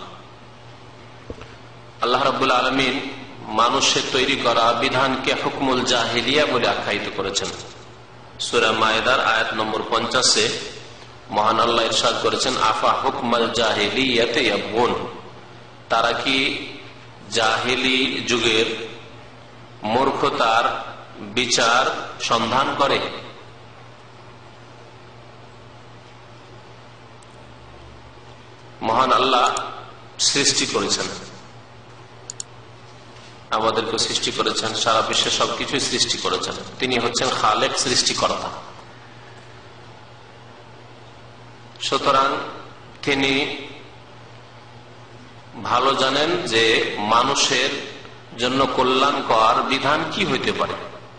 আল্লাহ রাব্বুল আলামিন মানুষের তৈরি করা বিধানকে হুকমুল জাহিলিয়া বলে আখ্যায়িত করেছেন। সূরা মায়েদার আয়াত নম্বর 50-এ মহান আল্লাহ ইরশাদ করেছেন আফা হুকমাল জাহিলিয়াতে ইয়াবগুন, তারা কি জাহিলি যুগের মূর্খতার বিচার সন্ধান করে? মহান আল্লাহ সৃষ্টি করেছেন, আমাদেরকে সৃষ্টি করেছেন, সারা বিশ্বে সবকিছুই সৃষ্টি করেছেন। তিনি হচ্ছেন খালেক, সৃষ্টিকর্তা। সুতরাং তিনি ভালো জানেন যে মানুষের জন্য কল্যাণকর বিধান কি হইতে পারে।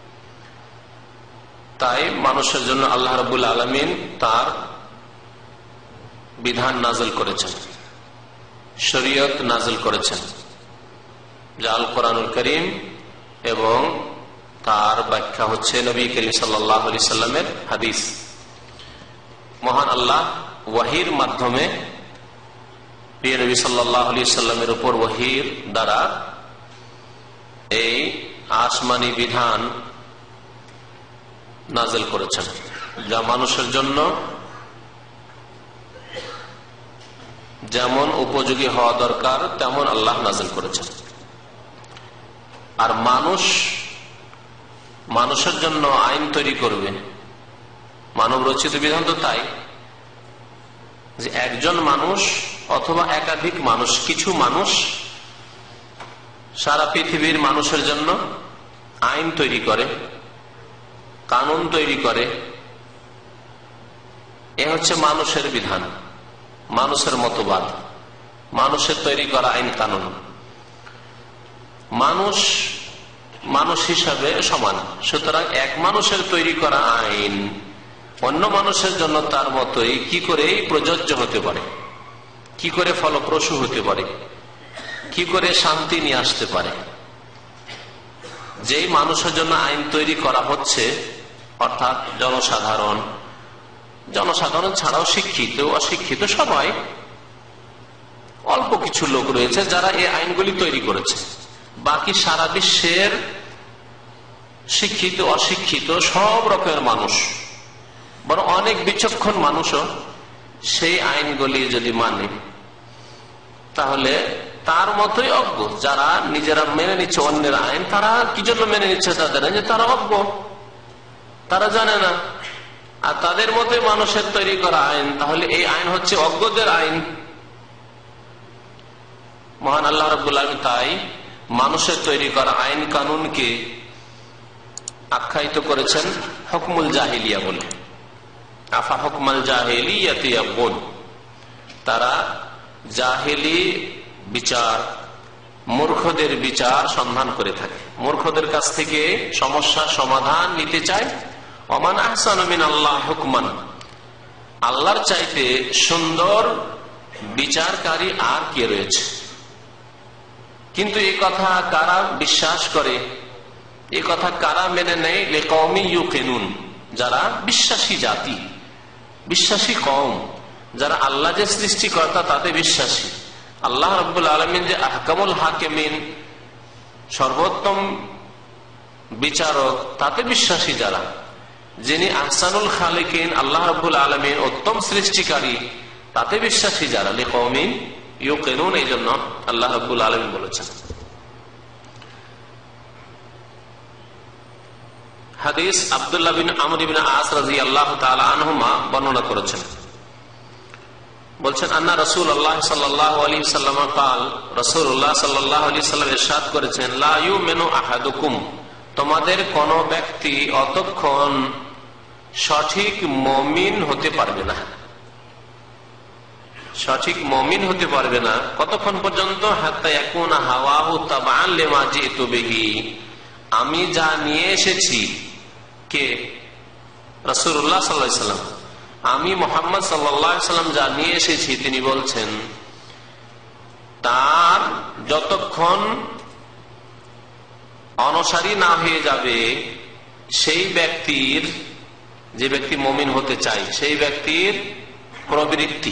তাই মানুষের জন্য আল্লাহ রাব্বুল আলামিন তার বিধান নাযিল করেছেন, শরীয়ত নাযিল করেছেন, যা আল কোরআনুল কারীম, এবং তার ব্যাখ্যা হচ্ছে নবী করিম সাল্লাল্লাহু আলাইহি সাল্লামের হাদিস। মহান আল্লাহ ওয়াহির মাধ্যমে প্রিয় নবী সাল্লাল্লাহু আলাইহি সাল্লামের উপর ওয়াহির দ্বারা আসমানি বিধান নাযিল করেছেন, যা মানুষের জন্য যেমন উপযোগী হওয়া দরকার তেমন আল্লাহ নাযিল করেছেন। আর মানুষের জন্য আইন তৈরি করবে, মানব রচিত বিধান তো তাই যে একজন মানুষ অথবা একাধিক মানুষ, কিছু মানুষ সারা পৃথিবীর মানুষের জন্য আইন তৈরি করে, কানুন তৈরি করে। এ হচ্ছে মানুষের বিধান, মানুষের মতবাদ, মানুষের তৈরি করা আইন কানুন। মানুষ হিসাবে সমান, সুতরাং এক মানুষের তৈরি করা আইন অন্য মানুষের জন্য তার মতোই কি করে প্রযোজ্য হতে পারে, কি করে ফলপ্রসূ হতে পারে, কি করে শান্তি নিয়ে আসতে পারে। যেই মানুষের জন্য আইন তৈরি করা হচ্ছে, অর্থাৎ জনসাধারণ ছাড়াও শিক্ষিত অশিক্ষিত সবাই, অল্প কিছু লোক রয়েছে যারা এই আইনগুলি তৈরি করেছে। বাকি সারা বিশ্বের শিক্ষিত অশিক্ষিত সব রকমের মানুষ, বরং অনেক বিচক্ষণ মানুষও সেই আইনগুলি যদি মানে, তাহলে তার মতোই অজ্ঞ। যারা নিজেরা মেনে নিচ্ছে অন্যের আইন, তারা কি জন্য মেনে নিচ্ছে? তাদের যে তারা অজ্ঞ, তারা জানে না। আর তাদের মতোই মানুষের তৈরি করা আইন, তাহলে এই আইন হচ্ছে অজ্ঞদের আইন। মহান আল্লাহ রাব্বুল আলামিন তাই মানুষের তৈরি করা আইন কানুনকে আখ্যায়িত করেছেন হুকমুল জাহিলিয়া বলে। আফা হুকমাল জাহিলিয়াতি ইয়াবগুন, তারা জাহিলি বিচার, মূর্খদের বিচার সন্ধান করে থাকে, মূর্খদের কাছ থেকে সমস্যার সমাধান নিতে চায়। ওমান আহসানু মিনাল্লাহি হুকমান, আল্লাহর চাইতে সুন্দর বিচারকারী আর কে রয়েছে? কিন্তু এই কথা কারা বিশ্বাস করে, এই কথা কারা মেনে নেয়? লিকওমি ইউকিনুন, যারা বিশ্বাসী জাতি, বিশ্বাসী কওম, যারা আল্লাহ যে সৃষ্টিকর্তা তাতে বিশ্বাসী, আল্লাহ রাব্বুল আলামিন যে আহকামুল হাকিমিন সর্বোত্তম বিচারক তাতে বিশ্বাসী যারা, যিনি আহসানুল খালিকিন আল্লাহ রাব্বুল আলামিন উত্তম সৃষ্টিকারী তাতে বিশ্বাসী যারা, লিকওমি ইউকিনুন, এই জন্য আল্লাহ রাব্বুল আলামিন বলেছেন। হাদিস আব্দুল্লাহ বিন আমর ইবনে আস রাদিয়াল্লাহু তাআলা আনহুমা বর্ণনা করেছেন, বলছেন আন্না রাসূলুল্লাহ সাল্লাল্লাহু আলাইহি ওয়াসাল্লাম قال, রাসূলুল্লাহ সাল্লাল্লাহু আলাইহি ওয়াসাল্লাম ইরশাদ করেছেন, লা ইউমিনু আহাদুকুম, তোমাদের কোন ব্যক্তি অতক্ষণ সঠিক মুমিন হতে পারবে না, সঠিক মুমিন হতে পারবে না কতক্ষণ পর্যন্ত? হাত্তা ইয়াকুনা হাওয়াহু তাবাআন লিমা জিতু বিহি, আমি যা নিয়ে এসেছি, কে? রাসূলুল্লাহ সাল্লাল্লাহু আলাইহি ওয়াসাল্লাম, আমি মুহাম্মদ সাল্লাল্লাহু আলাইহি ওয়াসাল্লাম যা নিয়ে এসেছি, তিনি বলছেন তার যতক্ষণ অনুসারী না হয়ে যাবে সেই ব্যক্তির, যে ব্যক্তি মুমিন হতে চায় সেই ব্যক্তির প্রবৃত্তি,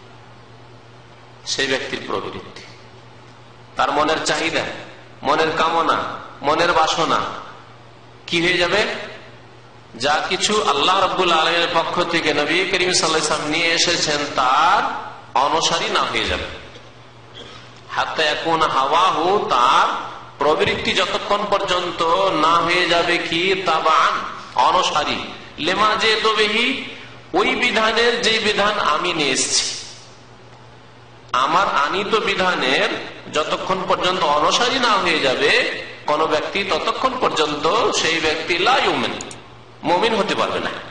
সেই ব্যক্তির প্রবৃত্তি, তার মনের চাহিদা, মনের কামনা, মনের বাসনা কি হয়ে যাবে? যা কিছু আল্লাহ রাব্বুল আলামিনের পক্ষ থেকে নবী করিম সাল্লাল্লাহু আলাইহি ওয়াসাল্লাম নিয়ে এসেছেন তার অনুসারী না হয়ে যাবে। হাত্তা ইয়াকুনা হাওয়াহু, তার প্রবৃত্তি যতক্ষণ পর্যন্ত না হয়ে যাবে কি? তাবাআন, অনুসারী, লিমা জিতু বিহি, ওই বিধানের যে বিধান আমি নিয়ে এসেছি, আমার আনিত বিধানের যতক্ষণ পর্যন্ত অনুসারী না হয়ে যাবে কোন ব্যক্তি, ততক্ষণ পর্যন্ত সেই ব্যক্তি লা ইউমিন, মুমিন হতে পারবে না।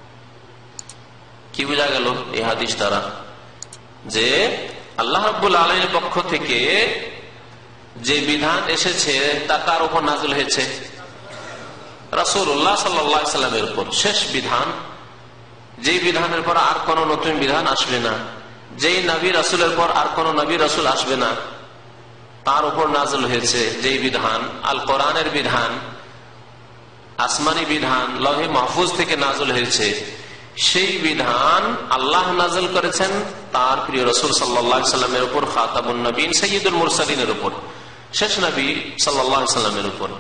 কি বোঝা গেল এই হাদিস দ্বারা? যে আল্লাহ রাব্বুল আলামিনের পক্ষ থেকে যে বিধান এসেছে তা কার উপর নাযিল হয়েছে? রাসূলুল্লাহ সাল্লাল্লাহু আলাইহি ওয়াসাল্লামের উপর, শেষ বিধান, যেই বিধানের পর আর কোন নতুন বিধান আসবে না, যেই নবী রাসূলের পর আর কোন নবী রাসূল আসবে না, তার উপর নাযিল হয়েছে যেই বিধান, আল কোরআনের বিধান, আসমানি বিধান, লৌহে মাহফুজ থেকে নাযিল হয়েছে, সেই বিধান আল্লাহ নাযিল করেছেন তার প্রিয় রাসূল সাল্লাল্লাহু আলাইহি ওয়াসাল্লামের উপর, খাতামুন নবীন সাইয়্যিদুল মুরসালিনের উপর, শেষ নবী সাল্লাল্লাহু আলাইহি ওয়াসাল্লামের উপর।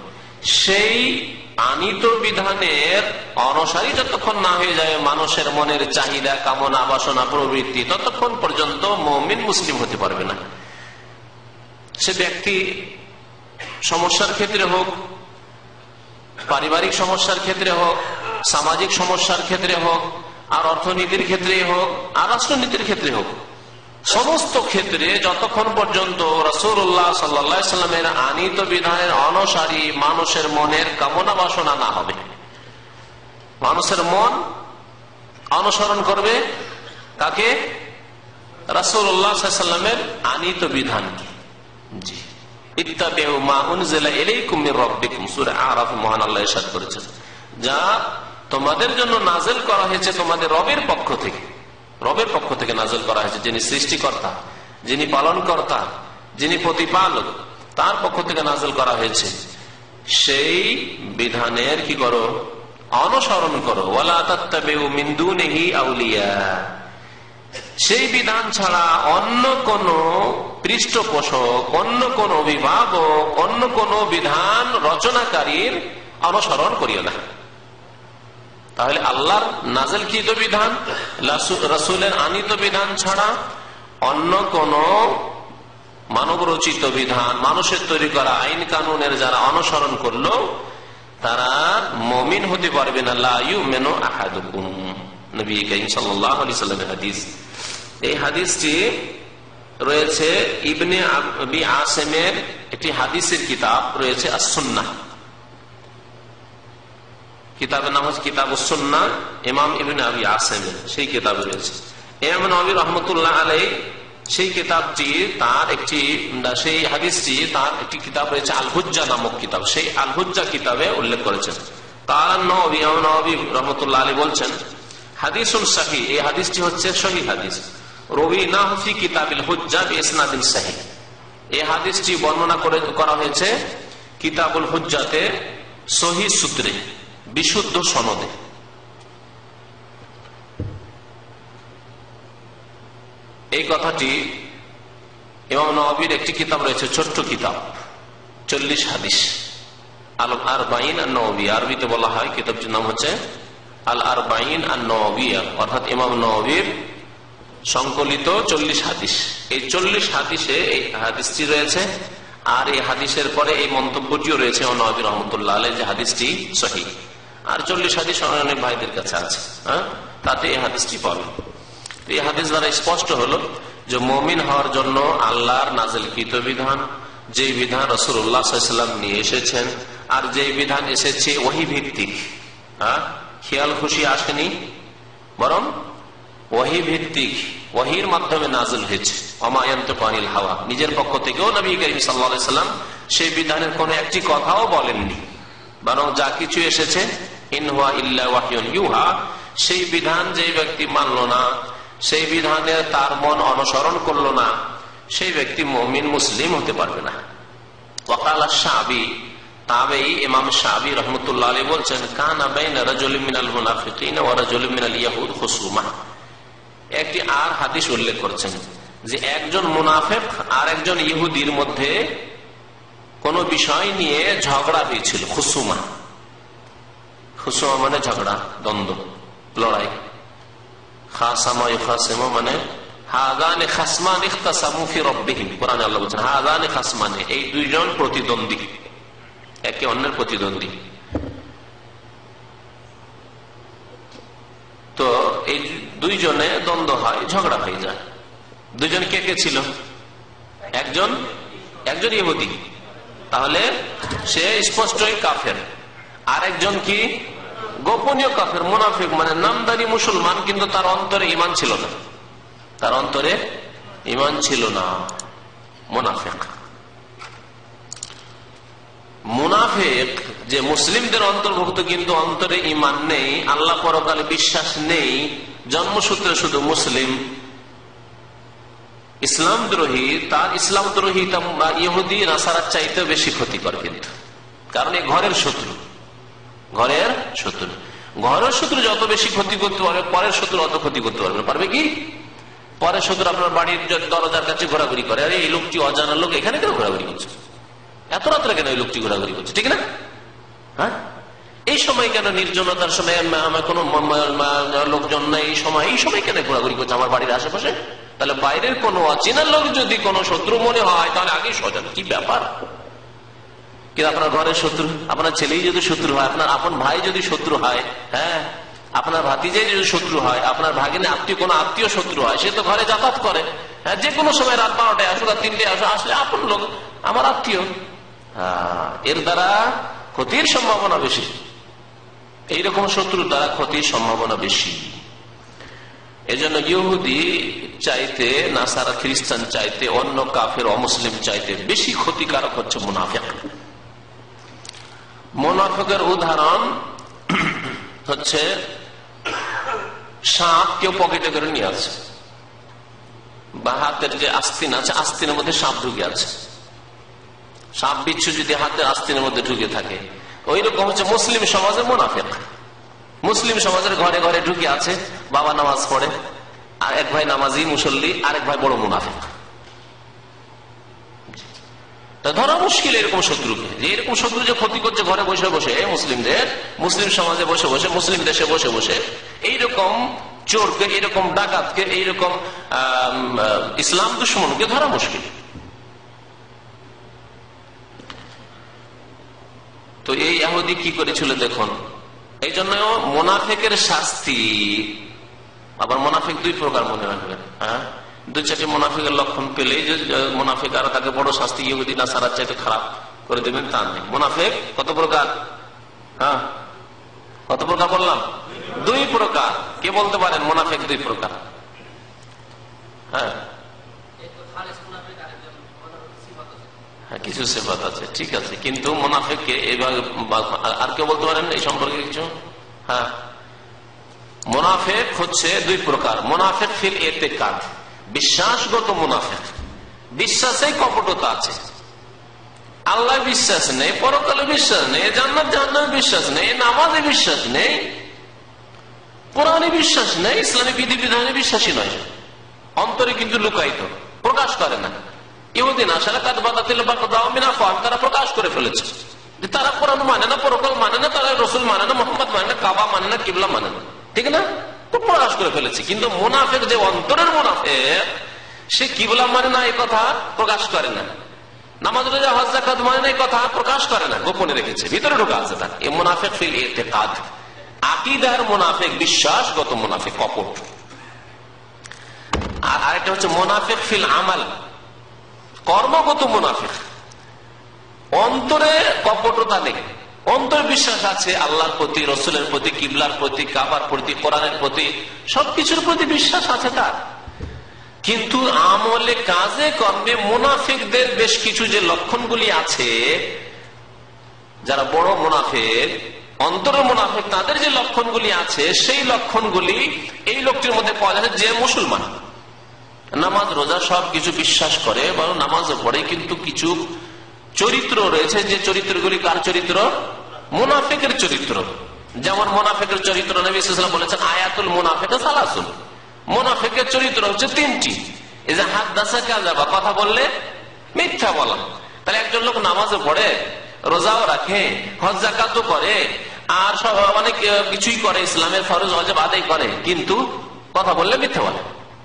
সেই আনিত বিধানের অনুসারী যতক্ষণ না হয়ে যায় মানুষের মনের চাহিদা, কামনা, বাসনা, প্রবৃত্তি, ততক্ষণ পর্যন্ত মুমিন মুসলিম হতে পারবে না। সে ব্যক্তি সমস্যার ক্ষেত্রে হোক, পারিবারিক সমস্যার ক্ষেত্রে হোক, সামাজিক সমস্যার ক্ষেত্রে হোক, আর অর্থনীতির ক্ষেত্রে হোক, আর রাষ্ট্রনীতির ক্ষেত্রে হোক, সমস্ত ক্ষেত্রে যতক্ষণ পর্যন্ত রাসূলুল্লাহ সাল্লাল্লাহু আলাইহি সাল্লামের আনিত বিধানের অনুসারী মানুষের মনের কামনা বাসনা না হবে, মানুষের মন অনুসরণ করবে কাকে? রাসূলুল্লাহ সাল্লাল্লাহু আলাইহি সাল্লামের আনিত বিধানকে। জি, ইত্তাবিউ মা উনজিলা ইলাইকুম মির রাব্বিকুম, সূরা আরাফ মহান আল্লাহ ইরশাদ করেছেন, যা তোমাদের জন্য নাযিল করা হয়েছে তোমাদের রবের পক্ষ থেকে। রবের পক্ষ থেকে নাযিল করা হয়েছে, যিনি সৃষ্টিকর্তা, যিনি পালনকর্তা, যিনি প্রতিপালক, তার পক্ষ থেকে নাযিল করা হয়েছে। সেই বিধানের কি করো? অনুসরণ করো। ওয়ালা তাত্তাবিউ মিন দুনিহি আউলিয়া, সেই বিধান ছাড়া অন্য কোন পৃষ্ঠপোষক, অন্য কোন অভিভাবক, অন্য কোন বিধান রচনাকারীর অনুসরণ করিও না। তাহলে আল্লাহর নাযিলকৃত বিধান, রাসূলের আনিত বিধান ছাড়া অন্য কোন মানব রচিত বিধান, মানুষের তৈরি করা আইন কানুনের যারা অনুসরণ করলো তারা মুমিন হতে পারবে না। লা ইউমিনু আহাদুকুম, নবী কারীম সাল্লাল্লাহু আলাইহি সাল্লামের হাদিস। এই হাদিসটি রয়েছে ইবনে আবি আসিমের একটি হাদিসের কিতাব রয়েছে আস-সুন্নাহ, কিতাবের নাম হচ্ছে কিতাবুস সুন্নাহ, ইমাম ইবনে আবি আসিমের সেই কিতাবে রয়েছে। ইমাম নবী রাহমাতুল্লাহ আলাইহি সেই কিতাবটি তার একটি, সেই হাদিসটি তার একটি কিতাব রয়েছে আল হুজ্জা নামক কিতাব, সেই আল হুজ্জা কিতাবে উল্লেখ করেছেন। তার নবী রাহমাতুল্লাহ আলাইহি বলছেন হাদিসুন সহিহ, এই হাদিসটি হচ্ছে সহিহ হাদিস। রবিনাহু ফি কিতাবিল হুজ্জা বিইসনাদিন সহিহ, এই হাদিসটি বর্ণনা করা হয়েছে কিতাবুল হুজ্জাতে সহিহ সূত্রে, বিশুদ্ধ সনদে। এই কথাটি ইমাম নববীর একটি কিতাব রয়েছে, ছোট্ট কিতাব, 40 হাদিস, আল আরবাঈন আন-নববী, আরবিতে বলা হয় কিতাবটির নাম হচ্ছে আল আরবাঈন আন-নববিয়া, অর্থাৎ ইমাম নববীর সংকলিত 40 হাদিস। এই 40 হাদিসে এই হাদিসটি রয়েছে, আর এই হাদিসের পরে এই মন্তব্যটিও রয়েছে ইমাম নববী রাহমাতুল্লাহ আলাইহি যে হাদিসটি সহিহ। আর 40 হাদিস অনেক ভাইদের কাছে আছে, তাতে এই হাদিসটি পাবেন। এই হাদিস দ্বারা স্পষ্ট হলো যে মুমিন হওয়ার জন্য আল্লাহর নাযিলকৃত বিধান, যে বিধান রাসূলুল্লাহ সাল্লাল্লাহু আলাইহি ওয়াসাল্লাম নিয়ে এসেছেন, আর যে বিধান এসেছে ওহী ভিত্তিক, খেয়াল খুশি আসেনি, বরং ওহী ভিত্তিক, ওহীর মাধ্যমে নাযিল হয়েছে। ওমা ইয়ানতিকু আনিল হাওয়া, নিজের পক্ষ থেকেও নবী কারীম সাল্লাল্লাহু আলাইহি ওয়াসাল্লাম সেই বিধানের কোন একটি কথাও বলেননি, বরং যা কিছু এসেছে ইন হুয়া ইল্লা ওয়াহয়ুন ইউহা, সেই বিধান যে ব্যক্তি মানল না, সেই বিধানে তার মন অনুসরণ করলো না, সেই ব্যক্তি মুমিন মুসলিম হতে পারবে না। ওয়াকাল আশ-শাবি, তাবেঈ ইমাম শাবি রাহমাতুল্লাহ আলাইহি বলছেন, কানা বাইনা রাজুলিন মিনাল মুনাফিকিন ওয়া রাজুলিন মিনাল ইয়াহুদ খুসুমা। একটি আর হাদিস উল্লেখ করেছেন যে একজন মুনাফিক আর একজন ইহুদির মধ্যে কোন বিষয় নিয়ে ঝগড়া হয়েছিল। খুসুমা, খুসুমা মানে ঝগড়া, দ্বন্দ্ব, লড়াই। খাসামা ইখাসিমু মানে হাযানি খাসমান ইখতাসামু ফি রাব্বিহিম, কোরআনে আল্লাহ বলেছেন হাযানি খাসমানে, এই দুইজন প্রতিদ্বন্দ্বী, একে অন্যের প্রতিদ্বন্দ্বী। তো এই দুইজনে দ্বন্দ্ব হয়, ঝগড়া হয়ে যায়। দুইজন কে কে ছিল? একজন ইহুদি, তাহলে সে স্পষ্টই কাফের। আর একজন কি? গোপনীয় কাফের, মুনাফিক, মানে নামদারি মুসলমান, কিন্তু তার অন্তরে ঈমান ছিল না, তার অন্তরে ঈমান ছিল না, মুনাফিক। মুনাফিক যে মুসলিমদের অন্তর্ভুক্ত কিন্তু অন্তরে ঈমান নেই, আল্লাহ পরকালে বিশ্বাস নেই, জন্মসূত্রে শুধু মুসলিম, ইসলাম দ্রোহী, তার ইসলাম দ্রোহী ইহুদি নাসারার চাইতে বেশি ক্ষতিকর কিন্তু, কারণ এই ঘরের শত্রু, ঘরের শত্রু যত বেশি ক্ষতি করতে পারবে, পরের শত্রু অত ক্ষতি করতে পারবে। পারবে কি? পরের শত্রু আপনার বাড়ির দরজার কাছে ঘোরাঘুরি করে, আরে এই লোকটি অজানা লোক, এখানে কেন ঘোরাঘুরি করছে, এত রাত্রে কেন এই লোকটি ঘোরাঘুরি করছে, ঠিক না? এই সময় কেন নির্জনতার সময় আমার কোনো লোকজন নাই, এই সময় কেন ঘোরাঘুরি করছে আমার বাড়ির আশেপাশে? তাহলে বাইরের কোনো অচেনা লোক যদি কোনো শত্রু মনে হয় তাহলে আগেই সজাগ। কি ব্যাপার? কিন্তু আপনার ঘরের শত্রু, আপনার ছেলেই যদি শত্রু হয়, আপনার আপন ভাই যদি শত্রু হয়, হ্যাঁ, আপনার ভাতিজাই যদি শত্রু হয়, আপনার ভাগিনে কোনো আত্মীয় শত্রু হয়, সে তো ঘরে যাতায়াত করে, হ্যাঁ, যে কোনো সময় রাত 12টায় আসুক আর 3টায় আসুক, আসলে আপন লোক, আমার আত্মীয়, এর দ্বারা ক্ষতির সম্ভাবনা বেশি। এইরকম শত্রুর দ্বারা ক্ষতির সম্ভাবনা বেশি। এজন্য ইহুদি চাইতে, নাসারা খ্রিস্টান চাইতে, অন্য কাফের অমুসলিম চাইতে বেশি ক্ষতিকারক হচ্ছে মুনাফিক। মুনাফিকের উদাহরণ হচ্ছে সাপ কেউ পকেটে করে নিয়ে আছে, বা হাতের যে আস্তিন আছে, আস্তিনের মধ্যে সাপ ঢুকে আছে। সাপ বিচ্ছু যদি হাতের আস্তিনের মধ্যে ঢুকে থাকে, ওই রকম হচ্ছে মুসলিম সমাজের মুনাফিক। মুসলিম সমাজের ঘরে ঘরে ঢুকে আছে, বাবা নামাজ পড়ে, আর এক ভাই নামাজি মুসল্লি, আরেক ভাই বড় মুনাফিক। ধরা মুশকিল এরকম শত্রুকে, যে এরকম শত্রু যে ক্ষতি করছে ঘরে বসে বসে মুসলিমদের, মুসলিম সমাজে বসে বসে, মুসলিম দেশে বসে বসে, এইরকম চোরকে, এইরকম ডাকাতকে, এইরকম ইসলাম দুশ্মনকে ধরা মুশকিল। তো এই ইহুদি কি করেছিল দেখুন। এই জন্য মুনাফিকের শাস্তি, আবার মুনাফিক দুই প্রকার মনে রাখবেন, হ্যাঁ, 2-4টি মুনাফিকের লক্ষণ পেলে যে মুনাফিক আর তাকে বড় শাস্তি ইহুদি নাসারার চাইতে খারাপ করে দেবেন তা নেই। মুনাফিক কত প্রকার? হ্যাঁ, কত প্রকার বললাম? 2 প্রকার। কে বলতে পারেন মুনাফিক 2 প্রকার? হ্যাঁ, কিছু সিফাত আছে, ঠিক আছে, কিন্তু মুনাফিককে এইভাবে আর কেউ বলতে পারেন এই সম্পর্কে কিছু? হ্যাঁ, মুনাফিক হচ্ছে 2 প্রকার। মুনাফিক ফিল ইতিকাদ, বিশ্বাসগত মুনাফিক, বিশ্বাসে কপটতা আছে, আল্লাহ বিশ্বাস নেই, পরকালে বিশ্বাস নেই, জান্নাত জাহান্নামে বিশ্বাস নেই, নামাজে বিশ্বাস নেই, কোরআনে বিশ্বাস নেই, ইসলামী বিধিবিধানে বিশ্বাসী নয়, অন্তরে কিন্তু লুকায়িত, প্রকাশ করে না। ইহুদি নাসারা তারা প্রকাশ করে ফেলেছে যে তারা কোরআন মানে না, পরকাল মানে না, তারা রসুল মানে না, মোহাম্মদ মানে না, কাবা মানে না, কিবলা মানে না, ঠিক না? তো প্রকাশ করে ফেলেছে। কিন্তু মুনাফিক যে অন্তরের মুনাফিক, সে কিবলা মানে না এই কথা প্রকাশ করে না, নামাজ রোজা হজ যাকাত মানে না এই কথা প্রকাশ করে না, গোপনে রেখেছে, ভিতরে ঢোকা আছে তার। এই মুনাফিক ফিল ইতিকাদ, আকীদার মুনাফিক, বিশ্বাসগত মুনাফিক, কপট। আর আরেকটা হচ্ছে মুনাফিক ফিল আমাল, কর্মগত মুনাফিক। অন্তরে কপটতা নেই, অন্তরে বিশ্বাস আছে আল্লাহর প্রতি, রসুলের প্রতি, কিবলার প্রতি, কাবার প্রতি, কোরআনের প্রতি, সবকিছুর প্রতি বিশ্বাস আছে তার, কিন্তু আমলে, কাজে, কর্মে মুনাফিকদের বেশ কিছু যে লক্ষণগুলি আছে, যারা বড় মুনাফিক, অন্তরের মুনাফিক, তাদের যে লক্ষণগুলি আছে, সেই লক্ষণগুলি এই লোকটির মধ্যে পাওয়া যায়। যে মুসলমান, নামাজ রোজা সবকিছু বিশ্বাস করে, বরং নামাজও পড়ে, কিন্তু কিছু চরিত্র রয়েছে, যে চরিত্রগুলি কার চরিত্র? মুনাফিকের চরিত্র। যেমন মুনাফিকের চরিত্র নবী সাল্লাল্লাহু আলাইহি ওয়াসাল্লাম বলেছেন, আয়াতুল মুনাফিক সালাসুন, মুনাফিকের চরিত্র হচ্ছে 3টি। এই যে হাদাসা কাযাবা, কথা বললে মিথ্যা বলা। তাহলে একজন লোক নামাজও পড়ে, রোজাও রাখে, হজ যাকাতও করে, আর সব অনেক কিছুই করে, ইসলামের ফরজ ওয়াজিব আদায় করে, কিন্তু কথা বললে মিথ্যা বলে।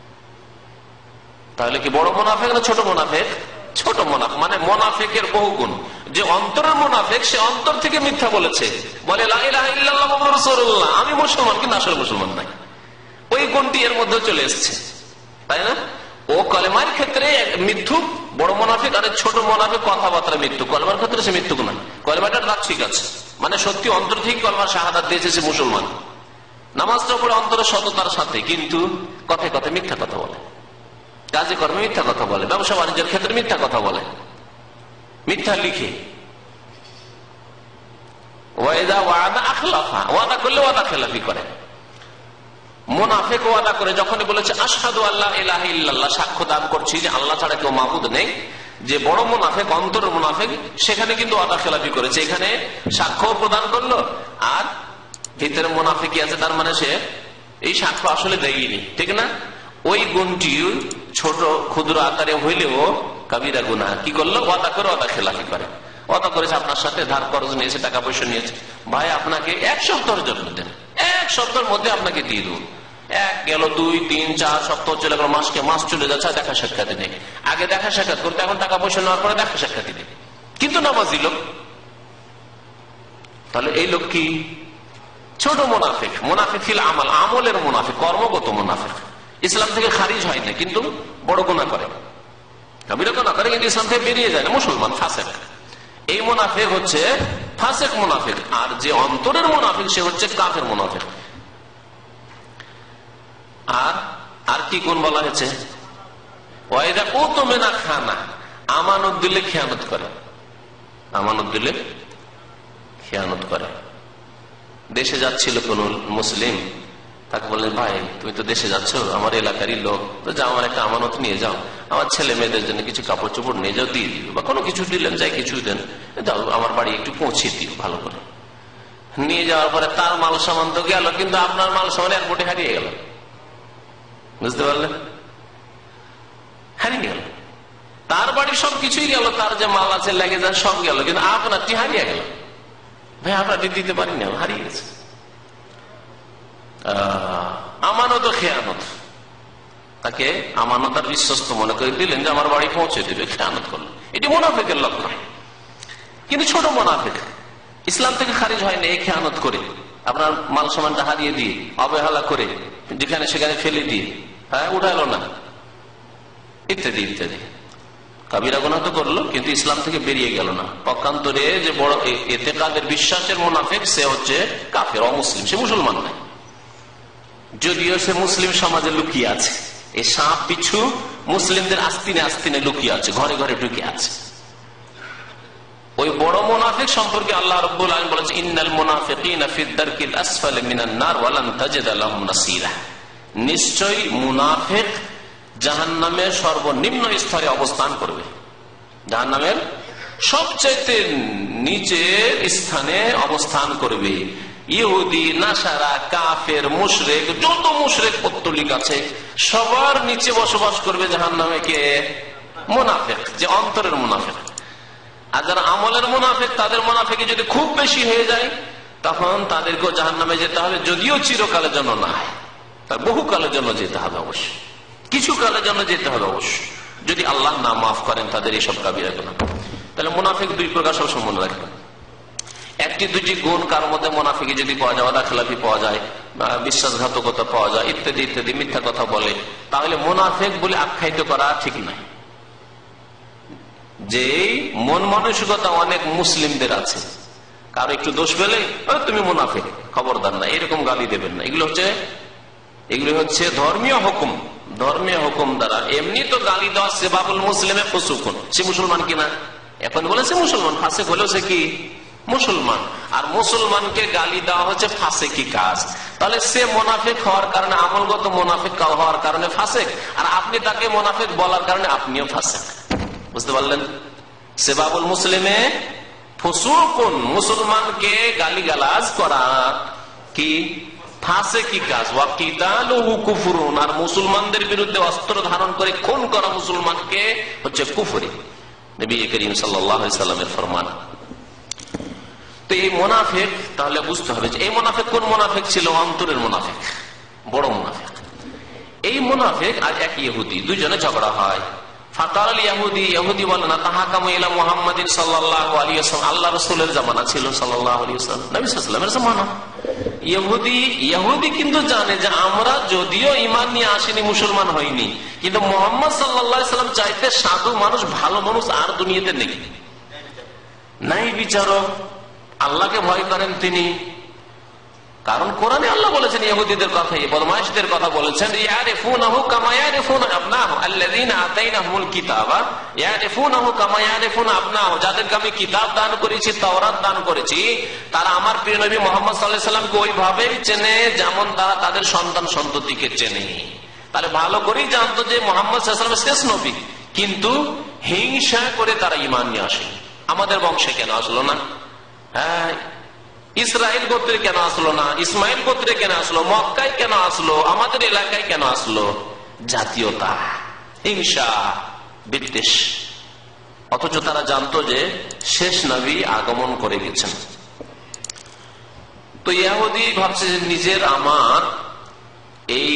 তাহলে কি বড় মুনাফিক না ছোট মুনাফিক? ছোট মুনাফিক। মানে মুনাফিকের বহুগুণ। যে অন্তরের মুনাফিক, সে অন্তর থেকে মিথ্যা বলেছে, বলে লা ইলাহা ইল্লাল্লাহ মুহাম্মাদুর রাসূলুল্লাহ, আমি মুসলমান, কিন্তু আসলে মুসলমান নাই। ওই গুণটি এর মধ্যে চলে এসেছে, তাই না? ও কলেমার ক্ষেত্রে মিথ্যুক বড় মুনাফিক, আর ছোট মুনাফিক কথাবার্তা মিথ্যুক। কলেমার ক্ষেত্রে সে মিথ্যুক না, কলেমাটা ঠিক আছে, মানে সত্যি অন্তর থেকে কলেমার শাহাদাত দিয়েছে, সে মুসলমান। নামাজটা পড়ে অন্তরের সততার সাথে, কিন্তু কথায় কথায় মিথ্যা কথা বলে, কাজে কর্মে মিথ্যা কথা বলে, ব্যবসা বাণিজ্যের ক্ষেত্রে মিথ্যা কথা বলে, মিথ্যা লিখে, ওয়াদা করলে ওয়াদা খেলাফি করে। মুনাফিক ওয়াদা করে যখনই বলেছে আশহাদু আল্লা ইলাহা ইল্লাল্লাহ, সাক্ষ্য দান করছি যে আল্লাহ ছাড়া কেউ মাবুদ নেই, যে বড় মুনাফিক, অন্তরের মুনাফিক, সেখানে কিন্তু ওয়াদা খেলাফি করেছে। এখানে সাক্ষ্য প্রদান করলো, আর ভিতরে মুনাফিক আছে, তার মানে সে এই সাক্ষ্য আসলে দেয়নি, ঠিক না? ওই গুণটি ছোট ক্ষুদ্র আকারে হইলেও কাবিরা গুনাহ। কি করলো? ওয়াদা করে ওয়াদা খেলাফি করে। অত করেছে, আপনার সাথে ধার খরচ নিয়েছে, টাকা পয়সা নিয়েছে, ভাই আপনাকে 1 সপ্তাহের জন্য দেন, 1 সপ্তাহের মধ্যে আপনাকে দিয়ে দেবো। 1 গেল, 2, 3, 4 সপ্তাহ চলে গেল, মাস চলে যাচ্ছে, দেখা সাক্ষাৎ নেই। আগে দেখা সাক্ষাৎ করতে, এখন টাকা পয়সা নেওয়ার পরে দেখা সাক্ষাৎ নেই, কিন্তু নামাজি লোক। তাহলে এই লোক কি? ছোট মুনাফিক। মুনাফিক ফিল আমাল, আমলের মুনাফিক, কর্মগত মুনাফিক। ইসলাম থেকে খারিজ হয় না, কিন্তু বড় গুনাহ করে, কবিরা গুনাহ করে, কিন্তু ইসলাম থেকে বেরিয়ে যায় না, মুসলমান, ফাসেক। এই মুনাফিক হচ্ছে ফাসেক মুনাফিক। আর যে অন্তরের মুনাফিক সে হচ্ছে কাফের মুনাফিক। আর কি গুণ বলা হয়েছে? ওয়াইদা কুতুমিনা খানা, আমানত দিলে খেয়ানত করে, আমানত দিলে খেয়ানত করে। দেশে যাচ্ছিল কোন মুসলিম, তাকে বললেন, ভাই তুমি তো দেশে যাচ্ছ, আমার এলাকারই লোক, তো যাও আমার একটা আমানত নিয়ে যাও, আমার ছেলে মেয়েদের জন্য কিছু কাপড় চোপড় নিয়ে যাও, দিয়ে দিও, বা কোনো কিছু দিলেন, যাই কিছু দেন, যাও আমার বাড়ি একটু পৌঁছে দিও ভালো করে। নিয়ে যাওয়ার পরে তার মাল সামান তো গেল, কিন্তু আপনার মাল সামান এয়ারপোর্টে হারিয়ে গেল। বুঝতে পারলেন? হারিয়ে গেল, তার বাড়ি সবকিছুই গেল, তার যে মাল আছে লেগে যায় সব গেল, কিন্তু আপনারটি হারিয়ে গেল। ভাই আপনারটি দিতে পারিনি, হারিয়ে গেছে। আমানত ও খেয়ানত, তাকে আমানত আর বিশ্বস্ত মনে করে দিলেন যে আমার বাড়ি পৌঁছে দিবে, খেয়ানত করলেন। এটি মুনাফিকের লক্ষণ, কিন্তু ছোট মুনাফিক, ইসলাম থেকে খারিজ হয় না এই খেয়ানত করে, আপনার মাল সামানটা হারিয়ে দিয়ে, অবহেলা করে, যেখানে সেখানে ফেলে দিয়ে, হ্যাঁ উঠালো না, ইত্যাদি ইত্যাদি। কাবিরা গুনাহ তো করলো, কিন্তু ইসলাম থেকে বেরিয়ে গেল না। পক্ষান্তরে যে বড় এতেকাদের বিশ্বাসের মুনাফিক, সে হচ্ছে কাফের, অমুসলিম, সে মুসলমান নয়, যদিও সে মুসলিম সমাজে লুকিয়ে আছে। এই সাপ পিছু মুসলিমদের আস্তিনে আস্তিনে লুকিয়ে আছে, ঘরে ঘরে ঢুকে আছে। ওই বড় মুনাফিক সম্পর্কে আল্লাহ রাব্বুল আলামিন বলেছেন, ইন্নাল মুনাফিকিনা ফিদ দারকিল আসফালি মিনান নার ওয়া লান তাজিদ লাহুম নাসীরা। নিশ্চয়ই মুনাফিক জাহান্নামের সর্বনিম্ন স্তরে অবস্থান করবে, জাহান্নামের সবচেয়ে নিচের স্থানে অবস্থান করবে। ইহুদি, নাসারা, কাফের, মুশরিক, যত মুশরিক পত্তলিক আছে সবার নিচে বসবাস করবে জাহান্নামে কে? মুনাফিক, যে অন্তরের মুনাফিক। আর যারা আমলের মুনাফিক, তাদের মুনাফিক যদি খুব বেশি হয়ে যায়, তখন তাদেরকেও জাহান্নামে যেতে হবে, যদিও চিরকালের জন্য না, তার বহুকালের জন্য যেতে হবে অবশ্যই, কিছু কালের জন্য যেতে হবে অবশ্যই, যদি আল্লাহ না মাফ করেন তাদের এইসব কাবিরা গুনাহ। তাহলে মুনাফিক 2 প্রকার, সবসময় মনে রাখবেন। একটি দুটি গুণ কার মধ্যে মুনাফিকি যদি পাওয়া যায়, ওয়াদাখিলাফি পাওয়া যায়, বিশ্বাসঘাতকতা পাওয়া যায়, ইত্যাদি ইত্যাদি, মিথ্যা কথা বলে, তাহলে মুনাফিক বলে আখ্যায়িত করা ঠিক নয়। যে মন মানসিকতা অনেক মুসলিমদের আছে, কারো একটু দোষ পেলে তুমি মুনাফিক, খবরদার না, এরকম গালি দেবেন না। এগুলো হচ্ছে ধর্মীয় হুকুম, ধর্মীয় হুকুম দ্বারা। এমনি তো গালি দেওয়া সেবাবুল মুসলিমে ফুসুকুন, সে মুসলমান কিনা? এখন বলেছে মুসলমান, ফাসেক হলেও সে কি মুসলমান। আর মুসলমানকে গালি দেওয়া হচ্ছে ফাসেকি কাজ। তাহলে সে মুনাফিক হওয়ার কারণে, আমলগত মুনাফিক হওয়ার কারণে ফাসেক, আর আপনি তাকে মুনাফিক বলার কারণে আপনিও ফাসেক। বুঝতে পারলেন? সেবাবুল মুসলিমে ফুসুকুন, মুসলমানকে গালিগালাজ করা কি ফাসেকি কাজ, ওয়া কিতালুহু কুফরুন, আর মুসলমানদের বিরুদ্ধে অস্ত্র ধারণ করে খুন করা মুসলমানকে হচ্ছে কুফরি, নবী করিম সাল্লাল্লাহু আলাইহি সাল্লামের ফরমান। তো এই মুনাফিক তাহলে বুঝতে হবে যে এই মুনাফিক কোন মুনাফিক ছিল? অন্তরের মুনাফিক, বড় মুনাফিক। এই মুনাফিক আর এক ইহুদি, দুইজনে ঝগড়া হয়। ফাকাল ইহুদি, ইহুদি বলে না তাহাকামু ইলা মুহাম্মাদিন সাল্লাল্লাহু আলাইহি ওয়াসাল্লাম, আল্লাহ রাসূলের জামানা ছিল, সাল্লাল্লাহু আলাইহি ওয়াসাল্লাম, নবী সাল্লাল্লাহু আলাইহি ওয়াসাল্লামের জামানা। ইহুদি কিন্তু জানে যে আমরা যদিও ঈমান নিয়ে আসিনি, মুসলমান হইনি, কিন্তু মুহাম্মদ সাল্লাল্লাহু আলাইহি ওয়াসাল্লাম চাইতে সাধু মানুষ, ভালো মানুষ আর দুনিয়াতে নেই, নাই বিচারক, আল্লাহকে ভয় করেন তিনি। কারণ কোরআনে আল্লাহ বলেছেন ইহুদিদের কথা, বদমাইশদের কথা বলেছেন, ইয়ারিফুনাহু কামা ইয়ারিফুনা আবনাহু আল্লাযীনা আতাইনাহুমুল কিতাবা ইয়ারিফুনাহু কামা ইয়ারিফুনা আবনাহু, যাদেরকে আমি কিতাব দান করেছি, তাওরাত দান করেছি, তারা আমার প্রিয় নবী মুহাম্মদ সাল্লাল্লাহু আলাইহি ওয়াসাল্লামকে ওইভাবেই চেনে যেমন তারা তাদের সন্তান সন্ততিকে চেনে। তাহলে ভালো করেই জানতো যে মুহাম্মদ সাল্লাল্লাহু আলাইহি ওয়াসাল্লাম শেষ নবী, কিন্তু হিংসা করে তারা ঈমান নিয়ে আসে। আমাদের বংশে কেন আসলো না? হ্যাঁ, ইসরায়েল গোত্রে কেন আসলো না? ইসমাইল গোত্রে কেন আসলো? মক্কায় কেন আসলো? আমাদের এলাকায় কেন আসলো? জাতীয়তা, হিংসা, বিদ্বেষ, অথচ তারা জানতো যে শেষ নবী আগমন করে গেছেন। তো ইহুদি ভাবছে যে নিজের আমার এই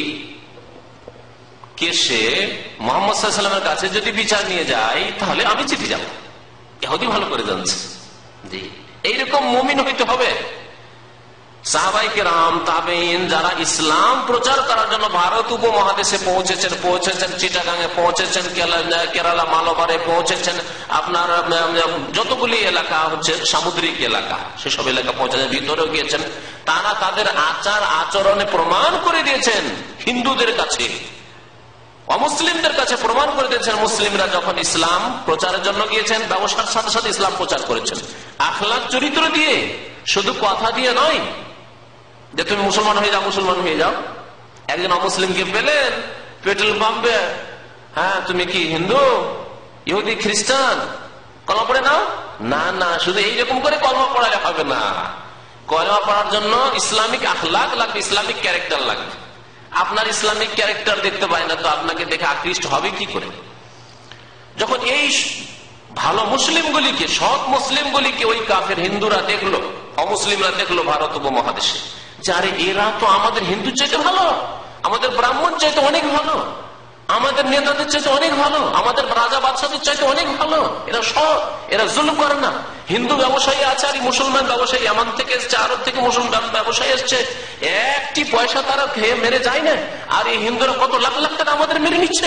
কেসে মুহাম্মদ সাল্লাল্লাহু আলাইহি ওয়াসাল্লামের কাছে যদি বিচার নিয়ে যাই তাহলে আমি জিতে যাব। ইহুদি ভালো করে জানছে জি এইরকম মুমিন হইতে হবে। সাহাবায়ে কেরাম তাবেঈন যারা ইসলাম প্রচার করার জন্য ভারত উপমহাদেশে পৌঁছেছেন চিটাগাঙে পৌঁছেছেন, কেরালা মালাবারে পৌঁছেছেন, আপনার যতগুলি এলাকা হচ্ছে সামুদ্রিক এলাকা সেসব এলাকা পৌঁছেছেন, ভিতরেও গিয়েছেন, তারা তাদের আচার আচরণে প্রমাণ করে দিয়েছেন হিন্দুদের কাছে, অমুসলিমদের কাছে প্রমাণ করে দিয়েছেন। মুসলিমরা যখন ইসলাম প্রচারের জন্য গিয়েছেন ব্যবসার সাথে সাথে ইসলাম প্রচার করেছেন আখলাক চরিত্র দিয়ে, শুধু কথা দিয়ে নয় যে তুমি মুসলমান হয়ে যাও মুসলমান হয়ে যাও। একজন অমুসলিমকে পেলেন পেট্রোল পাম্পে, হ্যাঁ তুমি কি হিন্দু ইহুদি খ্রিস্টান কলমা পড়ে নাও, না না শুধু এইরকম করে কলমা পড়ালে হবে না। কলমা পড়ার জন্য ইসলামিক আখলাক লাগবে, ইসলামিক ক্যারেক্টার লাগবে। আপনার ইসলামিক ক্যারেক্টার দেখতে পায় না তো আপনাকে দেখে আকৃষ্ট হবে কি করে? যখন এই ভালো মুসলিমগুলিকে, সৎ মুসলিমগুলিকে ওই কাফের হিন্দুরা দেখলো, অমুসলিমরা দেখলো ভারত উপমহাদেশে, যারে এরা তো আমাদের হিন্দু চাইতে ভালো, আমাদের ব্রাহ্মণ চাইতে অনেক ভালো, আমাদের নেতাদের চাইতে অনেক ভালো, আমাদের রাজা বাদশাদের চাইতে অনেক ভালো, এরা সৎ, এরা জুলুম করে না। হিন্দু ব্যবসায়ী আছে আর মুসলমান ব্যবসায়ী এমন থেকে এসছে, আরব থেকে মুসলমান ব্যবসায়ী এসছে, একটি পয়সা তারা খেয়ে মেরে যায় না, আর এই হিন্দুরা কত লাখ লাখ টাকা আমাদের মেরে নিচ্ছে।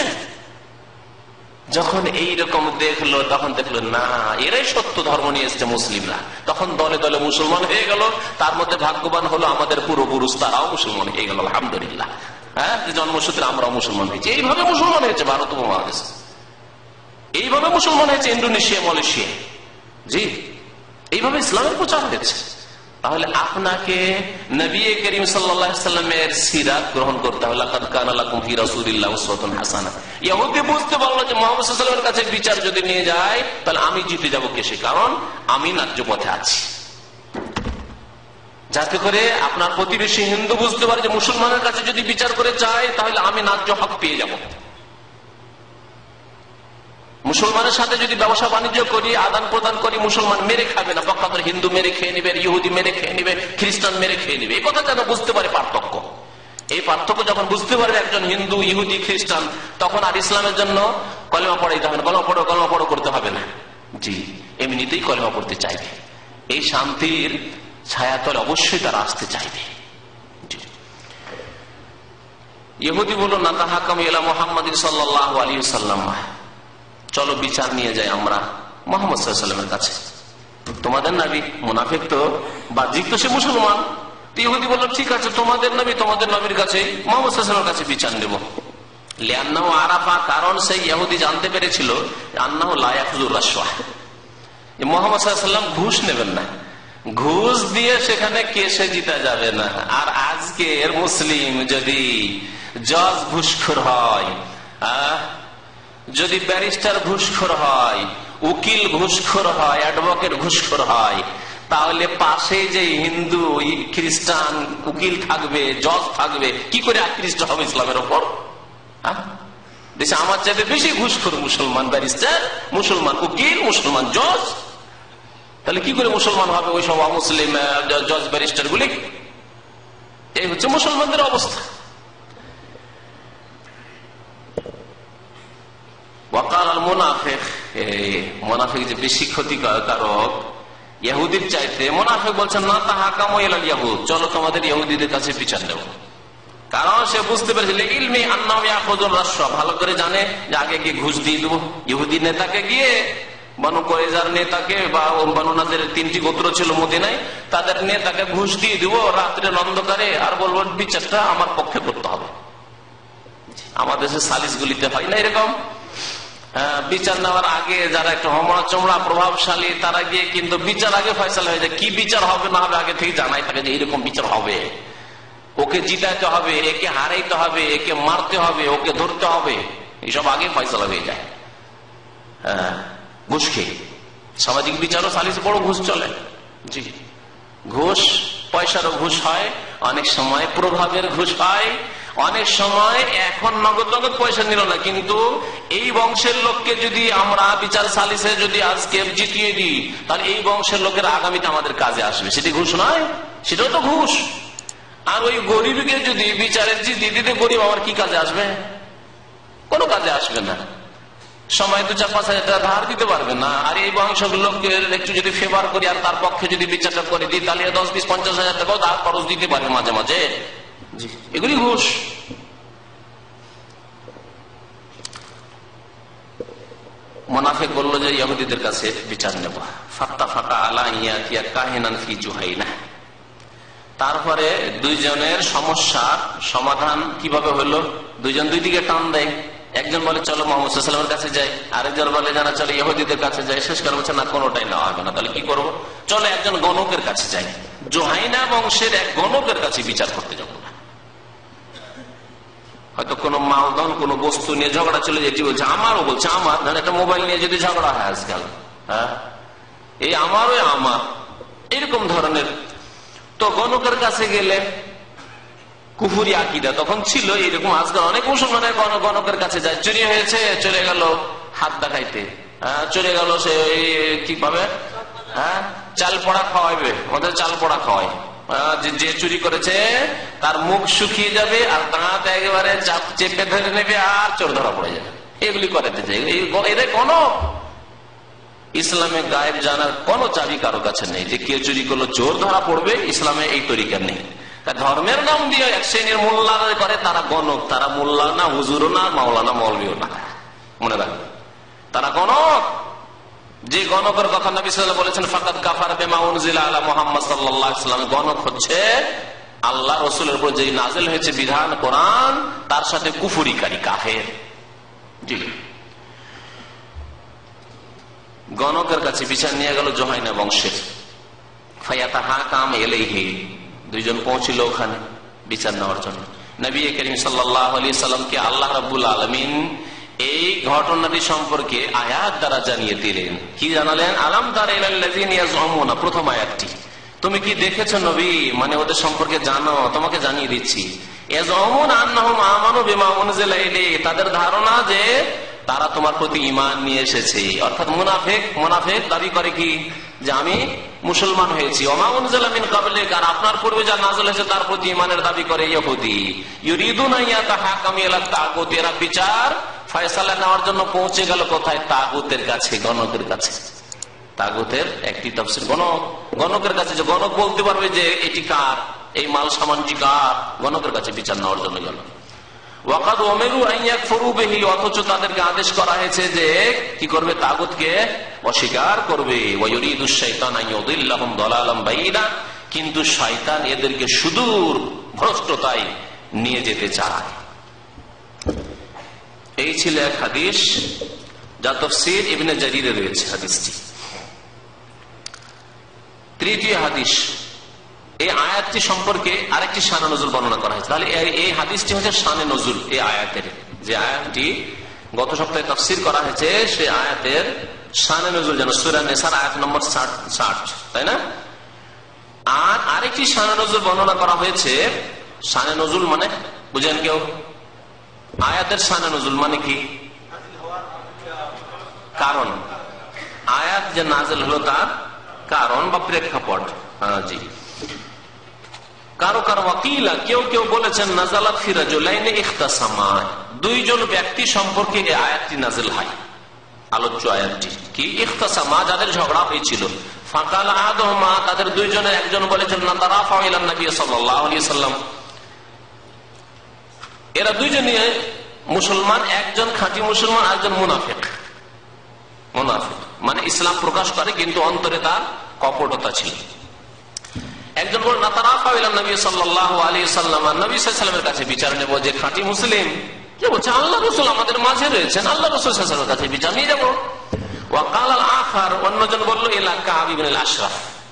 যখন এইরকম দেখলো তখন দেখলো না এরাই সত্য ধর্ম নিয়ে এসছে মুসলিমরা, তখন দলে দলে মুসলমান হয়ে গেল। তার মধ্যে ভাগ্যবান হলো আমাদের পূর্বপুরুষ, তারাও মুসলমান হয়ে গেল আলহামদুলিল্লাহ। হ্যাঁ জন্মসূত্রে আমরাও মুসলমান হয়েছি। এইভাবে মুসলমান হয়েছে ভারত উপমহাদেশ, এইভাবে মুসলমান হয়েছে ইন্দোনেশিয়া, মালয়েশিয়া, জি এইভাবে ইসলামের প্রচার হয়েছে। তাহলে আপনাকে নবী করিম সাল্লাল্লাহু আলাইহি ওয়াসাল্লামের সিরাত গ্রহণ করতে হবে। লাকাদ কানা লাকুম ফি রাসূলিল্লাহি উসওয়াতুন হাসানাহ। ইহুদি বুঝতে পারলো যে মুহাম্মদ সাল্লাল্লাহু আলাইহি ওয়াসাল্লামের কাছে বিচার যদি নিয়ে যায় তাহলে আমি জিতে যাব কেসে, কারণ আমি ন্যায্য পথে আছি। যাতে করে আপনার প্রতিবেশী হিন্দু বুঝতে পারে যে মুসলমানের কাছে যদি বিচার করে যায় তাহলে আমি ন্যায্য হক পেয়ে যাব। মুসলমানের সাথে যদি ব্যবসা বাণিজ্য করি, আদান প্রদান করি, মুসলমান মেরে খাবে না, পক্ষান্তরে হিন্দু মেরে খেয়ে নিবে, ইহুদি মেরে খেয়ে নিবে, খ্রিস্টান মেরে খেয়ে নিবে। এই কথা যেন বুঝতে পারে পার্থক্য। এই পার্থক্য যখন বুঝতে পারবে একজন হিন্দু, ইহুদি, খ্রিস্টান, তখন আর ইসলামের জন্য কলেমা পড়াইতে হবে না, কলেমা পড়ো করতে হবে না, জি এমনিতেই কলেমা পড়তে চাইবে। এই শান্তির ছায়াতলে অবশ্যই তারা আসতে চাইবে। ইহুদি বলল না তাহাকাম ইলা মুহাম্মাদিন সাল্লাল্লাহু আলাইহি ওয়াসাল্লাম, চলো বিচার নিয়ে যাই আমরা মুহাম্মদ সাল্লাল্লাহু আলাইহি ওয়াসাল্লামের কাছে। তোমাদের নবী মুনাফিক তো বাহ্যিক তো সে মুসলমান। ইহুদি বলল ঠিক আছে তোমাদের নবী, তোমাদের নবীর কাছে মুহাম্মদ সাল্লাল্লাহু আলাইহি ওয়াসাল্লামের কাছে বিচার নেব। লিআন্নাহু আরাফা, কারণ সেই ইহুদি জানতে পেরেছিল আন্নাহু লা ইয়াখুযুর রাশওয়া, মুহাম্মদ সাল্লাল্লাহু আলাইহি ওয়াসাল্লাম ঘুষ নেবেন না, ঘুষ দিয়ে সেখানে কেসে জিতা যাবে না। আর আজকের মুসলিম যদি জজ ঘুষখোর হয়, যদি ব্যারিস্টার ঘুষখোর হয়, উকিল ঘুষখোর হয়, অ্যাডভোকেট ঘুষখোর হয়, তাহলে পাশে যে হিন্দু, খ্রিস্টান উকিল থাকবে, জজ থাকবে, কি করে আকৃষ্ট হবে ইসলামের ওপর? দেশে আমার চাইতে বেশি ঘুষখোর মুসলমান ব্যারিস্টার, মুসলমান উকিল, মুসলমান জজ, তাহলে কি করে মুসলমান হবে ওই সব মুসলিম জজ ব্যারিস্টার গুলি? এই হচ্ছে মুসলমানদের অবস্থা। মুনাফিক যে বেশি ক্ষতিকারক ইহুদির চাইতে, মুনাফিক বলছেন না তাহাকামু ইলাল ইয়াহুদ, চলো তোমাদের ইহুদিদের কাছে বিচার দেব। কারণ সে বুঝতে পেরেছিল ইলমি আন্নাহু ইয়াখুযুর রাশওয়া, ভালো করে জানে যে আগে গিয়ে ঘুষ দিয়ে দেবো। ইহুদি নেতাকে গিয়ে, বনু কুরাইজার নেতাকে বা বনু নাযির 3টি গোত্র ছিল মদিনায়, তাদের নেতাকে ঘুষ দিয়ে দিব রাত্রের অন্ধকারে, আর বলবো বিচারটা আমার পক্ষে করতে হবে। আমাদের দেশে সালিস গুলিতে হয় না এরকম? বিচার নেওয়ার আগে যারা একটু হমড়া চমড়া প্রভাবশালী তারা গিয়ে কিন্তু বিচার আগে ফয়সালা হয়ে যায়। কি বিচার হবে না হবে আগে থেকে জানাই থাকে যে এরকম বিচার হবে, ওকে জিতাইতে হবে, একে হারাইতে হবে, একে মারতে হবে, ওকে ধরতে হবে, এইসব আগে ফয়সালা হয়ে যায়। ঘুষ খেয়ে সামাজিক বিচারও সালিসে বড় ঘুষ চলে। জি ঘুষ, পয়সারও ঘুষ হয়, অনেক সময় প্রভাবের ঘুষ হয়, অনেক সময় এখন নগদ নগদ পয়সা নিল না, কিন্তু এই বংশের লোককে যদি আমরা বিচার সালিসে যদি আজকে জিতিয়ে দিই, তাহলে এই বংশের লোকের আগামীতে আমাদের কাজে আসবে। সেটি ঘুষ নয়? সেটাও তো ঘুষ। আর ওই গরিবকে যদি বিচারের জিতিয়ে দিতে, গরিব আমার কি কাজে আসবে? কোনো কাজে আসবে না। সময় 2-4-5 হাজার টাকা ধার দিতে পারবে না। আর এই বংশের লোককে একটু যদি ফেভার করি আর তার পক্ষে যদি বিচারটা করে দিই, তাহলে 10-20-50 হাজার টাকাও ধার খরচ দিতে পারবে মাঝে মাঝে। এগুলি ঘুষ। মুনাফিক বলল যে ইহুদিদের কাছে বিচার নেব। ফাত্তাফাকা আলা ইয়াতিয়া কাহিনান ফি জুহাইনা। তারপরে দুইজনের সমস্যার সমাধান কিভাবে হলো? দুইজন দুই দিকে টান দেয়। একজন বলে চলো মুহাম্মদ সাল্লাল্লাহু আলাইহি ওয়াসাল্লামের কাছে যাই, আরেকজন বলে জানা চলো ইহুদিদের কাছে যাই। শেষ করে বলছে না, কোনোটাই নেওয়া হবে না। তাহলে কি করবো? চলো একজন গণকের কাছে যাই। জুহাইনা বংশের এক গণকের কাছে বিচার করতে যাবো। হয়তো কোনো মালদন কোনো বস্তু নিয়ে ঝগড়া চলে যেটি বলছে আমারও, বলছে আমার, ধরেন একটা মোবাইল নিয়ে যদি ঝগড়া হয় আজকাল, হ্যাঁ এই আমারও আমার, এরকম ধরনের। তো গণকের কাছে গেলে কুফুরি আকীদা তখন ছিল এরকম। আজকাল অনেক মুসলমানের গণকের কাছে যায়। চুরি হয়েছে, চলে গেল হাত দেখাইতে, চলে গেল সে কি পাবে, চাল পড়া খাওয়াইবে, ওদের চাল পড়া খাওয়াই। যে চুরি করেছে তার মুখ শুকিয়ে যাবে আর দাঁত একেবারে চেপে ধরে নেবে আর চোর ধরা পড়ে যাবে। এগুলি করাতে চাই। এদের কোন ইসলামে গায়েব জানার কোন চাবি কারো কাছে নেই যে কে চুরি করলো চোর ধরা পড়বে। ইসলামে এই তরিকা নেই। ধর্মের নাম দিয়ে এক শ্রেণীর মোল্লা করে, তারা গণক, তারা মোল্লা না, হুজুরও না, মাওলানা মৌলভিও না। মনে রাখবে তারা গণক। যে গণকের কথা নবী সাল্লাল্লাহু আলাইহি ওয়াসাল্লাম বলেছেন ফাকাদ কাফার বিমা উনজিলা আলা মুহাম্মদ সাল্লাল্লাহু আলাইহি ওয়াসাল্লাম, গণক হচ্ছে আল্লাহ রাসূলের উপর যে নাযিল হয়েছে বিধান কোরআন, তার সাথে কুফরিকারী কাফের। জি, গণকের কাছে বিচার নিয়ে গেল জুহাইনা বংশের। ফায়াতাহাকাম ইলাইহি, দুইজন পৌঁছিল ওখানে বিচার নেওয়ার জন্য। নবী করিম সাল্লাল্লাহু আলাইহি ওয়াসাল্লামকে আল্লাহ রাব্বুল আলামিন এই ঘটনাটি সম্পর্কে আয়াত দ্বারা জানিয়ে দিলেন। কি জানালেন? আলাম তারা ইলাল্লাযিনা ইয়াজউমুনা, প্রথম আয়াতটি। তুমি কি দেখেছো নবী, মানে ওদের সম্পর্কে জানো, তোমাকে জানিয়ে দিচ্ছি। ইয়াজউমুনা আন্নাহুম আমানু বিমা উনজিলা ইলাইহি, তাদের ধারণা যে তারা তোমার প্রতি ঈমান নিয়ে এসেছে। অর্থাৎ মুনাফিক দাবি করে কি যে আমি মুসলমান হয়েছি। ওমা উনজিলা মিন ক্বাবলিক, আর আপনার পূর্বে যা নাযিল হয়েছে তার প্রতি ঈমানের দাবি করে ইহুদি। ইউরিদুনা ইয়াতাহাকামু ইলা তাগুত, এরা বিচার ফয়সালা নেওয়ার জন্য পৌঁছে গেল কোথায়? তাগুতের কাছে, গণকের কাছে। তাগুতের একটি তাফসীর গণকের কাছে। যে গণক বলতে পারবে যে এটি কার, এই মাল সামানটি কার, গণকের কাছে বিচার নেওয়ার জন্য গেল। ওয়াকাদ উমিরু আন ইয়াকফুরু বিহি, অথচ তাদেরকে আদেশ করা হয়েছে যে কি করবে? তাগুতকে অস্বীকার করবে। ওয়া ইউরিদুশ শাইতানু আন ইউদিল্লাহুম দালালাম বাঈদা, কিন্তু শয়তান এদেরকে সুদূর ভ্রষ্টতায় নিয়ে যেতে চায়। এই ছিল এক হাদিস, যা তাফসীর ইবনে জারীরে রয়েছে হাদিসটি। তৃতীয় হাদিস, এই আয়াতটি সম্পর্কে আরেকটি শানে নজুল বর্ণনা করা হয়েছে। তাহলে এই হাদিসটি হচ্ছে শানে নজুল। এই আয়াতের, যে আয়াতটি গত সপ্তাহে তাফসীর করা হয়েছে, সেই আয়াতের শানে নজুল যেন সূরা নিসার আয়াত নম্বর 60, তাই না? আর আরেকটি শানে নজুল বর্ণনা করা হয়েছে। শানে নজুল মানে বুঝেন কেউ? আয়াতের শানে নজুল মানে কি? কারণ। আয়াত যে নাযিল হলো তার কারণ বা প্রেক্ষাপট। জি, কারো ওয়াকিলা, কেউ বলেছেন নাযালাত ফি রাজুলাইনি ইখতাসামা, দুইজন ব্যক্তি সম্পর্কে এই আয়াতটি নাযিল হয়। আলোচ্য আয়াতটি কি? ইখতাসামা, যাদের ঝগড়া হয়েছিল। ফাকাল আহাদুহুমা, তাদের দুইজনের একজন বলেছেন নাতারাফা ইলা নবী সাল্লাল্লাহু আলাইহি ওয়াসাল্লাম, এরা দুইজনই মুসলমান, একজন খাঁটি মুসলমান, একজন মুনাফিক। মানে ইসলাম প্রকাশ করে কিন্তু অন্তরে তার কপটতা ছিল। একজন বল নাতারাফা ইলা নবী সাল্লাল্লাহু আলাইহি ওয়াসাল্লাম, নবী সাল্লাল্লাহু আলাইহি ওয়াসাল্লামের কাছে বিচার নেব যে খাঁটি মুসলিম। কে বলছে? আল্লাহ রাসূল আমাদের মাঝে রয়েছেন, আল্লাহ রাসূল সাল্লাল্লাহু আলাইহি ওয়াসাল্লামের কাছে বিচার নিয়ে যাব। ওয়া ক্বাল আল আখার, অন্যজন বলল ইলা কাব ইবনে আল আশরাফ,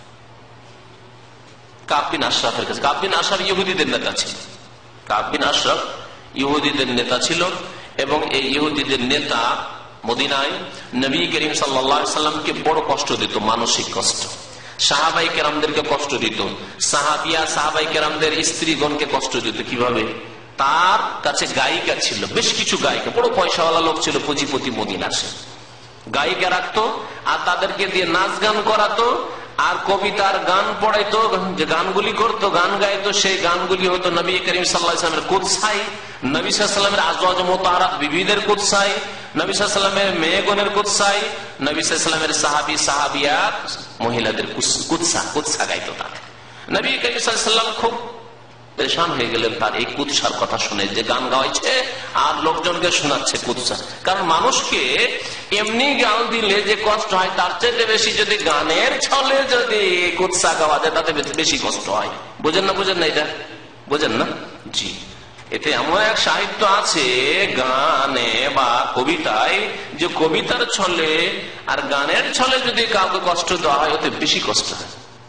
কাব বিন আশরাফের কাছে। কাব বিন আশরাফ ইহুদিদের নেতা ছিল। কাব বিন আশরাফ ইহুদিদের নেতা ছিল, এবং এই ইহুদিদের নেতা মদিনায় নবী করিম সাল্লাল্লাহু আলাইহি ওয়াসাল্লামকে বড় কষ্ট দিত, মানসিক কষ্ট। সাহাবাই কেরামদেরকে কষ্ট দিত, সাহাবিয়া সাহাবাই কেরামদের স্ত্রীগণকে কষ্ট দিত। কিভাবে? তার কাছে গায়িকা ছিল, বেশ কিছু গায়িকা, বড় পয়সাওয়ালা লোক ছিল, পুঁজিপতি মদিনা সে। গায়িকা রাখতো আর তাদেরকে দিয়ে নাচ গান করাতো, আর কবিতার গান পড়াইতো, যে গানগুলি করতো, গান গাইতো, সেই গানগুলি হতো নবী করিম সাল্লাল্লাহু আলাইহি ওয়াসাল্লামের কুদসাই, নবী সাল্লাল্লাহু আলাইহি ওয়াসাল্লামের আজওয়াজ মুতাহহারাত বিবিদের কুদসাই, নবী সাল্লাল্লাহু আলাইহি ওয়াসাল্লামের মেয়েগণের কুদসাই, নবী সাল্লাল্লাহু আলাইহি ওয়াসাল্লামের সাহাবী সাহাবিয়াত মহিলাদের কুদসা গাইতো তারা। নবী করিম সাল্লাল্লাহু আলাইহি ওয়াসাল্লাম খুব পেরেশান হয়ে গেলেন তার এই কুদসার কথা শুনে, যে গান গাওয়াইছে আর লোকজনকে শোনাচ্ছে কুদসা। কারণ মানুষকে এমনি গান দিলে যে কষ্ট হয়, তার চেয়ে বেশি যদি গানের ছলে যদি কুদসা গাওয়া যায় তাতে বেশি কষ্ট হয়। বোঝেন না? বোঝেন না? এটা বোঝেন না? জি। এতে এমন এক সাহিত্য আছে গানে বা কবিতায়, যে কবিতার ছলে আর গানের ছলে যদি কাউকে কষ্ট দেওয়া হয় ওতে বেশি কষ্ট হয়।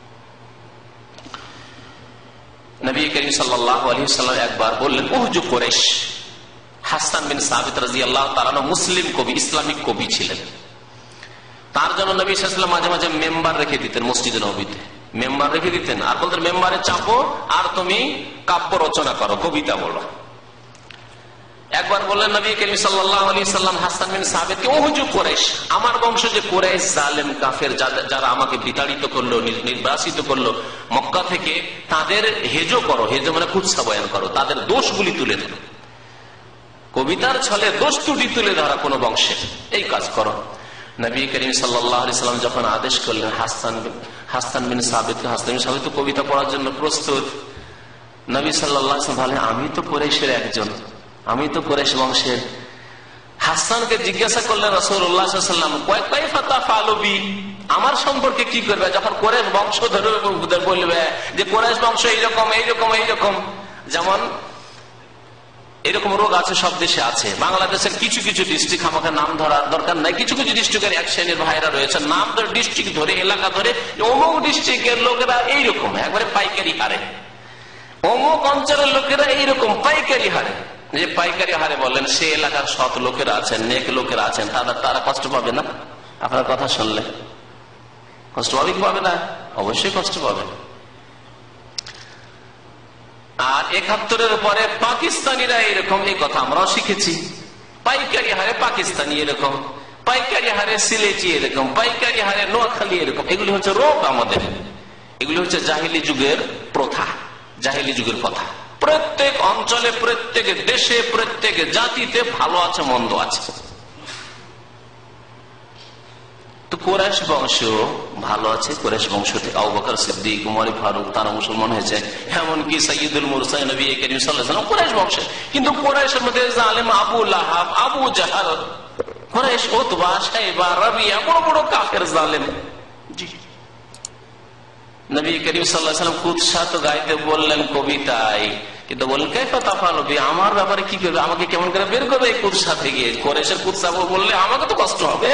নবী করিম সাল্লাল্লাহু আলাইহি ওয়াসাল্লাম একবার বললেন, ওহজু কুরাইশ। হাসান বিন সাবিত রাদিয়াল্লাহু তাআলা মুসলিম কবি, ইসলামিক কবি ছিলেন। তার জন্য নবী সাল্লাল্লাহু আলাইহি ওয়াসাল্লাম মাঝে মাঝে মেম্বার রেখে দিতেন, মসজিদে নববীতে মেম্বার রেখে দিতেন, আর বলতেন মেম্বারে চাপো আর তুমি কাব্য রচনা করো, কবিতা বলো। একবার বললেন নবী করিম সাল্লাল্লাহু আলাইহি ওয়াসাল্লাম হাসান বিন সাবিতকে, ওহজু কুরাইশ, আমার বংশ যে কুরাইশ জালেম কাফের, যারা আমাকে বিতাড়িত করলো, নির্বাসিত করলো মক্কা থেকে, তাদের হেজো করো। হেজো মানে কুদসা বয়ান করো, তাদের দোষগুলি তুলে ধরো, কবিতার ছলে দোষ ত্রুটি তুলে ধরা কোন বংশে, এই কাজ করো। নবী করিম সাল্লাল্লাহু আলাইহি ওয়াসাল্লাম যখন আদেশ করলেন হাসান বিন সাবিত কবিতা পড়ার জন্য প্রস্তুত, নবী সাল্লাল্লাহু আলাইহি ওয়াসাল্লাম বলেন, আমি তো কুরাইশের একজন, আমি তো কুরাইশ বংশের। হাসানকে জিজ্ঞাসা করলেন রাসূলুল্লাহ সাল্লাল্লাহু আলাইহি ওয়াসাল্লাম, কাইফা তাফআলু বি, আমার সম্পর্কে কি করবে? যখন কুরাইশ বংশ ধরে বলবে যে কুরাইশ বংশ এইরকম এইরকম এইরকম, যেমন এরকম রোগ আছে, সব দেশে আছে, বাংলাদেশের কিছু কিছু ডিস্ট্রিক্ট, আমাকে নাম ধরার দরকার নাই, কিছু কিছু ডিস্ট্রিক্টের এক শ্রেণীর ভাইরা রয়েছে, নাম ধরে ডিস্ট্রিক্ট ধরে এলাকা ধরে অমুক ডিস্ট্রিক্টের লোকেরা এইরকম, একবারে পাইকারি হারে, অমুক অঞ্চলের লোকেরা এইরকম পাইকারি হারে। যে পাইকারি হারে বলেন, সে এলাকার সৎ লোকেরা আছেন, নেক লোকেরা আছেন, তারা কষ্ট পাবে না? আপনার কথা শুনলে কষ্ট পাবে কি পাবে না? অবশ্যই কষ্ট পাবে। আর ৭১-এর পরে পাকিস্তানিরা এরকম, এই কথা আমরাও শিখেছি, পাইকারি হারে পাকিস্তানি এরকম, পাইকারি হারে সিলেটি এরকম, পাইকারি হারে নোয়াখালী এরকম। এগুলি হচ্ছে রোগ আমাদের, এগুলি হচ্ছে জাহিলি যুগের প্রথা, জাহিলি যুগের কথা। প্রত্যেক অঞ্চলে, প্রত্যেক দেশে, প্রত্যেক জাতিতে ভালো আছে মন্দ আছে। তো কুরাইশ বংশ ভালো আছে, কুরাইশ বংশ থেকে আবু বকর সিদ্দিক, উমর ফারুক তারা মুসলমান হয়েছে, এমনকি সাইয়্যিদুল মুরসালিন নবী করিম সাল্লাল্লাহু আলাইহি ওয়াসাল্লাম কুরাইশ বংশে। কিন্তু কুরাইশের মধ্যে জালেম Abu Lahab, Abu Jahl, Quraysh Utba, Shaiba, Rabia, বড় বড় কাফের জালেম। জি, নবী করিম সাল্লাল্লাহু আলাইহি ওয়াসাল্লাম কুদসা তো গাইতে বললেন কবিতায়, কিন্তু বললেন কাইফা তাফআলু বি, আমার ব্যাপারে কি করবে? আমাকে কেমন করে বের করবে এই কুদসা থেকে? কুরাইশের কুদসা বললে আমাকে তো কষ্ট হবে।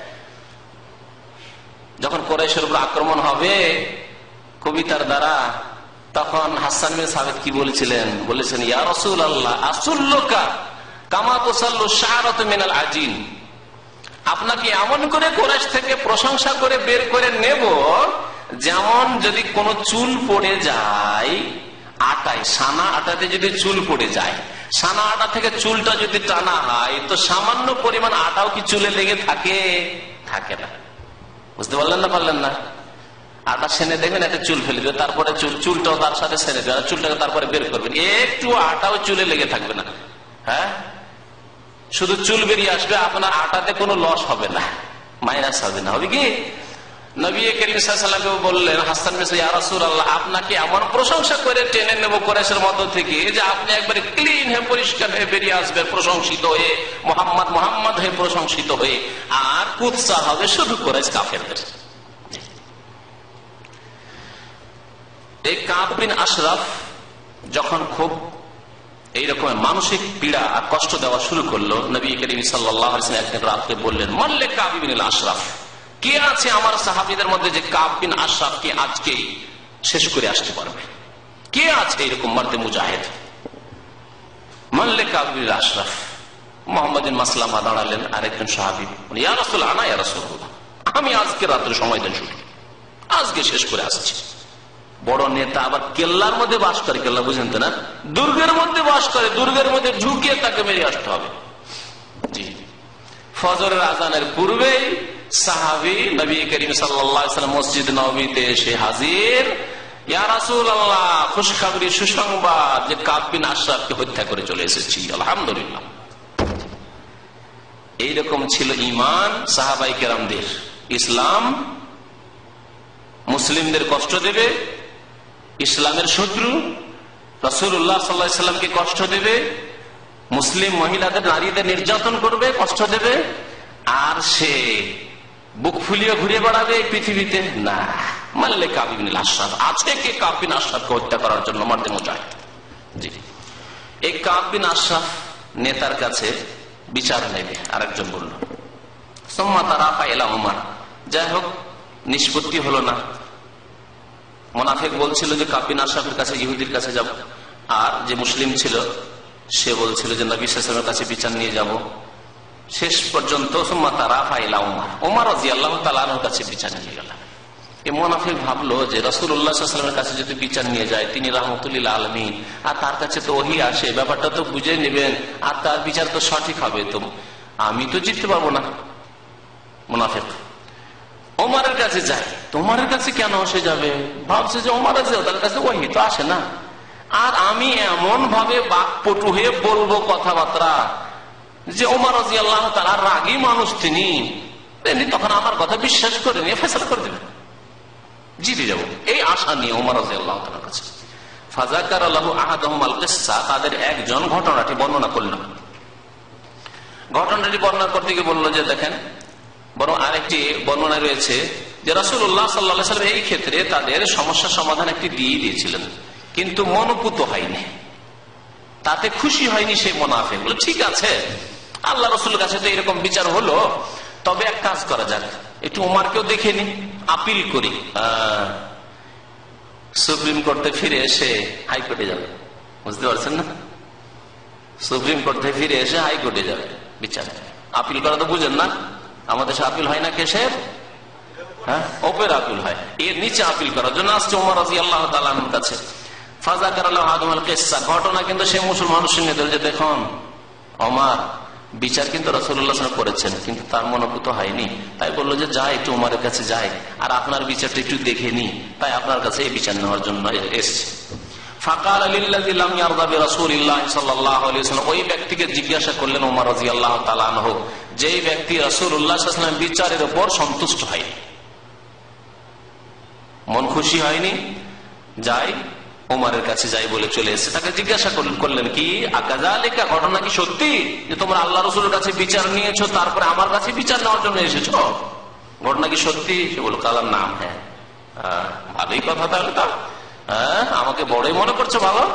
যখন কুরাইশের উপর আক্রমণ হবে কবিতার দ্বারা, তখন হাসান বিন সাবিত কি বলেছিলেন? বলেছেন, ইয়া রাসূলুল্লাহ আসুল্লুকা কামা তুসাল্লু শা'রাত মিনাল আজিন, আপনাকে এমন করে কুরাইশ থেকে প্রশংসা করে বের করে নেব, যেমন যদি কোন চুল পড়ে যায় আটায়, সানা আটাতে যদি চুল পড়ে যায়, সানা আটা থেকে চুলটা যদি টানা হয়, তো সামান্য পরিমাণ আটাও কি চুলে লেগে থাকে? থাকে না। বুঝতে পারলেন না? পারলেন না? আটা সেনে দেখবেন, একটা চুল ফেলে দেবে, তারপরে চুলটাও তার সাথে সেনে দেবে, চুলটাকে তারপরে বের করবেন, একটু আটাও চুলে লেগে থাকবে না। হ্যাঁ, শুধু চুল বেরিয়ে আসবে, আপনার আটাতে কোনো লস হবে না, মাইনাস হবে না। হবে কি? নবী করিম সাল্লাল্লাহু আলাইহি ওয়াসাল্লাম বললেন, হাসান বিন ইয়া রাসূলুল্লাহ, আপনাকে এমন প্রশংসা করে টেনে নেব কুরাইশের মধ্য থেকে, যে আপনি একবারে ক্লিন হয়ে, পরিষ্কার হয়ে বেরিয়ে আসবেন, প্রশংসিত হয়ে, মোহাম্মদ হয়ে প্রশংসিত হয়ে, আর কুদসা হবে শুধু কুরাইশ কাফেরদের। এই কাব বিন আশরাফ যখন খুব এইরকম মানসিক পীড়া আর কষ্ট দেওয়া শুরু করলো, নবী করিম সাল্লাল্লাহু আলাইহি ওয়াসাল্লাম একদিন রাতে বললেন, মাল্লে কাব বিন আশরাফ, কে আছে আমার সাহাবীদের মধ্যে যে কাব বিন আশরাফকে আজকে শেষ করে আসতে পারবে? কে আছে এরকম মারতে মুজাহিদ? মাল্লে কাব বিন আশরাফ। মুহাম্মদ বিন মাসলামা দাঁড়ালেন, আরেকজন সাহাবী, ইয়া রাসূল আনা ইয়া রাসূলুল্লাহ, আমি আজকে রাত্রে সময় দেন, শুধু আজকে শেষ করে আসছি। বড় নেতা আবার কেল্লার মধ্যে বাস করে, কেল্লা বুঝেন তো না, দুর্গের মধ্যে বাস করে, দুর্গের মধ্যে ঢুকিয়ে তাকে মেরে আসতে হবে। জি, ফজরের আজানের পূর্বেই সাহাবী নবী করিম সাল্লাল্লাহু আলাইহি ওয়াসাল্লাম মসজিদ নববীতে এসে হাজির। ইয়া রাসূলুল্লাহ, খুশখবরি, সুসংবাদ যে কাব বিন আশরাফকে হত্যা করে চলে এসেছি, আলহামদুলিল্লাহ। এইরকম ছিল ঈমান সাহাবায়ে কেরামদের। ইসলাম মুসলিমদের কষ্ট দেবে, ইসলামের শত্রু রাসূলুল্লাহ সাল্লাল্লাহু আলাইহি ওয়াসাল্লামকে কষ্ট দেবে, মুসলিম মহিলাদের, নারীদের নির্যাতন করবে, কষ্ট দেবে, আর সে বুক ফুলিয়ে ঘুরে বেড়াবে এই পৃথিবীতে না। মারলে কাব বিন আশরাফ, আজকে কে কাব বিন আশরাফকে হত্যা করার জন্য মারতে মুজাহিদ। জি, এই কাব বিন আশরাফ নেতার কাছে বিচার নেবে। আরেকজন বলল সুম্মা তারাফা ইলা উমর, যাই হোক নিষ্পত্তি হলো না। মুনাফিক বলছিল যে কাব বিন আশরাফের কাছে, ইহুদির কাছে যাব, আর যে মুসলিম ছিল সে বলছিল যে নবী সাল্লাল্লাহু আলাইহি ওয়াসাল্লামের কাছে বিচার নিয়ে যাব। শেষ পর্যন্ত সুম্মা তারাফা ইলা উমর, ওমর রাদিয়াল্লাহু তাআলা আনহুর কাছে বিচার নিয়ে গেল। এই মুনাফিক ভাবলো যে রাসূলুল্লাহ সাল্লাল্লাহু আলাইহি ওয়াসাল্লামের কাছে যদি বিচার নিয়ে যায়, তিনি রাহমাতুল লিল আলামিন, আর তার কাছে তো ওহী আসে, ব্যাপারটা তো বুঝে নেবেন, আর তার বিচার তো সঠিক হবে, তো আমি তো জিততে পারবো না। মুনাফিক ওমরের কাছে যায়, তোমার কাছে কেন আসে যাবে? ভাবছে যে ওমর আছে, তার কাছে ওহী তো আসে না, আর আমি এমন ভাবে বাকপটু হয়ে বলবো কথাবার্তা যে ওমর রাদিয়াল্লাহু তাআলা রাগী মানুষ, তিনি তখন আমার কথা বিশ্বাস করে নিয়ে ফয়সালা করে দেবেন, জিতে যাবো, এই আশা নিয়ে ওমর রাদিয়াল্লাহু তাআলার কাছে। ফাযাকারা লাহু আহাদুহুম আল কিসসা, তাদের একজন ঘটনাটি বর্ণনা করল। ঘটনাটি বর্ণনা করতে গিয়ে বলল যে দেখেন, বরং আরেকটি বর্ণনা রয়েছে যে রাসূলুল্লাহ সাল্লাল্লাহু আলাইহি ওয়াসাল্লাম এই ক্ষেত্রে তাদের সমস্যা সমাধান একটি দিয়ে দিয়েছিলেন, কিন্তু মনোপুত হয়নি, তাতে খুশি হয়নি সেই মুনাফিক। বলে ঠিক আছে, আল্লাহ রাসূলের কাছে তো এরকম বিচার হলো, তবে এক কাজ করা যাক, একটু ওমরকেও দেখে নি, আপিল করি, সুপ্রিম কোর্টে ফিরে এসে হাইকোর্টে যাবে। বুঝতে পারছেন না? সুপ্রিম কোর্টে ফিরে এসে হাইকোর্টে যাবে বিচার। আপিল করা তো বুঝেন না, আমাদের সে আপিল হয় না কেসের, হ্যাঁ, ওপের আপিল হয়, এর নিচে আপিল করার জন্য আসছে ওমর রাদিয়াল্লাহু তাআলা আনহুর কাছে। ফাযাকারা লাহু আহাদুহুম আল কিসসা, ঘটনা কিন্তু সে মুসলমান শুনে দিল যে দেখুন ওমর বিচার কিন্তু রাসূলুল্লাহ সাল্লাল্লাহু আলাইহি ওয়াসাল্লাম করেছেন, কিন্তু তার মনোপুত হয়নি, তাই বললো যে যাই একটু ওমরের কাছে যাই, আর আপনার বিচারটা একটু দেখে নি, তাই আপনার কাছে এই বিচার নেওয়ার জন্য এসেছে। ফাকালা লিল্লাযী লাম ইয়ারদা বিরাসূলিল্লাহ সাল্লাল্লাহু আলাইহি ওয়াসাল্লাম, ওই ব্যক্তিকে জিজ্ঞাসা করলেন ওমর রাদিয়াল্লাহু তাআলা আনহু, যেই ব্যক্তি রাসূলুল্লাহ সাল্লাল্লাহু আলাইহি ওয়াসাল্লাম বিচারের উপর সন্তুষ্ট হয়নি, মন খুশি হয়নি, যাই ওমরের কাছে যাই বলে চলে এসেছে। তাকে জিজ্ঞাসা করলেন কি আকাযালিকা, ঘটনা কি সত্যি যে তোমরা আল্লাহ রাসূলের কাছে বিচার নিয়েছো, তারপরে আমার কাছে বিচার নেওয়ার জন্য এসেছো, ঘটনা কি সত্যি? সে বলল কালার নাম, হ্যাঁ। ভালোই কথা, তাহলে তা আমাকে বড়ই মনে করছো, ভালো।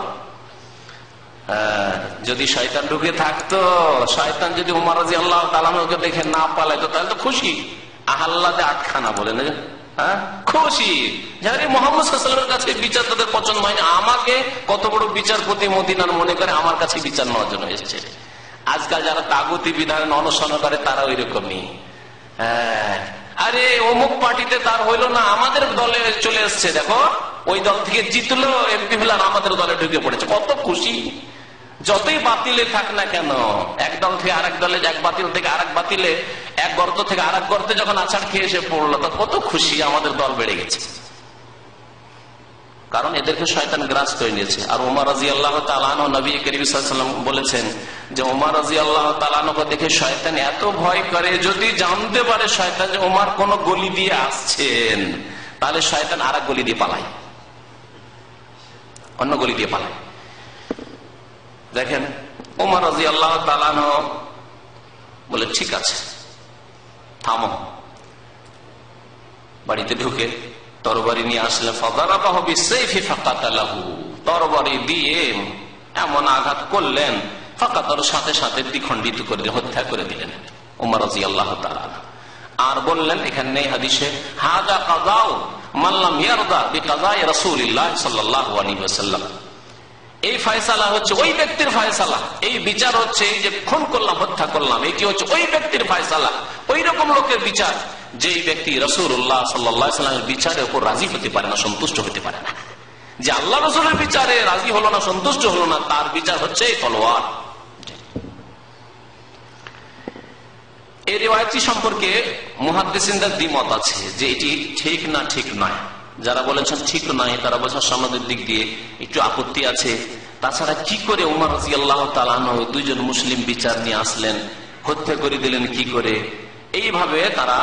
যদি শয়তান ঢুকে থাকতো, শয়তান যদি ওমর রাদিয়াল্লাহু তাআলা আনহুকে দেখে না পালাইতো, তাহলে তো খুশি, আহ্লাদে আটখানা বলে না, খুশি, যারা মুহাম্মদ সাল্লাল্লাহু আলাইহি ওয়াসাল্লামের কাছে বিচার তাদের পছন্দ হয়নি, আমাকে কত বড় বিচারপতি মদিনার মনে করে আমার কাছে বিচার নেওয়ার জন্য এসেছে। আজকাল যারা তাগুতি বিধান অনুসরণ করে তারা ওই রকমই, আরে অমুক পার্টিতে তার হইলো না, আমাদের দলে চলে এসছে, দেখো ওই দল থেকে জিতলো এমপি হলেন, আমাদের দলে ঢুকে পড়েছে, কত খুশি। যতই বাতিলে থাক না কেন, এক দল থেকে আরেক দলে, এক বাতিল থেকে আরেক বাতিলে, এক গর্ত থেকে আরেক গর্তে যখন আছাড় খেয়ে এসে পড়লো, তো কত খুশি, আমাদের দল বেড়ে গেছে, কারণ এদেরকে শয়তান গ্রাস করে নিয়েছে। আর ওমর রাদিয়াল্লাহু তাআলা আনহু, নবী করিম সাল্লাল্লাহু আলাইহি ওয়াসাল্লাম বলেছেন যে ওমর রাদিয়াল্লাহু তাআলা আনহুকে দেখে শয়তান এত ভয় করে, যদি জানতে পারে শয়তান যে ওমর কোন গলি দিয়ে আসছেন, তাহলে শয়তান আরেক গলি দিয়ে পালায়, অন্য গলি দিয়ে পালায়। দেখেন ওমর রাদিয়াল্লাহু তাআলা আনহু বলে ঠিক আছে থামো, বাড়িতে ঢুকে তরবারি নিয়ে আসলে ফাদারাবাহু বিসাইফি ফাকাতালাহু, তরবারি দিয়ে এমন আঘাত করলেন, ফাকাতার সাথে সাথে দ্বিখণ্ডিত করে হত্যা করে দিলেন ওমর রাদিয়াল্লাহু তাআলা। আর বললেন এখানে নেই হাদিসে, হাযা কাযাউ মান লাম ইয়ারদা বিকাযাই রাসূলিল্লাহ সাল্লাল্লাহু আলাইহি ওয়াসাল্লাম, এই ফয়সালা হচ্ছে ওই ব্যক্তির ফয়সালা, এই বিচার হচ্ছে এই যে খুন করলাম, হত্যা করলাম, এটি হচ্ছে ওই ব্যক্তির ফয়সালা, ওই রকম লোকের বিচার যেই ব্যক্তি রাসূলুল্লাহ সাল্লাল্লাহু আলাইহি ওয়াসাল্লামের বিচারের উপর রাজি হতে পারে না, সন্তুষ্ট হতে পারে না। যে আল্লাহ রাসূলের বিচারে রাজি হলো না, সন্তুষ্ট হলো না, তার বিচার হচ্ছে তলোয়ার। এই রিওয়ায়াতটি সম্পর্কে মুহাদ্দিসিনদের দ্বিমত আছে যে এটি ঠিক না ঠিক নয়। যারা বলেছেন ঠিক নয় তারা বলেছেন সনদের দিক দিয়ে একটু আপত্তি আছে। তাছাড়া কি করে উমর রাদিয়াল্লাহু তাআলা আনহু দুইজন মুসলিম বিচার নিয়ে আসলেন, হত্যা করে দিলেন কি করে? এইভাবে তারা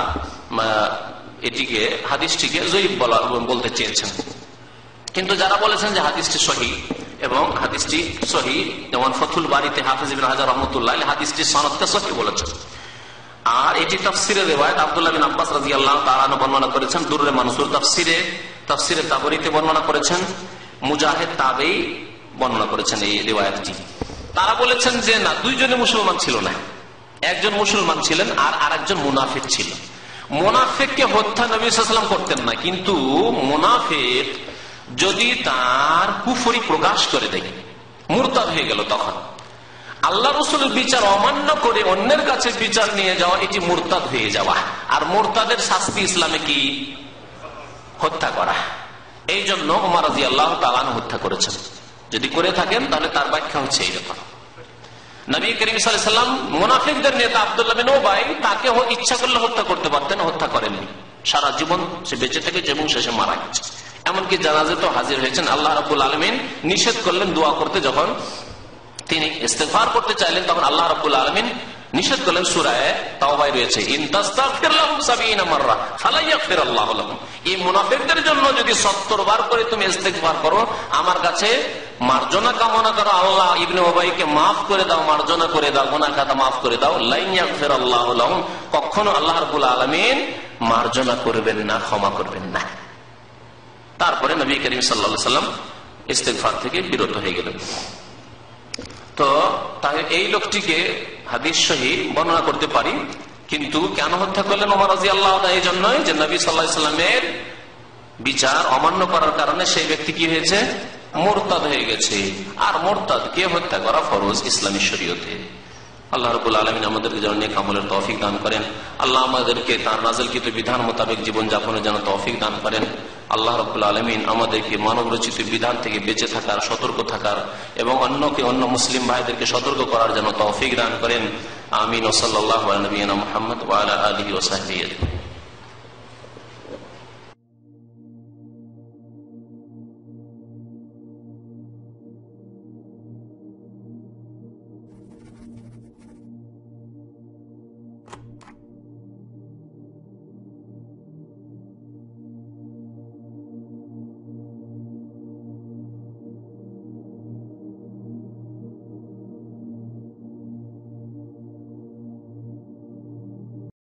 এটিকে হাদিসটিকে জয়ীফ বলতে চেয়েছেন। কিন্তু যারা বলেছেন যে হাদিসটি সহিহ এবং হাদিসটি সহিহ, যেমন ফাথুল বারীতে হাফেজ ইবনে হাজার রাহমাতুল্লাহ আলাইহি হাদিসটি সনদটা সহিহ বলেছেন। আর এটি তাফসিরের রিওয়ায়াত আব্দুল্লাহ বিন আব্বাস রাদিয়াল্লাহু তাআলা আনহু বর্ণনা করেছেন, দুররে মানসুর তাফসিরে তাবরীতে বর্ণনা করেছেন, মুজাহিদ তাবেঈ বর্ণনা করেছেন এই রিওয়ায়াতটি। তারা বলেছেন যে না, দুইজনে মুসলমান ছিল না, একজন মুসলমান ছিলেন আর আরেকজন মুনাফিক ছিল। মুনাফিককে হত্যা নবী সাল্লাল্লাহু আলাইহি ওয়াসাল্লাম করতেন না, কিন্তু মুনাফিক যদি তার কুফরি প্রকাশ করে দেয়, মুরতাদ হয়ে গেল, তখন আল্লাহ রাসূলের বিচার অমান্য করে অন্যের কাছে বিচার নিয়ে যাওয়া, এটি মুরতাদ হয়ে যাওয়া। আর মুরতাদের শাস্তি ইসলামে কি? হত্যা করা। এই জন্য ওমর রাদিয়াল্লাহু তাআলা হত্যা করেছেন। যদি করে থাকেন তাহলে তার ব্যাখ্যা হচ্ছে এইরকম। নবী করিম সাল্লাল্লাহু আলাইহি ওয়াসাল্লাম মুনাফিকদের নেতা আব্দুল্লাহ বিন উবাই, তাকে ইচ্ছা করলে হত্যা করতে পারতেন, হত্যা করেননি। সারা জীবন সে বেঁচে থেকেছে এবং শেষে মারা গেছে। এমনকি জানাজা তো হাজির হয়েছেন। আল্লাহ রাব্বুল আলামিন নিষেধ করলেন দোয়া করতে, যখন তিনি ইস্তেগফার করতে চাইলেন তখন আল্লাহ রাব্বুল আলামিন নিষেধ করলেন। সূরা তাওবায় রয়েছে, ইন তাস্তাগফির লাহুম 70 মাররা ফালা ইয়াগফিরুল্লাহু লাহুম। এই মুনাফিকদের জন্য যদি 70 বার করে তুমি ইস্তেগফার করো, আমার কাছে মার্জনা কামনা করো, আল্লাহ ইবনে উবাইকে মাফ করে দাও, মার্জনা করে দাও, গুনাহ খাতা মাফ করে দাও, লা ইয়াগফিরুল্লাহু লাহুম, কখনো আল্লাহ রাব্বুল আলামিন মার্জনা করবেন না, ক্ষমা করবেন না। তারপরে নবী করিম সাল্লাল্লাহু আলাইহি ওয়াসাল্লাম ইস্তেগফার থেকে বিরত হয়ে গেলেন। তো তাহলে এই লোকটিকে হাদিস সহিহ বর্ণনা করতে পারি, কিন্তু কেন হত্যা করলেন ওমর রাদিয়াল্লাহু তাআলা? এই জন্যই যে নবী সাল্লাল্লাহু আলাইহি ওয়াসাল্লামের বিচার অমান্য করার কারণে সেই ব্যক্তি কি হয়েছে? মুরতাদ হয়ে গেছে। আর মুরতাদকে হত্যা করা ফরজ ইসলামী শরীয়তে। আল্লাহ রাব্বুল আলামিন আমাদেরকে যেন নেক আমলের তৌফিক দান করেন। আল্লাহ আমাদেরকে তার নাযিলকৃত বিধান মোতাবেক জীবন যাপনের যেন তৌফিক দান করেন। আল্লাহ রাব্বুল আলামিন আমাদেরকে মানব রচিত বিধান থেকে বেঁচে থাকার, সতর্ক থাকার এবং অন্য মুসলিম ভাইদেরকে সতর্ক করার যেন তৌফিক দান করেন। আমিন। ওয়া সাল্লাল্লাহু আলা নবিয়িনা মুহাম্মদ ওয়া আলা আলিহি ওয়া সাহবিহি।